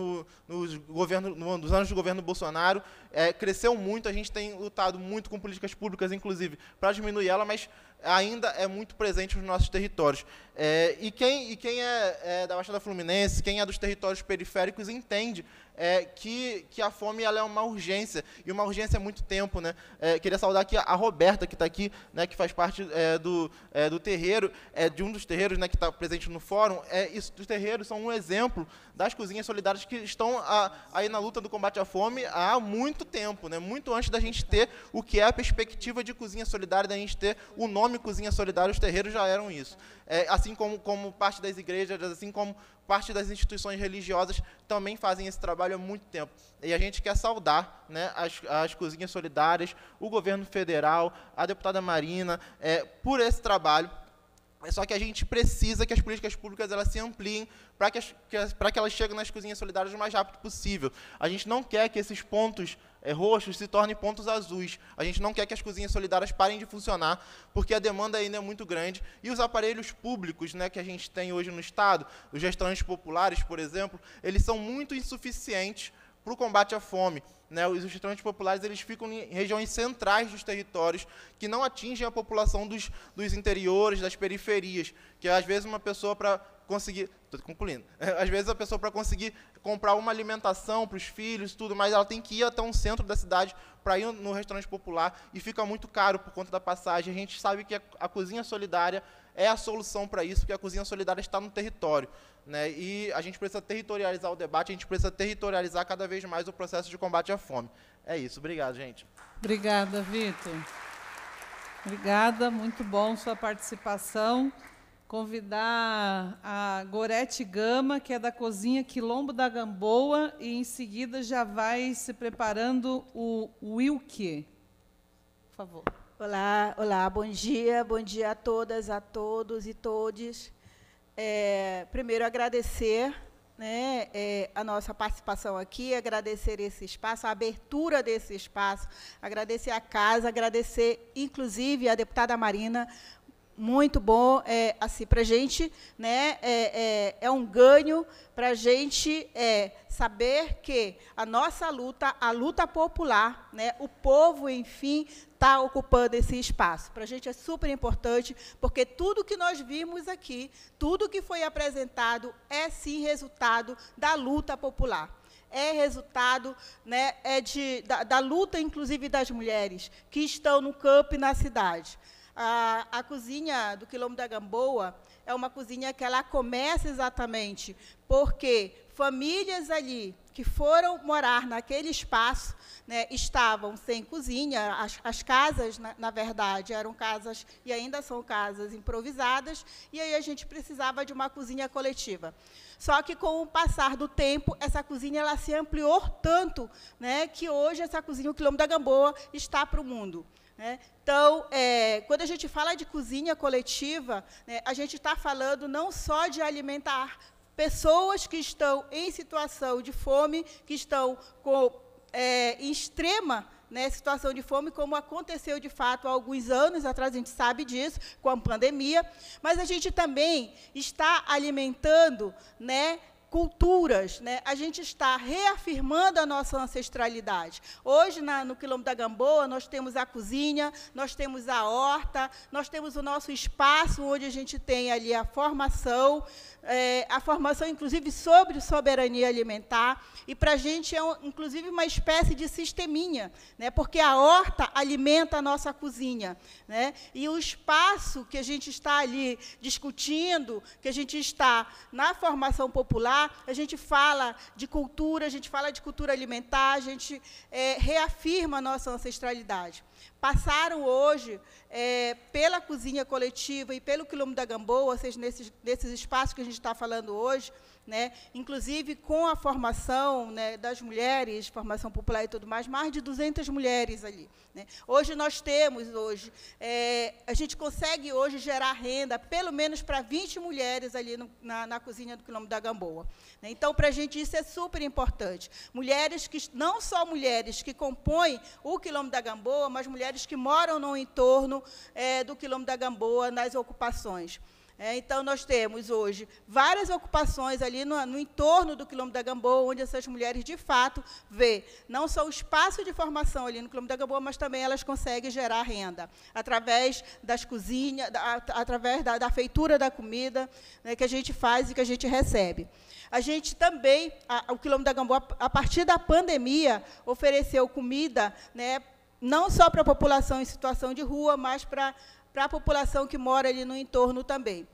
nos anos do governo Bolsonaro, cresceu muito, a gente tem lutado muito com políticas públicas, inclusive, para diminuir ela, mas ainda é muito presente nos nossos territórios. E quem é da Baixada Fluminense, quem é dos territórios periféricos, entende que a fome ela é uma urgência, e uma urgência há muito tempo. Né? Queria saudar aqui a Roberta, que está aqui, né, que faz parte do terreiro, de um dos terreiros, né, que está presente no fórum. Os terreiros são um exemplo das cozinhas solidárias que estão aí na luta do combate à fome há muito tempo, né? Muito antes da gente ter o que é a perspectiva de cozinha solidária, da gente ter o nome Cozinha Solidária, os terreiros já eram isso. Assim como parte das igrejas, assim como parte das instituições religiosas também fazem esse trabalho há muito tempo. E a gente quer saudar, né, as cozinhas solidárias, o governo federal, a deputada Marina, por esse trabalho. Só que a gente precisa que as políticas públicas elas se ampliem para que elas cheguem nas cozinhas solidárias o mais rápido possível. A gente não quer que esses pontos roxos se tornem pontos azuis. A gente não quer que as cozinhas solidárias parem de funcionar, porque a demanda ainda é muito grande. E os aparelhos públicos, né, que a gente tem hoje no Estado, os restaurantes populares, por exemplo, eles são muito insuficientes para o combate à fome. Né, os restaurantes populares eles ficam em regiões centrais dos territórios que não atingem a população dos interiores, das periferias, que às vezes uma pessoa para conseguir, estou concluindo, às vezes a pessoa para conseguir comprar uma alimentação para os filhos, tudo, mas ela tem que ir até um centro da cidade para ir no restaurante popular e fica muito caro por conta da passagem. A gente sabe que a cozinha solidária é a solução para isso, porque a cozinha solidária está no território. Né? E a gente precisa territorializar o debate, a gente precisa territorializar cada vez mais o processo de combate à fome. É isso. Obrigado, gente. Obrigada, Vitor. Obrigada, muito bom sua participação. convidar a Gorete Gama, que é da cozinha Quilombo da Gamboa, e em seguida já vai se preparando o Wilke. Por favor. Olá, bom dia a todas, a todos e todes. Primeiro, agradecer, né, a nossa participação aqui, agradecer esse espaço, a abertura desse espaço, agradecer a casa, agradecer, inclusive, a deputada Marina. Muito bom, assim, para a gente, né, é um ganho para a gente saber que a nossa luta, a luta popular, né, o povo, enfim, está ocupando esse espaço. Para a gente é super importante, porque tudo que nós vimos aqui, tudo que foi apresentado é, sim, resultado da luta popular. É resultado, né, da luta, inclusive, das mulheres que estão no campo e na cidade. A cozinha do Quilombo da Gamboa é uma cozinha que ela começa exatamente porque famílias ali que foram morar naquele espaço, né, estavam sem cozinha, as casas, na verdade, eram casas, e ainda são casas improvisadas, e aí a gente precisava de uma cozinha coletiva. Só que, com o passar do tempo, essa cozinha ela se ampliou tanto, né, que hoje essa cozinha, o Quilombo da Gamboa, está para o mundo. Né? Então, quando a gente fala de cozinha coletiva, né, a gente está falando não só de alimentar pessoas que estão em situação de fome, que estão em extrema, né, situação de fome, como aconteceu, de fato, há alguns anos atrás, a gente sabe disso, com a pandemia, mas a gente também está alimentando, né, culturas, né? A gente está reafirmando a nossa ancestralidade. Hoje, no Quilombo da Gamboa, nós temos a cozinha, nós temos a horta, nós temos o nosso espaço, onde a gente tem ali a formação, inclusive, sobre soberania alimentar, e, para a gente, inclusive, uma espécie de sisteminha, né? Porque a horta alimenta a nossa cozinha, né? E o espaço que a gente está ali discutindo, que a gente está na formação popular, a gente fala de cultura, a gente fala de cultura alimentar, a gente reafirma a nossa ancestralidade. Passaram hoje, pela cozinha coletiva e pelo Quilombo da Gamboa, ou seja, nesses espaços que a gente está falando hoje, né, inclusive com a formação, né, das mulheres, formação popular e tudo mais de 200 mulheres ali. Né. Hoje nós temos, a gente consegue hoje gerar renda, pelo menos para 20 mulheres ali na cozinha do Quilombo da Gamboa. Né. Então, para a gente isso é super importante. Mulheres que, não só mulheres que compõem o Quilombo da Gamboa, mas mulheres que moram no entorno do Quilombo da Gamboa, nas ocupações. Então, nós temos hoje várias ocupações ali no entorno do Quilombo da Gamboa, onde essas mulheres, de fato, vê não só o espaço de formação ali no Quilombo da Gamboa, mas também elas conseguem gerar renda, através das cozinhas, através da feitura da comida, né, que a gente faz e que a gente recebe. A gente também, o Quilombo da Gamboa, a partir da pandemia, ofereceu comida, né, não só para a população em situação de rua, mas para a população que mora ali no entorno também.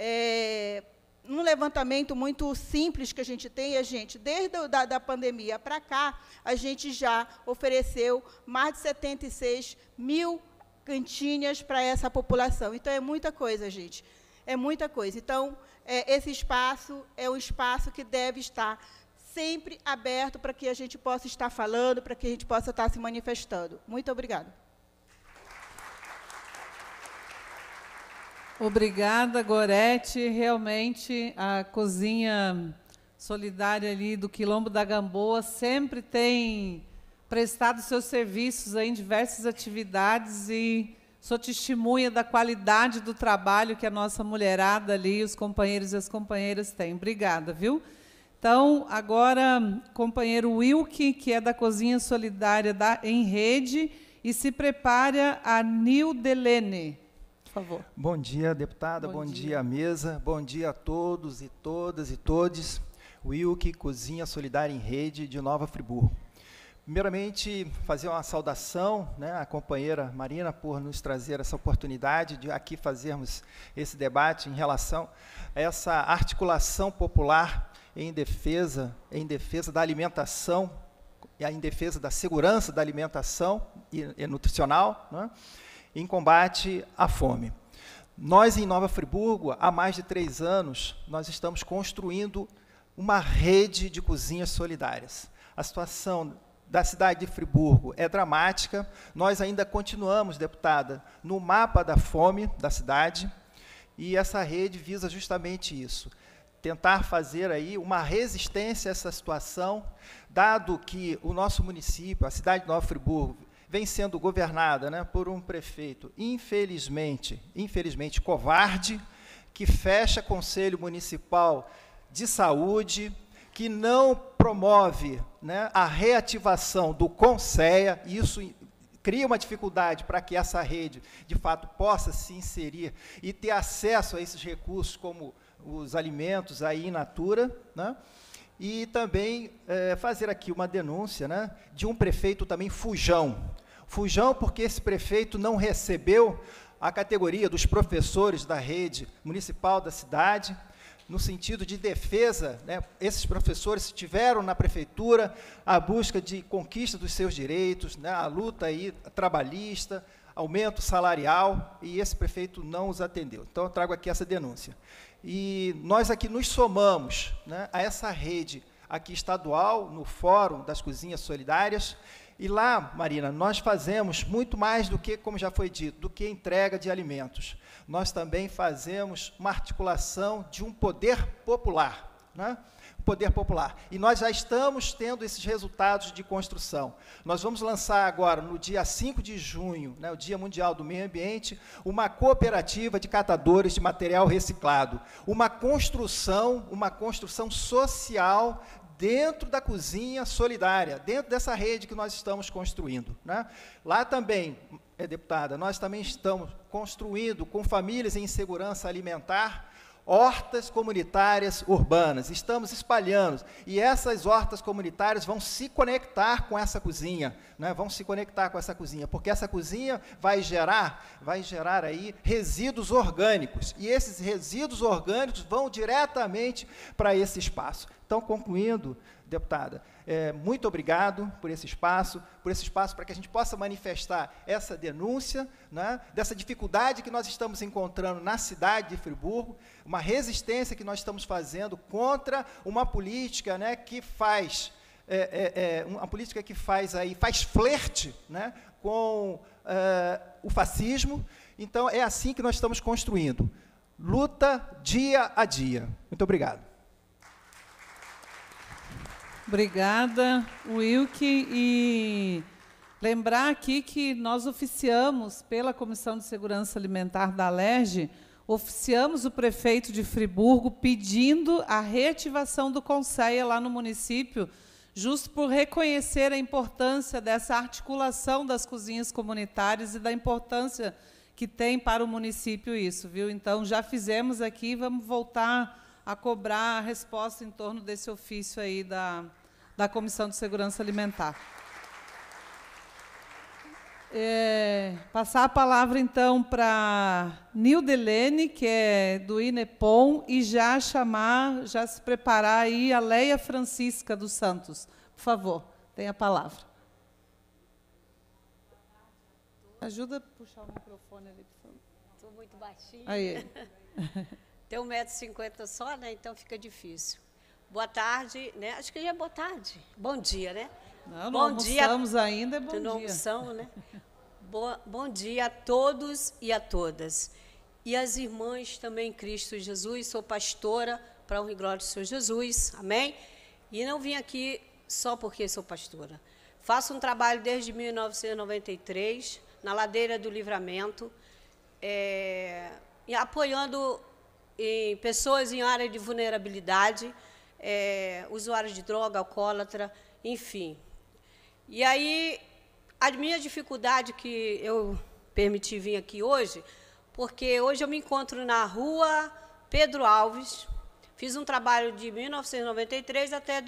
Num levantamento muito simples que a gente tem, desde da pandemia para cá, a gente já ofereceu mais de 76 mil cantinas para essa população. Então, é muita coisa, gente. É muita coisa. Então, esse espaço é um espaço que deve estar sempre aberto para que a gente possa estar falando, para que a gente possa estar se manifestando. Muito obrigada. Obrigada, Gorete. Realmente, a cozinha solidária ali do Quilombo da Gamboa sempre tem prestado seus serviços em diversas atividades e sou testemunha da qualidade do trabalho que a nossa mulherada ali, os companheiros e as companheiras têm. Obrigada, viu? Então, agora, companheiro Wilke, que é da Cozinha Solidária em Rede, e se prepara a Nildelene. Por favor. Bom dia, deputada, bom dia, mesa, bom dia a todos e todas e todes. Wilke, Cozinha Solidária em Rede de Nova Friburgo. Primeiramente, fazer uma saudação, né, à companheira Marina por nos trazer essa oportunidade de aqui fazermos esse debate em relação a essa articulação popular em defesa da alimentação, em defesa da segurança da alimentação e nutricional, né, em combate à fome. Nós, em Nova Friburgo, há mais de 3 anos, nós estamos construindo uma rede de cozinhas solidárias. A situação da cidade de Friburgo é dramática. Nós ainda continuamos, deputada, no mapa da fome da cidade, e essa rede visa justamente isso, tentar fazer aí uma resistência a essa situação, dado que o nosso município, a cidade de Nova Friburgo, vem sendo governada, né, por um prefeito, infelizmente covarde, que fecha Conselho Municipal de Saúde, que não promove, né, a reativação do CONSEA. Isso cria uma dificuldade para que essa rede, de fato, possa se inserir e ter acesso a esses recursos, como os alimentos aí in natura, né? E também fazer aqui uma denúncia, né, de um prefeito também fujão. Fujão porque esse prefeito não recebeu a categoria dos professores da rede municipal da cidade, no sentido de defesa, né? Esses professores tiveram na prefeitura a busca de conquista dos seus direitos, né? A luta aí trabalhista, aumento salarial, e esse prefeito não os atendeu. Então, eu trago aqui essa denúncia. E nós aqui nos somamos, né, a essa rede aqui estadual, no Fórum das Cozinhas Solidárias, e lá, Marina, nós fazemos muito mais do que, como já foi dito, do que entrega de alimentos. Nós também fazemos uma articulação de um poder popular, né? Poder popular. E nós já estamos tendo esses resultados de construção. Nós vamos lançar agora, no dia 5 de junho, né, o Dia Mundial do Meio Ambiente, uma cooperativa de catadores de material reciclado. Uma construção social dentro da cozinha solidária, dentro dessa rede que nós estamos construindo, né? Lá também, deputada, nós também estamos construindo, com famílias em segurança alimentar, hortas comunitárias urbanas. Estamos espalhando, e essas hortas comunitárias vão se conectar com essa cozinha, né? Vão se conectar com essa cozinha, porque essa cozinha vai gerar aí resíduos orgânicos, e esses resíduos orgânicos vão diretamente para esse espaço. Então, concluindo, deputada, muito obrigado por esse espaço para que a gente possa manifestar essa denúncia, né, dessa dificuldade que nós estamos encontrando na cidade de Friburgo, uma resistência que nós estamos fazendo contra uma política, né, que faz faz flerte, né, com o fascismo. Então, é assim que nós estamos construindo. Luta dia a dia. Muito obrigado. Obrigada, Wilke. E lembrar aqui que nós oficiamos, pela Comissão de Segurança Alimentar da Alerj, oficiamos o prefeito de Friburgo pedindo a reativação do CONSEA lá no município, justo por reconhecer a importância dessa articulação das cozinhas comunitárias e da importância que tem para o município isso, viu? Então, já fizemos aqui, vamos voltar a cobrar a resposta em torno desse ofício aí da Comissão de Segurança Alimentar. Passar a palavra, então, para Nildelene, que é do INEPOM, e já se preparar aí a Leia Francisca dos Santos. Por favor, tem a palavra. Ajuda a puxar o microfone ali, por favor. Estou muito baixinha. Aí. Tem 1,50 m só, né? Então fica difícil. Boa tarde, né? Acho que já é boa tarde. Bom dia, né? Não bom dia. Almoçamos ainda, é bom dia. Não almoçamos, né? Bom dia a todos e a todas. E as irmãs também em Cristo Jesus. Sou pastora para a honra e glória do Senhor Jesus. Amém? E não vim aqui só porque sou pastora. Faço um trabalho desde 1993, na Ladeira do Livramento, apoiando pessoas em área de vulnerabilidade, usuários de droga, alcoólatra, enfim. E aí, a minha dificuldade que eu permiti vir aqui hoje, porque hoje eu me encontro na rua Pedro Alves, fiz um trabalho de 1993 até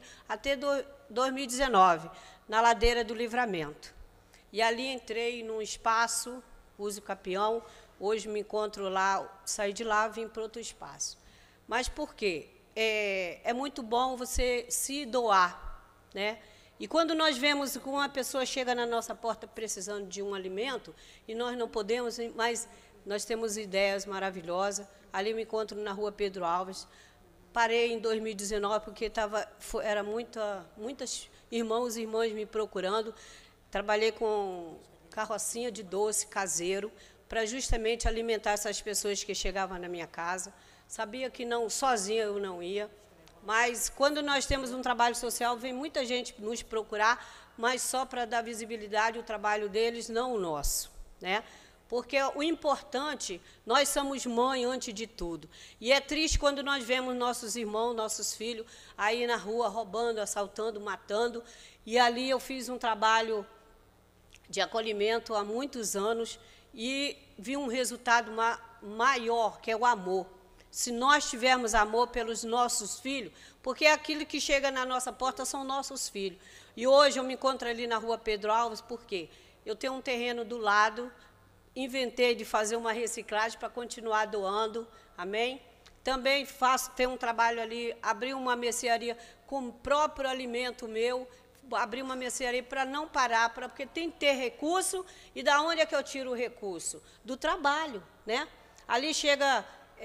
2019, na Ladeira do Livramento. E ali entrei num espaço, uso capião, hoje me encontro lá, saí de lá, vim para outro espaço. Mas por quê? É muito bom você se doar, né? E quando nós vemos que uma pessoa chega na nossa porta precisando de um alimento, e nós não podemos, mas nós temos ideias maravilhosas. Ali eu me encontro na Rua Pedro Alves. Parei em 2019 porque era muitas irmãos e irmãs me procurando. Trabalhei com carrocinha de doce caseiro para justamente alimentar essas pessoas que chegavam na minha casa. Sabia que não, sozinha eu não ia, mas quando nós temos um trabalho social, vem muita gente nos procurar, mas só para dar visibilidade ao trabalho deles, não o nosso, né? Porque o importante, nós somos mãe antes de tudo. E é triste quando nós vemos nossos irmãos, nossos filhos, aí na rua roubando, assaltando, matando. E ali eu fiz um trabalho de acolhimento há muitos anos e vi um resultado maior, que é o amor. Se nós tivermos amor pelos nossos filhos, porque aquilo que chega na nossa porta são nossos filhos. E hoje eu me encontro ali na Rua Pedro Alves, por quê? Eu tenho um terreno do lado, inventei de fazer uma reciclagem para continuar doando, amém? Também tenho um trabalho ali, abri uma mercearia com o próprio alimento meu, abri uma mercearia para não parar, porque tem que ter recurso, e da onde é que eu tiro o recurso? Do trabalho, né? Ali chega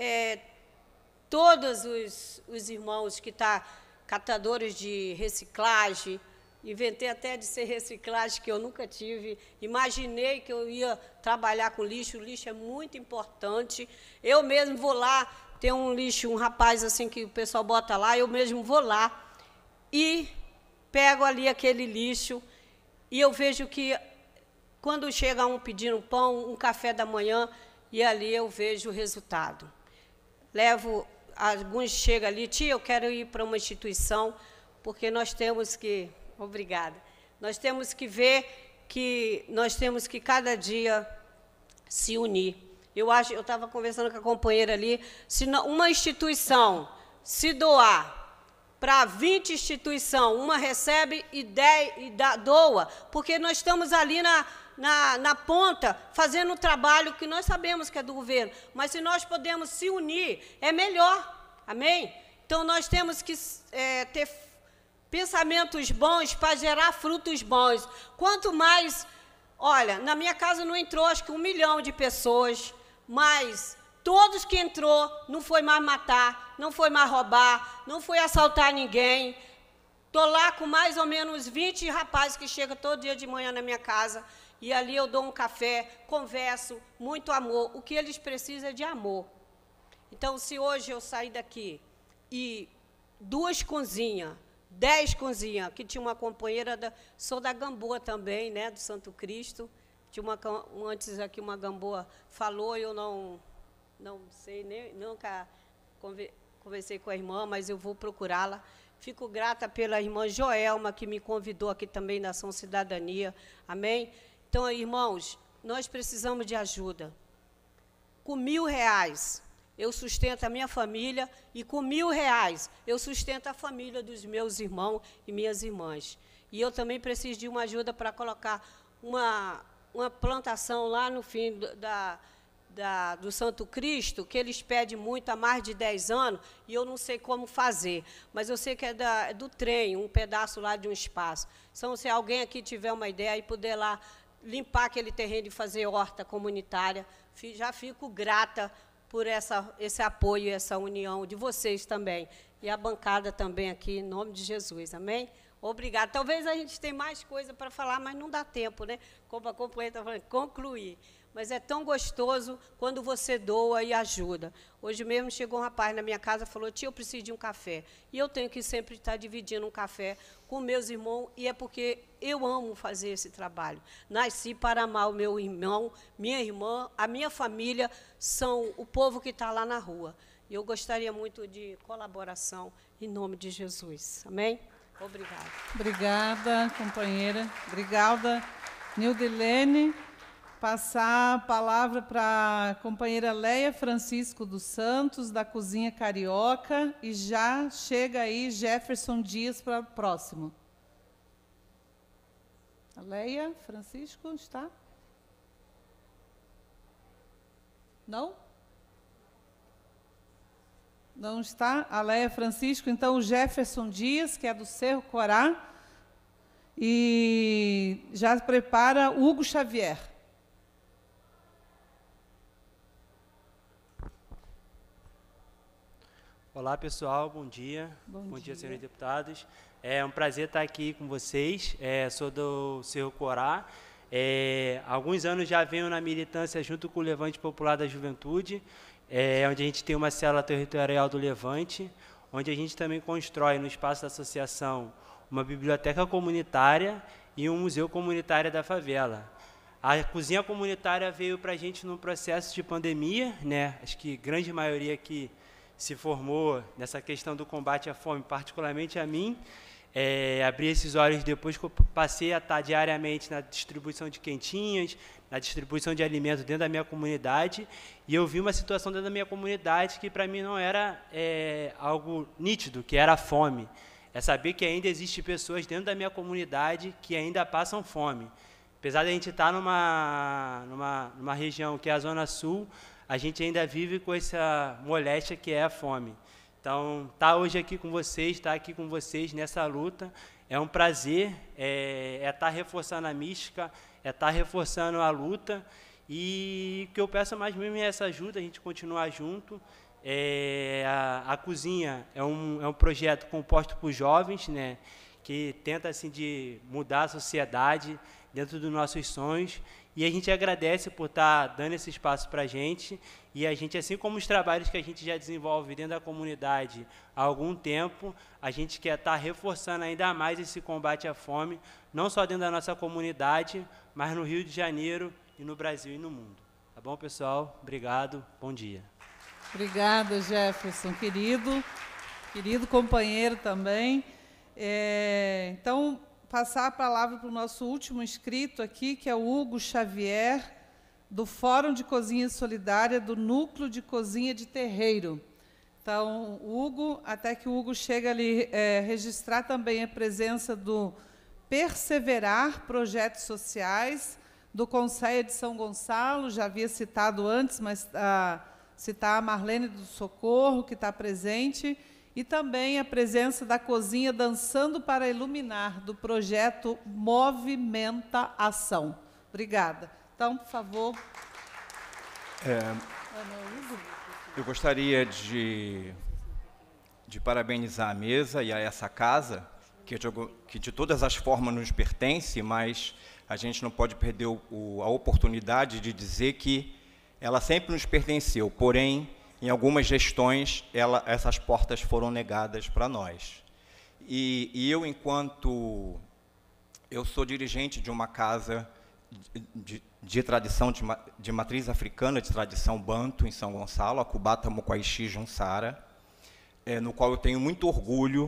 todos os irmãos que estão catadores de reciclagem, inventei até de ser reciclagem, que eu nunca tive, imaginei que eu ia trabalhar com lixo, o lixo é muito importante, eu mesmo vou lá, tem um lixo, um rapaz assim que o pessoal bota lá, eu mesmo vou lá e pego ali aquele lixo e eu vejo que quando chega um pedindo pão, um café da manhã, e ali eu vejo o resultado. Alguns chegam ali, tia, eu quero ir para uma instituição, porque nós temos que, obrigada, nós temos que ver que nós temos que cada dia se unir. Eu estava conversando com a companheira ali, se uma instituição se doar para 20 instituições, uma recebe e doa, porque nós estamos ali na ponta, fazendo um trabalho que nós sabemos que é do governo, mas se nós podemos se unir, é melhor, amém? Então, nós temos que ter pensamentos bons para gerar frutos bons. Quanto mais, olha, na minha casa não entrou, acho que 1 milhão de pessoas, mas todos que entrou não foi mais matar, não foi mais roubar, não foi assaltar ninguém. Estou lá com mais ou menos 20 rapazes que chegam todo dia de manhã na minha casa, e ali eu dou um café, converso, muito amor. O que eles precisam é de amor. Então, se hoje eu sair daqui e 2 cozinhas, 10 cozinhas, que tinha uma companheira, sou da Gamboa também, né, do Santo Cristo, tinha antes aqui uma Gamboa falou, eu não sei, nunca conversei com a irmã, mas eu vou procurá-la. Fico grata pela irmã Joelma, que me convidou aqui também na Ação Cidadania, amém? Então, irmãos, nós precisamos de ajuda. Com R$1.000, eu sustento a minha família, e com R$1.000, eu sustento a família dos meus irmãos e minhas irmãs. E eu também preciso de uma ajuda para colocar uma plantação lá no fim do Santo Cristo, que eles pedem muito há mais de 10 anos, e eu não sei como fazer, mas eu sei que é do trem, um pedaço lá de um espaço. Então, se alguém aqui tiver uma ideia e puder lá limpar aquele terreno e fazer horta comunitária, já fico grata por esse apoio e essa união de vocês também. E a bancada também aqui, em nome de Jesus, amém? Obrigada. Talvez a gente tenha mais coisa para falar, mas não dá tempo, né? Como a companheira está falando, concluir. Mas é tão gostoso quando você doa e ajuda. Hoje mesmo chegou um rapaz na minha casa e falou, tia, eu preciso de um café. E eu tenho que sempre estar dividindo um café com meus irmãos, e é porque eu amo fazer esse trabalho. Nasci para amar o meu irmão, minha irmã, a minha família, são o povo que está lá na rua. E eu gostaria muito de colaboração, em nome de Jesus. Amém? Obrigada. Obrigada, companheira. Obrigada, Nildilene. Passar a palavra para a companheira Leia Francisco dos Santos, da Cozinha Carioca, e já chega aí Jefferson Dias para o próximo. A Leia Francisco está? Não? Não está? A Leia Francisco, então o Jefferson Dias, que é do Cerro Corá, e já prepara Hugo Xavier. Olá, pessoal, bom dia. Bom dia, senhores deputados. É um prazer estar aqui com vocês. Sou do Cerro Corá. Há alguns anos já venho na militância junto com o Levante Popular da Juventude, onde a gente tem uma célula territorial do Levante, onde a gente também constrói no espaço da associação uma biblioteca comunitária e um museu comunitário da favela. A cozinha comunitária veio para a gente num processo de pandemia, né? Acho que a grande maioria que se formou nessa questão do combate à fome, particularmente a mim, abri esses olhos depois que eu passei a estar diariamente na distribuição de quentinhas, na distribuição de alimentos dentro da minha comunidade, e eu vi uma situação dentro da minha comunidade que para mim não era algo nítido, que era a fome. É saber que ainda existem pessoas dentro da minha comunidade que ainda passam fome. Apesar de a gente estar numa região que é a Zona Sul, a gente ainda vive com essa moléstia que é a fome. Então, estar hoje aqui com vocês, estar aqui com vocês nessa luta, é um prazer, estar reforçando a mística, estar reforçando a luta, e o que eu peço mais mesmo é essa ajuda, a gente continuar junto. A cozinha é um projeto composto por jovens, né, que tenta assim, de mudar a sociedade dentro dos nossos sonhos, e a gente agradece por estar dando esse espaço para a gente, e a gente, assim como os trabalhos que a gente já desenvolve dentro da comunidade há algum tempo, a gente quer estar reforçando ainda mais esse combate à fome, não só dentro da nossa comunidade, mas no Rio de Janeiro, e no Brasil e no mundo. Tá bom, pessoal? Obrigado, bom dia. Obrigada, Jefferson, querido companheiro também. Então, passar a palavra para o nosso último inscrito aqui, que é o Hugo Xavier, do Fórum de Cozinha Solidária do Núcleo de Cozinha de Terreiro. Então, Hugo, até que o Hugo chegue ali, registrar também a presença do Perseverar Projetos Sociais, do Conselho de São Gonçalo, já havia citado antes, mas citar a Marlene do Socorro, que está presente, e também a presença da Cozinha Dançando para Iluminar, do projeto Movimenta Ação. Obrigada. Então, por favor. Eu gostaria de parabenizar a mesa e a essa casa, que de todas as formas nos pertence, mas a gente não pode perder a oportunidade de dizer que ela sempre nos pertenceu, porém, em algumas gestões, essas portas foram negadas para nós. E eu, enquanto eu sou dirigente de uma casa de tradição de matriz africana, de tradição banto, em São Gonçalo, a Kubata Mokwaishi Junsara, no qual eu tenho muito orgulho.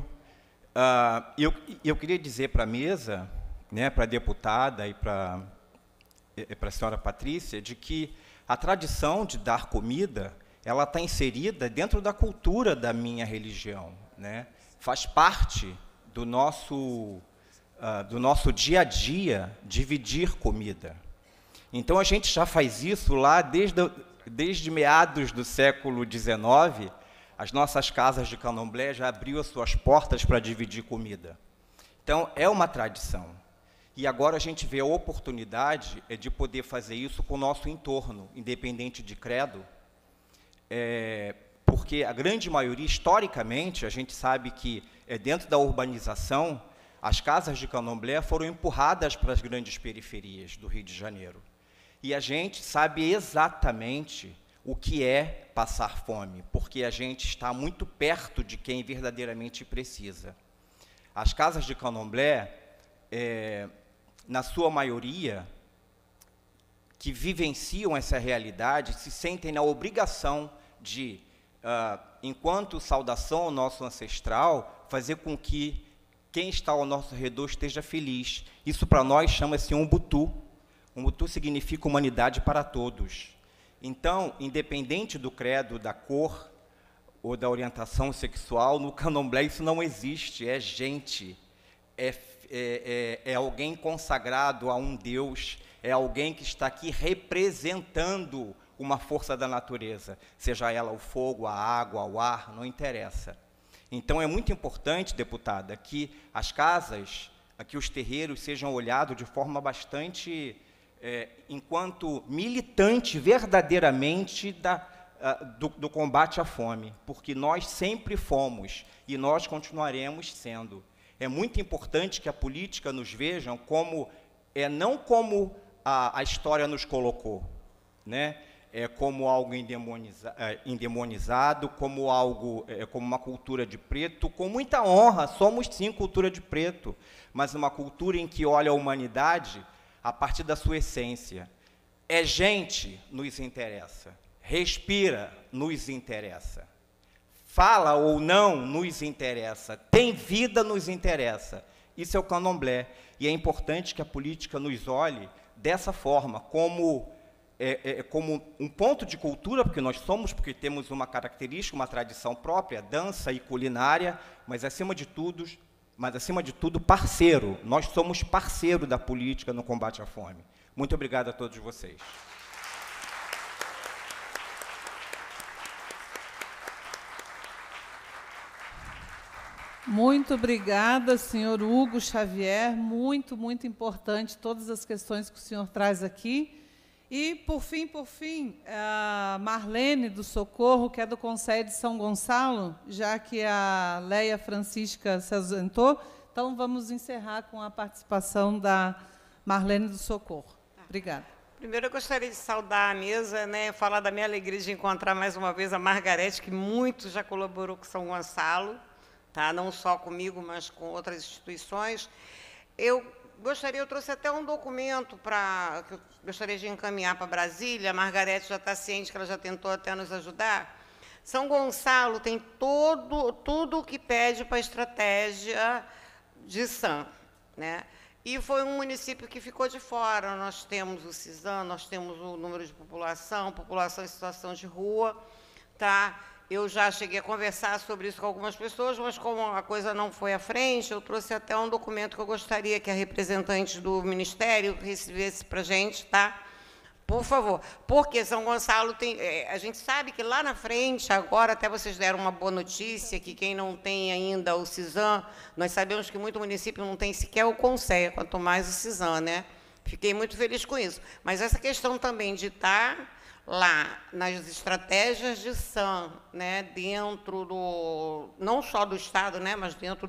Eu queria dizer para a mesa, né, para a deputada e para a senhora Patrícia, de que a tradição de dar comida, ela está inserida dentro da cultura da minha religião, né? Faz parte do nosso dia a dia dividir comida. Então, a gente já faz isso lá desde meados do século XIX, as nossas casas de candomblé já abriu as suas portas para dividir comida. Então, é uma tradição. E agora a gente vê a oportunidade de poder fazer isso com o nosso entorno, independente de credo, porque a grande maioria, historicamente, a gente sabe que dentro da urbanização, as casas de candomblé foram empurradas para as grandes periferias do Rio de Janeiro. E a gente sabe exatamente o que é passar fome, porque a gente está muito perto de quem verdadeiramente precisa. As casas de candomblé, na sua maioria, que vivenciam essa realidade, se sentem na obrigação de, enquanto saudação ao nosso ancestral, fazer com que quem está ao nosso redor esteja feliz. Isso, para nós, chama-se Ubuntu. Ubuntu significa humanidade para todos. Então, independente do credo, da cor ou da orientação sexual, no candomblé isso não existe, é gente, é alguém consagrado a um Deus, é alguém que está aqui representando uma força da natureza, seja ela o fogo, a água, o ar, não interessa. Então, é muito importante, deputada, que as casas, que os terreiros sejam olhados de forma bastante, enquanto militante verdadeiramente do combate à fome, porque nós sempre fomos e nós continuaremos sendo. É muito importante que a política nos veja como, não como a história nos colocou, né? Como algo endemonizado, como algo, como uma cultura de preto, com muita honra, somos sim cultura de preto, mas uma cultura em que olha a humanidade a partir da sua essência. É gente, nos interessa. Respira, nos interessa. Fala ou não, nos interessa. Tem vida, nos interessa. Isso é o candomblé. E é importante que a política nos olhe dessa forma, como um ponto de cultura, porque nós somos, porque temos uma característica, uma tradição própria, dança e culinária, mas acima de tudo, parceiro. Nós somos parceiro da política no combate à fome. Muito obrigado a todos vocês. Muito obrigada, senhor Hugo Xavier. Muito, muito importante todas as questões que o senhor traz aqui. E, por fim, a Marlene do Socorro, que é do Conselho de São Gonçalo, já que a Leia Francisca se ausentou, então vamos encerrar com a participação da Marlene do Socorro. Obrigada. Primeiro, eu gostaria de saudar a mesa, né, falar da minha alegria de encontrar mais uma vez a Margarete, que muito já colaborou com São Gonçalo, tá? Não só comigo, mas com outras instituições. Eu trouxe até um documento que eu gostaria de encaminhar para Brasília. A Margarete já está ciente, que ela já tentou até nos ajudar. São Gonçalo tem tudo o que pede para a estratégia de SAM, né? E foi um município que ficou de fora. Nós temos o CISAM, nós temos o número de população em situação de rua, tá? Eu já cheguei a conversar sobre isso com algumas pessoas, mas como a coisa não foi à frente, eu trouxe até um documento que eu gostaria que a representante do Ministério recebesse para a gente, tá? Por favor. Porque São Gonçalo tem... a gente sabe que lá na frente, agora até vocês deram uma boa notícia, que quem não tem ainda o CISAM, nós sabemos que muito município não tem sequer o CONSEA, quanto mais o CISAM, né? Fiquei muito feliz com isso. Mas essa questão também de estar lá nas estratégias de SAM, né, dentro não só do Estado, né, mas dentro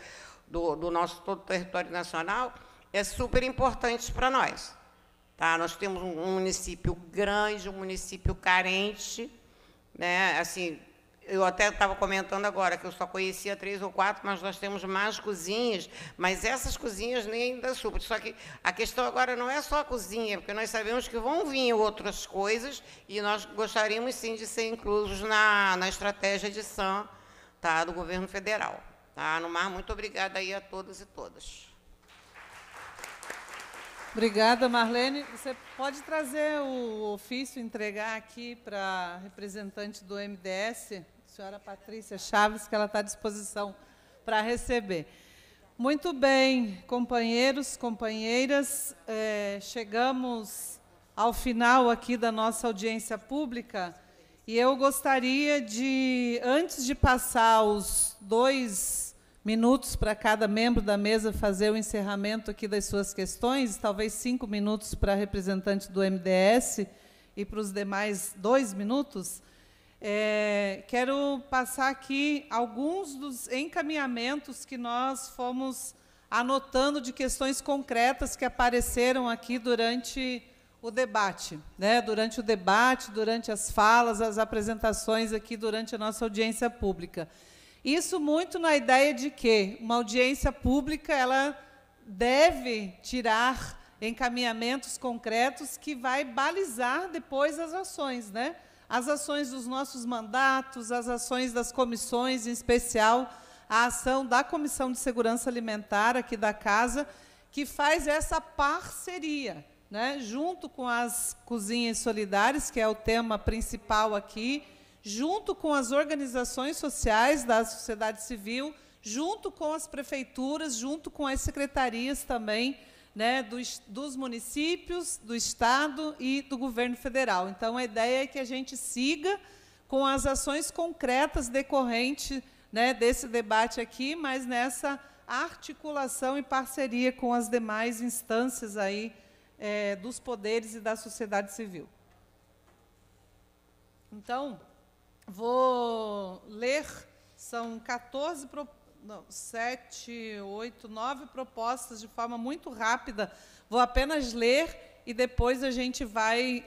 do nosso todo território nacional, é super importante para nós. Tá? Nós temos um município grande, um município carente, né, assim, eu até estava comentando agora que eu só conhecia 3 ou 4, mas nós temos mais cozinhas, mas essas cozinhas nem ainda supram. Só que a questão agora não é só a cozinha, porque nós sabemos que vão vir outras coisas e nós gostaríamos, sim, de ser inclusos na estratégia de SAM, tá, do governo federal. Tá? No mar, muito obrigada aí a todos e todas. Obrigada, Marlene. Você pode trazer o ofício, entregar aqui para a representante do MDS, a senhora Patrícia Chaves, que ela está à disposição para receber. Muito bem, companheiros, companheiras, chegamos ao final aqui da nossa audiência pública e eu gostaria de, antes de passar os 2 minutos para cada membro da mesa fazer o encerramento aqui das suas questões, talvez 5 minutos para a representante do MDS e para os demais 2 minutos, quero passar aqui alguns dos encaminhamentos que nós fomos anotando de questões concretas que apareceram aqui durante o debate, né? Durante as falas, as apresentações aqui durante a nossa audiência pública. Isso muito na ideia de que uma audiência pública ela deve tirar encaminhamentos concretos que vai balizar depois as ações, né? As ações dos nossos mandatos, as ações das comissões, em especial a ação da Comissão de Segurança Alimentar aqui da Casa, que faz essa parceria, né? Junto com as cozinhas solidárias, que é o tema principal aqui, junto com as organizações sociais da sociedade civil, junto com as prefeituras, junto com as secretarias também, né, dos municípios, do Estado e do governo federal. Então, a ideia é que a gente siga com as ações concretas decorrentes, né, desse debate aqui, mas nessa articulação e parceria com as demais instâncias aí, dos poderes e da sociedade civil. Então, vou ler, são 7, 8, 9 propostas de forma muito rápida. Vou apenas ler e depois a gente vai,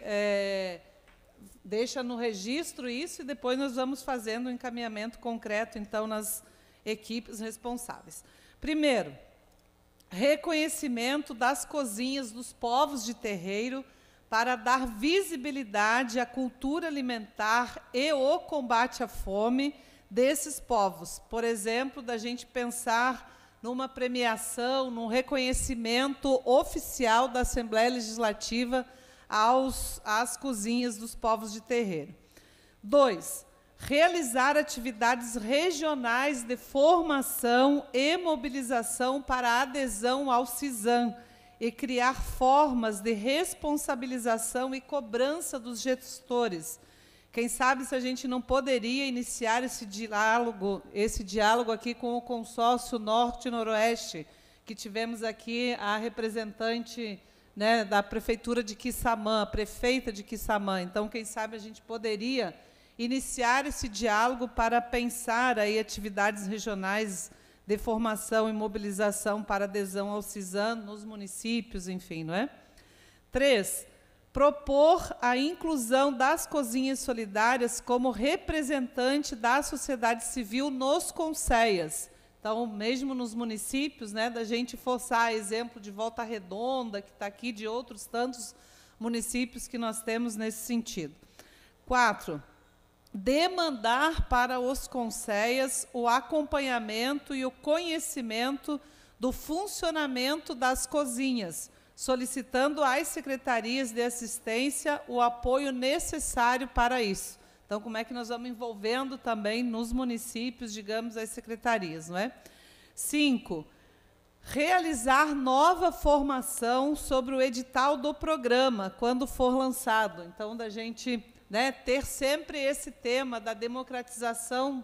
deixa no registro isso, e depois nós vamos fazendo um encaminhamento concreto, então, nas equipes responsáveis. Primeiro, reconhecimento das cozinhas dos povos de terreiro para dar visibilidade à cultura alimentar e o combate à fome desses povos. Por exemplo, da gente pensar numa premiação, num reconhecimento oficial da Assembleia Legislativa às cozinhas dos povos de terreiro. 2, realizar atividades regionais de formação e mobilização para a adesão ao CISAM e criar formas de responsabilização e cobrança dos gestores. Quem sabe se a gente não poderia iniciar esse diálogo aqui com o consórcio Norte e Noroeste, que tivemos aqui a representante, né, da Prefeitura de Quissamã, a prefeita de Quissamã. Então, quem sabe a gente poderia iniciar esse diálogo para pensar aí atividades regionais de formação e mobilização para adesão ao CISAM nos municípios, enfim, não é? 3, propor a inclusão das cozinhas solidárias como representante da sociedade civil nos CONSEAs. Então, mesmo nos municípios, né, da gente forçar, exemplo de Volta Redonda, que está aqui, de outros tantos municípios que nós temos nesse sentido. 4, demandar para os CONSEAs o acompanhamento e o conhecimento do funcionamento das cozinhas, solicitando às secretarias de assistência o apoio necessário para isso. Então, como é que nós vamos envolvendo também nos municípios, digamos, as secretarias, não é? 5, realizar nova formação sobre o edital do programa, quando for lançado. Então, da gente, né, ter sempre esse tema da democratização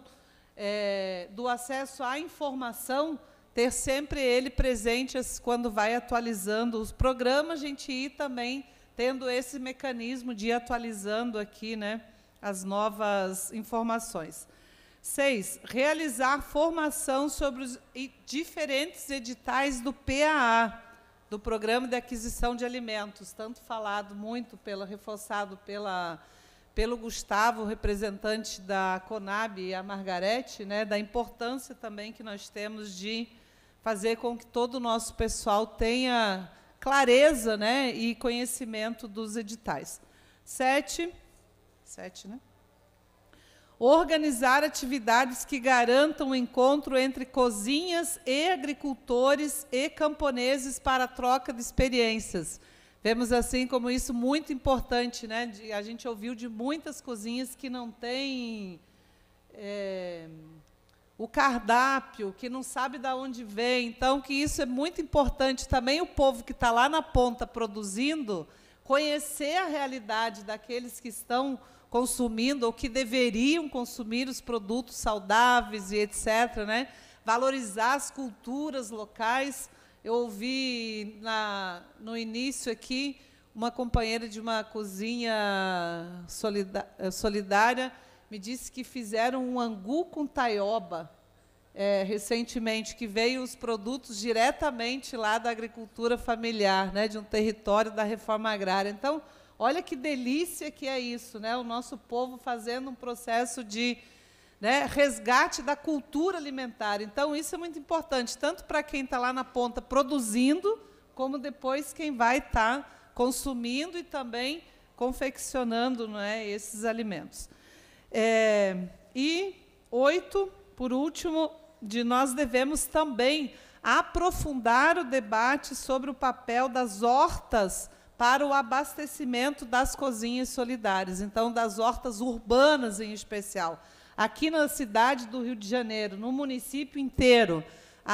do acesso à informação, ter sempre ele presente quando vai atualizando os programas, a gente ir também tendo esse mecanismo de ir atualizando aqui, né, as novas informações. 6, realizar formação sobre os diferentes editais do PAA, do Programa de Aquisição de Alimentos, tanto falado muito, reforçado pelo Gustavo, representante da Conab, e a Margarete, né, da importância também que nós temos de fazer com que todo o nosso pessoal tenha clareza, né, e conhecimento dos editais. 7, né? Organizar atividades que garantam o encontro entre cozinhas e agricultores e camponeses para a troca de experiências. Vemos assim como isso muito importante, né? A gente ouviu de muitas cozinhas que não têm o cardápio, que não sabe de onde vem. Então, que isso é muito importante também, o povo que está lá na ponta produzindo, conhecer a realidade daqueles que estão consumindo ou que deveriam consumir os produtos saudáveis e etc., né? Valorizar as culturas locais. Eu ouvi no início aqui uma companheira de uma cozinha solidária me disse que fizeram um angu com taioba recentemente, que veio os produtos diretamente lá da agricultura familiar, né, de um território da reforma agrária. Então, olha que delícia que é isso, né? O nosso povo fazendo um processo de, né, resgate da cultura alimentar. Então, isso é muito importante, tanto para quem está lá na ponta produzindo, como depois quem vai estar consumindo e também confeccionando, não é, esses alimentos. E 8, por último, nós devemos também aprofundar o debate sobre o papel das hortas para o abastecimento das cozinhas solidárias, então, das hortas urbanas em especial. Aqui na cidade do Rio de Janeiro, no município inteiro,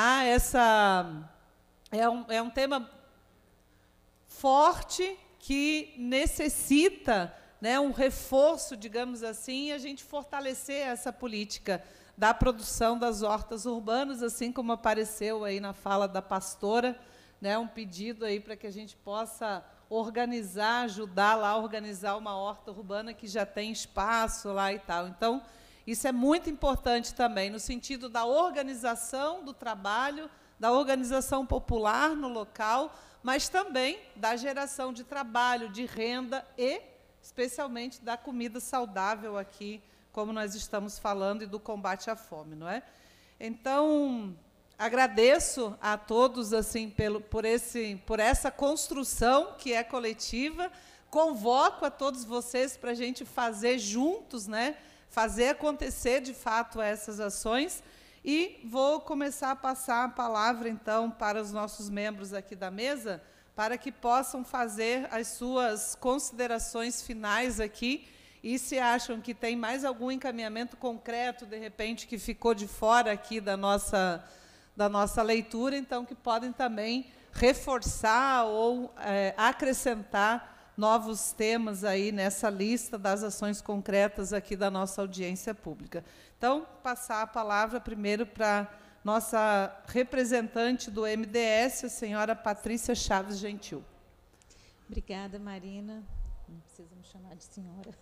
é um tema forte que necessita, né, um reforço, digamos assim, e a gente fortalecer essa política da produção das hortas urbanas, assim como apareceu aí na fala da pastora, né, um pedido aí para que a gente possa organizar, ajudar lá a organizar uma horta urbana que já tem espaço lá e tal. Então, isso é muito importante também, no sentido da organização do trabalho, da organização popular no local, mas também da geração de trabalho, de renda e, especialmente, da comida saudável aqui, como nós estamos falando, e do combate à fome, não é? Então, agradeço a todos assim por essa construção que é coletiva. Convoco a todos vocês para a gente fazer juntos, né? Fazer acontecer, de fato, essas ações. E vou começar a passar a palavra, então, para os nossos membros aqui da mesa, para que possam fazer as suas considerações finais aqui. E se acham que tem mais algum encaminhamento concreto, de repente, que ficou de fora aqui da nossa leitura, então, que podem também reforçar ou acrescentar novos temas aí nessa lista das ações concretas aqui da nossa audiência pública. Então, passar a palavra primeiro para nossa representante do MDS, a senhora Patrícia Chaves Gentil. Obrigada, Marina. Não precisa me chamar de senhora.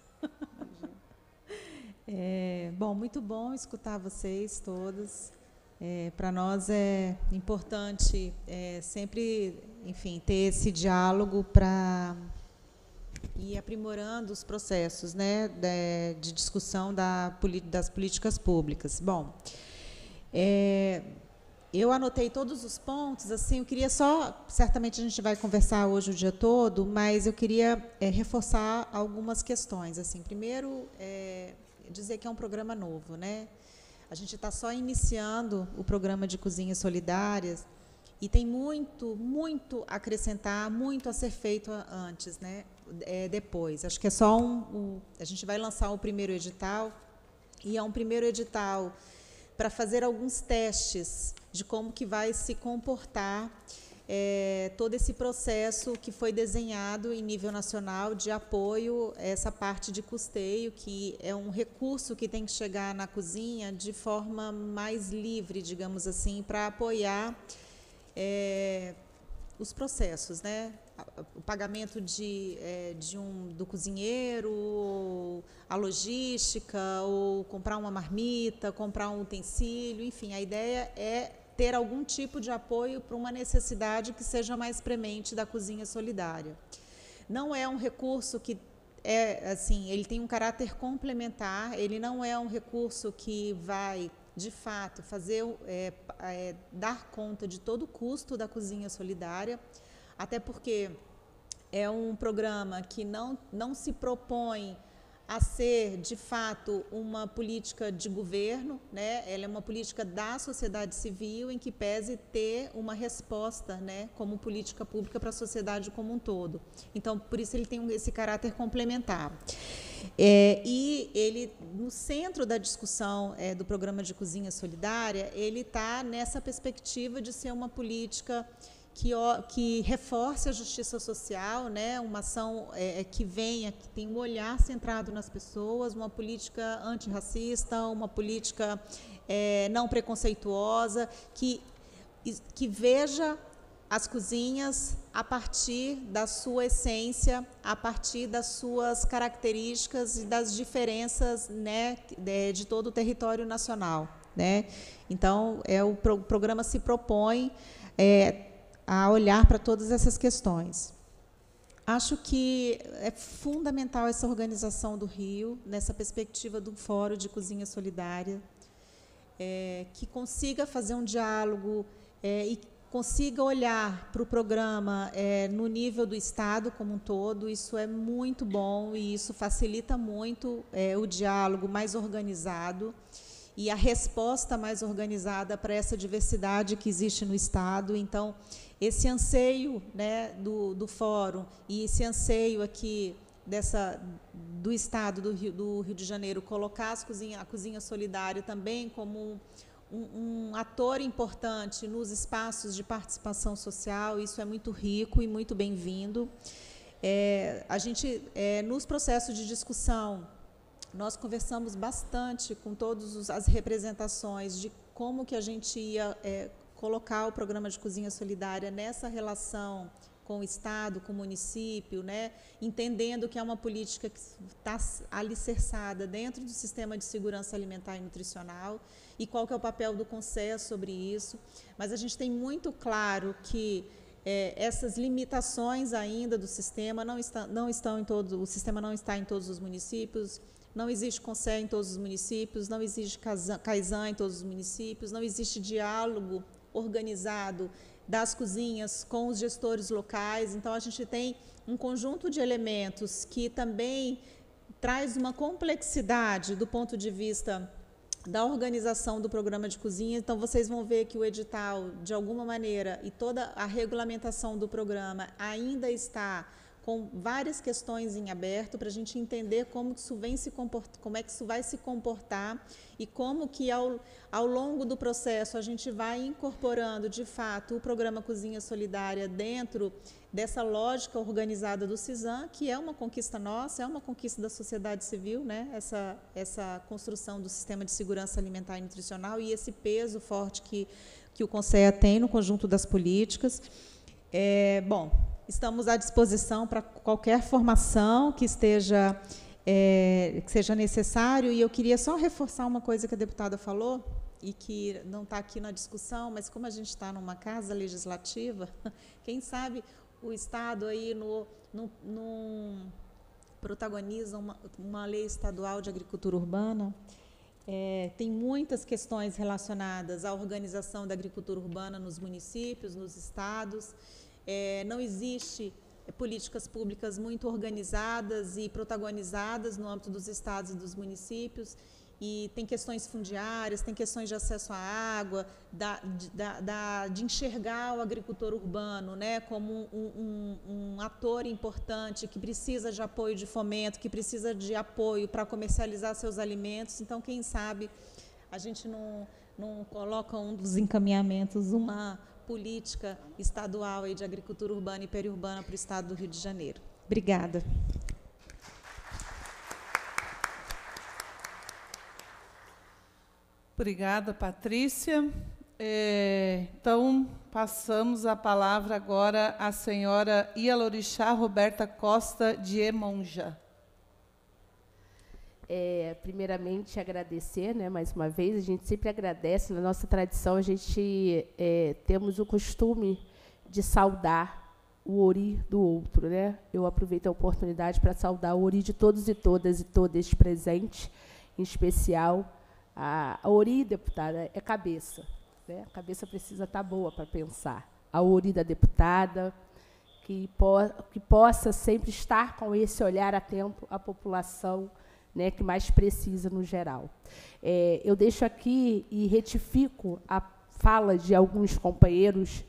Bom, muito bom escutar vocês todos. Para nós é importante sempre, enfim, ter esse diálogo para ir aprimorando os processos, né, de discussão das políticas públicas. Bom, eu anotei todos os pontos, assim, eu queria só, certamente a gente vai conversar hoje o dia todo, mas eu queria reforçar algumas questões. Assim, primeiro, dizer que é um programa novo, né? A gente está só iniciando o programa de cozinhas solidárias e tem muito a acrescentar, muito a ser feito antes, né? Depois. Acho que é só a gente vai lançar o primeiro edital, e é um primeiro edital para fazer alguns testes de como que vai se comportar todo esse processo que foi desenhado em nível nacional de apoio a essa parte de custeio, que é um recurso que tem que chegar na cozinha de forma mais livre, digamos assim, para apoiar os processos, né? O pagamento do cozinheiro, a logística, ou comprar uma marmita, comprar um utensílio, enfim, a ideia é ter algum tipo de apoio para uma necessidade que seja mais premente da cozinha solidária. Não é um recurso que assim, ele tem um caráter complementar, ele não é um recurso que vai, de fato, dar conta de todo o custo da cozinha solidária, até porque é um programa que não se propõe a ser, de fato, uma política de governo, né? Ela é uma política da sociedade civil, em que pese ter uma resposta, né, como política pública para a sociedade como um todo. Então, por isso ele tem esse caráter complementar. E ele, no centro da discussão do programa de cozinha solidária, ele está nessa perspectiva de ser uma política que reforce a justiça social, né? Uma ação que tem um olhar centrado nas pessoas, uma política antirracista, uma política não preconceituosa, que veja as cozinhas a partir da sua essência, a partir das suas características e das diferenças, né, de todo o território nacional, né? Então, o programa se propõe a olhar para todas essas questões. Acho que é fundamental essa organização do Rio, nessa perspectiva do Fórum de Cozinha Solidária, que consiga fazer um diálogo e consiga olhar para o programa no nível do Estado como um todo. Isso é muito bom e isso facilita muito o diálogo mais organizado e a resposta mais organizada para essa diversidade que existe no Estado. Então, esse anseio, né, do Fórum e esse anseio aqui do Estado do Rio de Janeiro, colocar a cozinha solidária também como um ator importante nos espaços de participação social, isso é muito rico e muito bem-vindo. A gente, nos processos de discussão, nós conversamos bastante com todas as representações de como que a gente ia colocar o programa de cozinha solidária nessa relação com o Estado, com o município, né, entendendo que é uma política que está alicerçada dentro do sistema de segurança alimentar e nutricional, e qual que é o papel do Conselho sobre isso. Mas a gente tem muito claro que essas limitações ainda do sistema não estão em todos, o sistema não está em todos os municípios, não existe Conselho em todos os municípios, não existe Kaizen em todos os municípios, não existe diálogo organizado das cozinhas com os gestores locais. Então, a gente tem um conjunto de elementos que também traz uma complexidade do ponto de vista da organização do programa de cozinha. Então, vocês vão ver que o edital, de alguma maneira, e toda a regulamentação do programa ainda está com várias questões em aberto para a gente entender como que isso como é que isso vai se comportar e como que ao longo do processo a gente vai incorporando de fato o programa Cozinha Solidária dentro dessa lógica organizada do CISAM, que é uma conquista nossa, é uma conquista da sociedade civil, né? Essa construção do sistema de segurança alimentar e nutricional e esse peso forte que o Conselho tem no conjunto das políticas. Bom, estamos à disposição para qualquer formação que seja necessário, e eu queria só reforçar uma coisa que a deputada falou, e que não está aqui na discussão, mas como a gente está numa casa legislativa, quem sabe o Estado aí protagoniza uma lei estadual de agricultura urbana. Tem muitas questões relacionadas à organização da agricultura urbana nos municípios, nos estados. Não existe políticas públicas muito organizadas e protagonizadas no âmbito dos estados e dos municípios, e tem questões fundiárias, tem questões de acesso à água, de enxergar o agricultor urbano, né, como um ator importante que precisa de apoio de fomento, que precisa de apoio para comercializar seus alimentos. Então, quem sabe a gente não coloca um dos encaminhamentos, uma política estadual aí de agricultura urbana e periurbana para o estado do Rio de Janeiro. Obrigada. Obrigada, Patrícia. Então, passamos a palavra agora à senhora Ialorixá Roberta Costa de Emonja. Primeiramente, agradecer, né, mais uma vez. A gente sempre agradece. Na nossa tradição, a gente temos o costume de saudar o ori do outro, né? Eu aproveito a oportunidade para saudar o ori de todos e todas presentes, em especial a ori, deputada, é cabeça, né? A cabeça precisa estar boa para pensar. A ori da deputada, que possa sempre estar com esse olhar atento à população, né, que mais precisa no geral. Eu deixo aqui e retifico a fala de alguns companheiros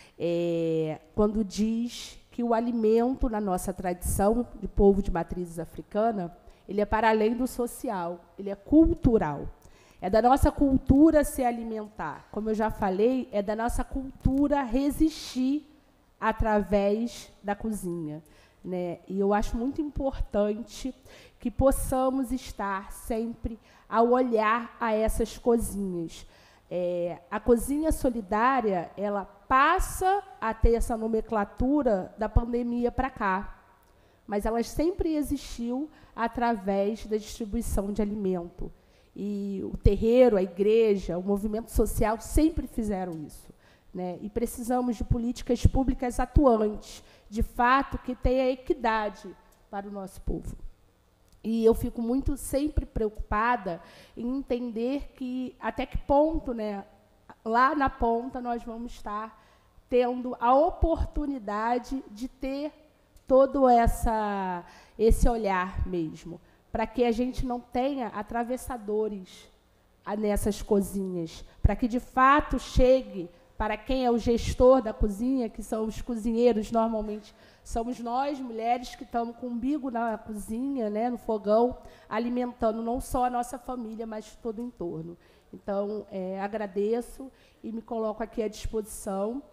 quando diz que o alimento, na nossa tradição de povo de matrizes africana, ele é para além do social, ele é cultural. É da nossa cultura se alimentar. Como eu já falei, é da nossa cultura resistir através da cozinha, né? E eu acho muito importante que possamos estar sempre a olhar a essas cozinhas. A cozinha solidária, ela passa a ter essa nomenclatura da pandemia para cá, mas ela sempre existiu através da distribuição de alimento. E o terreiro, a igreja, o movimento social sempre fizeram isso, né? E precisamos de políticas públicas atuantes, de fato, que tenha equidade para o nosso povo. E eu fico muito sempre preocupada em entender que até que ponto, né, lá na ponta, nós vamos estar tendo a oportunidade de ter todo esse olhar mesmo, para que a gente não tenha atravessadores nessas cozinhas, para que, de fato, chegue para quem é o gestor da cozinha, que são os cozinheiros, normalmente somos nós, mulheres, que estamos com o umbigo na cozinha, né, no fogão, alimentando não só a nossa família, mas todo o entorno. Então, agradeço e me coloco aqui à disposição,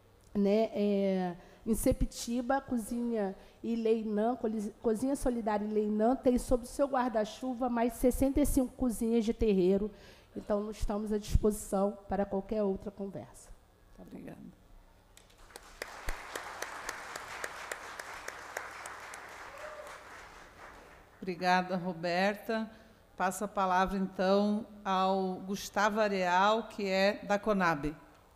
né, em Sepitiba, Cozinha Solidária Ileinã tem sob o seu guarda-chuva mais 65 cozinhas de terreiro. Então, nós estamos à disposição para qualquer outra conversa. Obrigada. Obrigada, Roberta. Passo a palavra, então, ao Gustavo Areal, que é da Conab.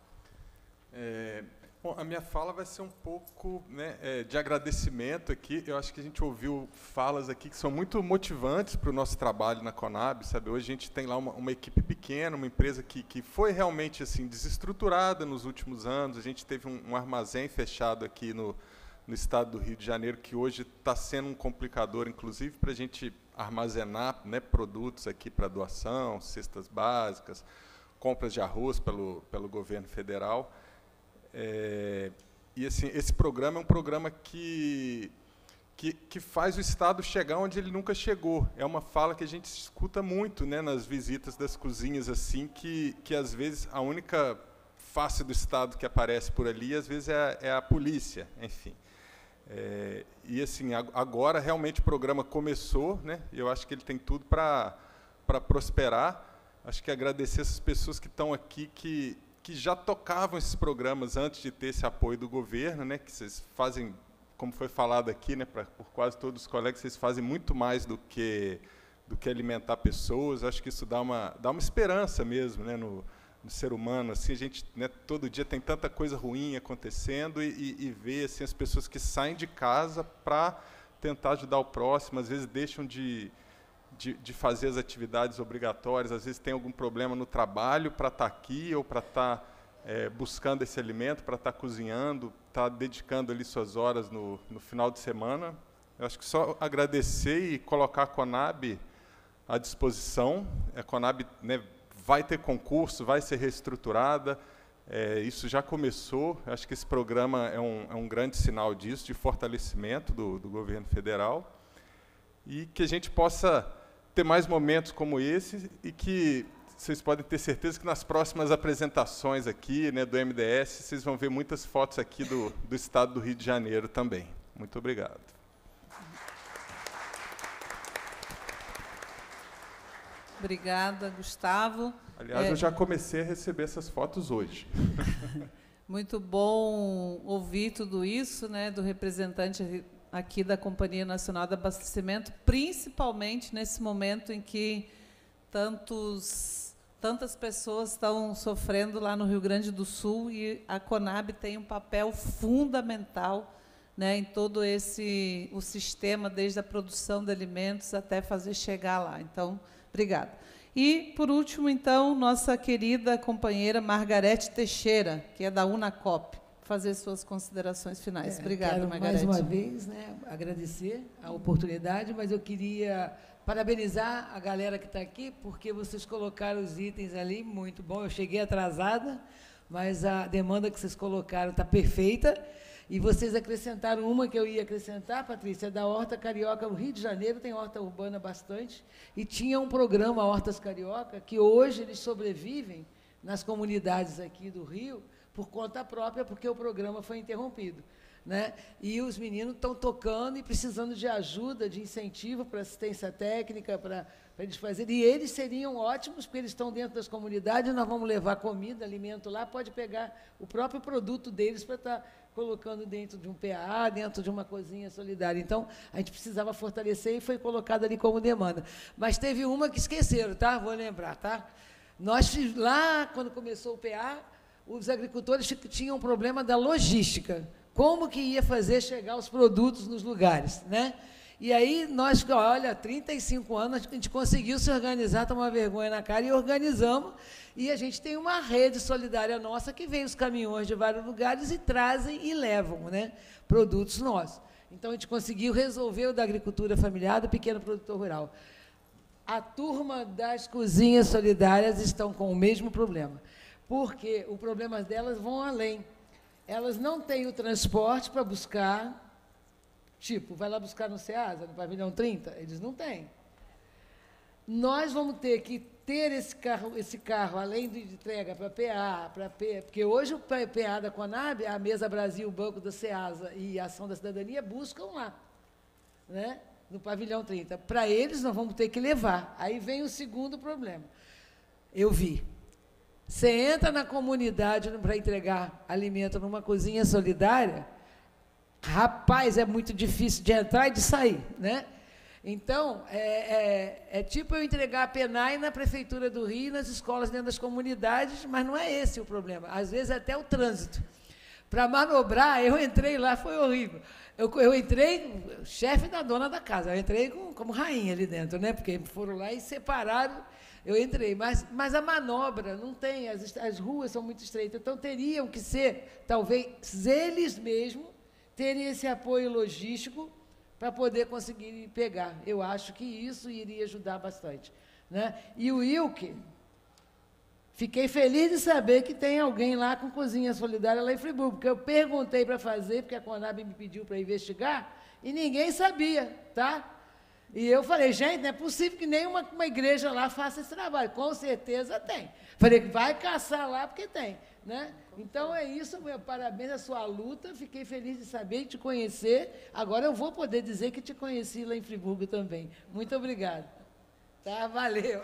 Bom, a minha fala vai ser um pouco, né, de agradecimento aqui. Eu acho que a gente ouviu falas aqui que são muito motivantes para o nosso trabalho na Conab, sabe? Hoje a gente tem lá uma equipe pequena, uma empresa que foi realmente assim desestruturada nos últimos anos. A gente teve um armazém fechado aqui no estado do Rio de Janeiro, que hoje está sendo um complicador, inclusive, para a gente armazenar, né, produtos aqui para doação, cestas básicas, compras de arroz pelo governo federal. E assim, esse programa é um programa que faz o Estado chegar onde ele nunca chegou. É uma fala que a gente escuta muito, né, nas visitas das cozinhas, assim, que às vezes a única face do Estado que aparece por ali, às vezes é a polícia, enfim. E assim, agora realmente o programa começou, né? Eu acho que ele tem tudo para prosperar. Acho que agradecer essas pessoas que estão aqui, que já tocavam esses programas antes de ter esse apoio do governo, né? Que vocês fazem, como foi falado aqui, né, por quase todos os colegas, vocês fazem muito mais do que alimentar pessoas. Acho que isso dá uma esperança mesmo, né, no ser humano. Assim, a gente, né, todo dia tem tanta coisa ruim acontecendo e vê assim, as pessoas que saem de casa para tentar ajudar o próximo, às vezes deixam de fazer as atividades obrigatórias, às vezes tem algum problema no trabalho para estar aqui ou para estar buscando esse alimento, para estar cozinhando, estar dedicando ali suas horas no final de semana. Eu acho que só agradecer e colocar a Conab à disposição. A Conab, né, vai ter concurso, vai ser reestruturada, isso já começou. Acho que esse programa é um grande sinal disso, de fortalecimento do governo federal, e que a gente possa ter mais momentos como esse, e que vocês podem ter certeza que nas próximas apresentações aqui, né, do MDS, vocês vão ver muitas fotos aqui do estado do Rio de Janeiro também. Muito obrigado. Obrigada, Gustavo. Aliás, eu já comecei a receber essas fotos hoje. Muito bom ouvir tudo isso, né, do representante aqui da Companhia Nacional de Abastecimento, principalmente nesse momento em que tantas pessoas estão sofrendo lá no Rio Grande do Sul, e a Conab tem um papel fundamental, né, em todo o sistema, desde a produção de alimentos até fazer chegar lá. Então, obrigada. E, por último, então, nossa querida companheira Margarete Teixeira, que é da Unacop, fazer suas considerações finais. Obrigada, quero Margarete. mais uma vez, né, agradecer a oportunidade, mas eu queria parabenizar a galera que está aqui, porque vocês colocaram os itens ali, muito bom. Eu cheguei atrasada, mas a demanda que vocês colocaram está perfeita. E vocês acrescentaram uma que eu ia acrescentar, Patrícia, da Horta Carioca. O Rio de Janeiro tem horta urbana bastante, e tinha um programa, Hortas Carioca, que hoje eles sobrevivem nas comunidades aqui do Rio por conta própria, porque o programa foi interrompido, né? E os meninos estão tocando e precisando de ajuda, de incentivo para assistência técnica, para eles fazerem. E eles seriam ótimos, porque eles estão dentro das comunidades, nós vamos levar comida, alimento lá, pode pegar o próprio produto deles para estar colocando dentro de um PA, dentro de uma cozinha solidária. Então, a gente precisava fortalecer e foi colocado ali como demanda. Mas teve uma que esqueceram, tá? Vou lembrar, tá? Nós, lá, quando começou o PA, os agricultores tinham um problema da logística. Como que ia fazer chegar os produtos nos lugares, né? E aí, nós, olha, 35 anos, a gente conseguiu se organizar, tomar vergonha na cara, e organizamos. E a gente tem uma rede solidária nossa que vem os caminhões de vários lugares e trazem e levam, né, produtos nossos. Então, a gente conseguiu resolver o da agricultura familiar, do pequeno produtor rural. A turma das cozinhas solidárias estão com o mesmo problema, porque o problema delas vão além. Elas não têm o transporte para buscar, tipo, vai lá buscar no Ceasa, no pavilhão 30? Eles não têm. Nós vamos ter que ter esse carro além de entrega para PA, porque hoje o PA da Conab, a Mesa Brasil, o Banco da Ceasa e a Ação da Cidadania buscam lá, né, no pavilhão 30. Para eles, nós vamos ter que levar. Aí vem o segundo problema. Eu vi. Você entra na comunidade para entregar alimento numa cozinha solidária, rapaz, é muito difícil de entrar e de sair, né? Então, é tipo eu entregar a PENAI na Prefeitura do Rio, nas escolas dentro das comunidades, mas não é esse o problema. Às vezes, até o trânsito. Para manobrar, eu entrei lá, foi horrível. Eu entrei, chefe da dona da casa, eu entrei como rainha ali dentro, né? Porque foram lá e separaram, eu entrei. Mas a manobra não tem, as ruas são muito estreitas, então teriam que ser, talvez, eles mesmos terem esse apoio logístico para poder conseguir pegar. Eu acho que isso iria ajudar bastante, né? E o Wilke, fiquei feliz de saber que tem alguém lá com cozinha solidária lá em Friburgo, porque eu perguntei para fazer, porque a Conab me pediu para investigar, e ninguém sabia, tá? E eu falei, gente, não é possível que nenhuma igreja lá faça esse trabalho. Com certeza tem. Falei, vai caçar lá, porque tem, né? Então, é isso, meu parabéns à sua luta, fiquei feliz de saber e te conhecer. Agora eu vou poder dizer que te conheci lá em Friburgo também. Muito obrigada. Tá, valeu.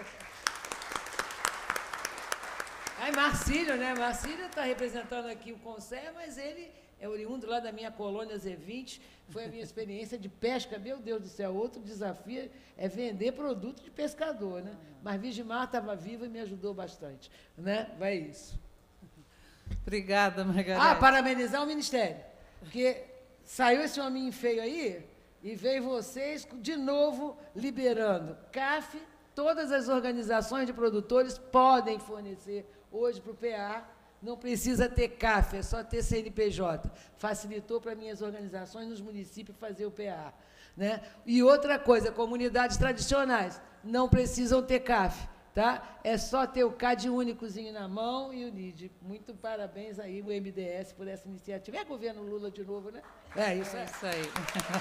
Aí, Marcílio, né? Marcílio está representando aqui o Conselho, mas ele é oriundo lá da minha colônia Z20, foi a minha experiência de pesca. Meu Deus do céu, outro desafio é vender produto de pescador, né? Mas Vigimar estava viva e me ajudou bastante, né? Vai isso. Obrigada, Margarete. Parabenizar o Ministério, porque saiu esse hominho feio aí e veio vocês de novo liberando CAF. Todas as organizações de produtores podem fornecer hoje para o PA, não precisa ter CAF, é só ter CNPJ. Facilitou para minhas organizações nos municípios fazer o PA, né? E outra coisa, comunidades tradicionais não precisam ter CAF, tá? É só ter o CAD únicozinho na mão e o NID. Muito parabéns aí, o MDS, por essa iniciativa. É governo Lula de novo, né? É isso aí. É isso aí.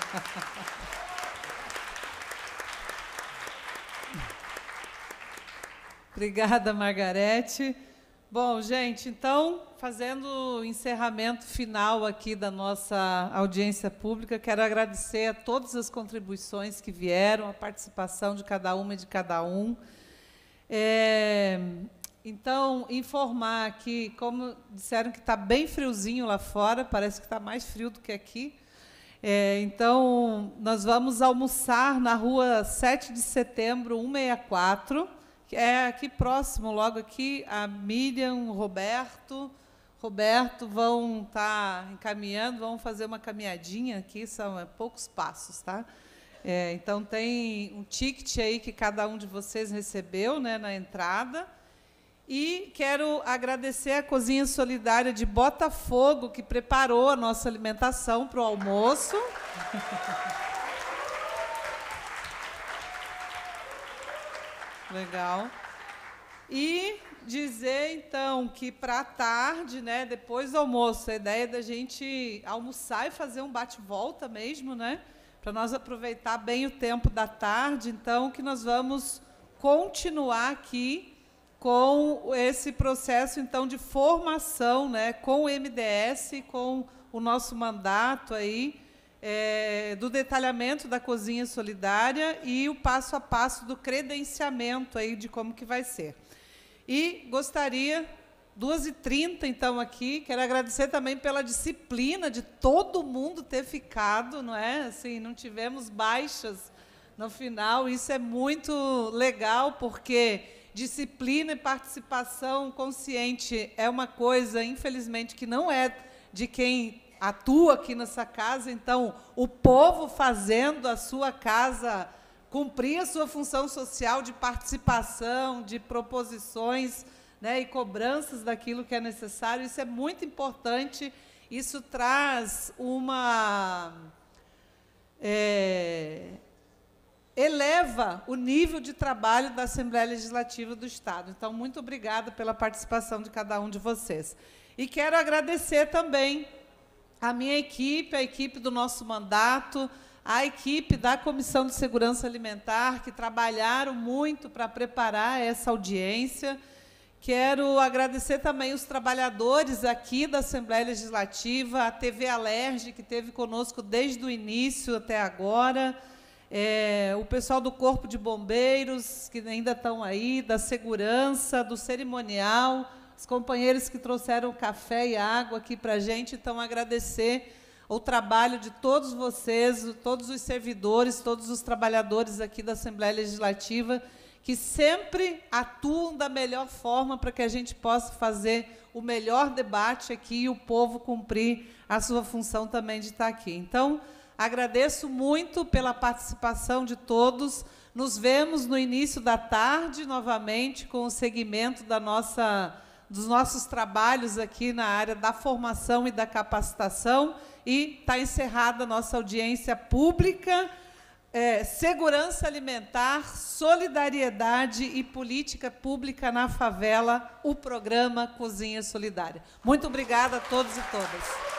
Obrigada, Margarete. Bom, gente, então, fazendo o encerramento final aqui da nossa audiência pública, quero agradecer a todas as contribuições que vieram, a participação de cada uma e de cada um. Então, informar aqui, como disseram que está bem friozinho lá fora, parece que está mais frio do que aqui. Então, nós vamos almoçar na rua 7 de setembro, 164, que é aqui próximo, logo aqui, a Miriam, o Roberto vão estar encaminhando, vão fazer uma caminhadinha aqui, são poucos passos, tá? Então, tem um ticket aí que cada um de vocês recebeu, né, na entrada. E quero agradecer a Cozinha Solidária de Botafogo, que preparou a nossa alimentação para o almoço. Legal. E dizer, então, que para a tarde, né, depois do almoço, a ideia é da gente almoçar e fazer um bate-volta mesmo, né, para nós aproveitar bem o tempo da tarde. Então, que nós vamos continuar aqui com esse processo, então, de formação, né, com o MDS, com o nosso mandato aí, do detalhamento da Cozinha Solidária e o passo a passo do credenciamento aí de como que vai ser. E gostaria, 2h30, então, aqui, quero agradecer também pela disciplina de todo mundo ter ficado, não é? Assim, não tivemos baixas no final, isso é muito legal, porque disciplina e participação consciente é uma coisa, infelizmente, que não é de quem atua aqui nessa casa. Então, o povo fazendo a sua casa cumprir a sua função social de participação, de proposições, né, e cobranças daquilo que é necessário, isso é muito importante, isso traz uma... eleva o nível de trabalho da Assembleia Legislativa do Estado. Então, muito obrigada pela participação de cada um de vocês. E quero agradecer também a minha equipe, a equipe do nosso mandato, a equipe da Comissão de Segurança Alimentar, que trabalharam muito para preparar essa audiência. Quero agradecer também os trabalhadores aqui da Assembleia Legislativa, a TV Alerj, que esteve conosco desde o início até agora, o pessoal do Corpo de Bombeiros, que ainda estão aí, da segurança, do cerimonial, os companheiros que trouxeram café e água aqui para a gente. Então, agradecer o trabalho de todos vocês, todos os servidores, todos os trabalhadores aqui da Assembleia Legislativa, que sempre atuam da melhor forma para que a gente possa fazer o melhor debate aqui e o povo cumprir a sua função também de estar aqui. Então, agradeço muito pela participação de todos. Nos vemos no início da tarde, novamente, com o segmento dos nossos trabalhos aqui na área da formação e da capacitação. E está encerrada a nossa audiência pública, segurança alimentar, solidariedade e política pública na favela, o programa Cozinha Solidária. Muito obrigada a todos e todas.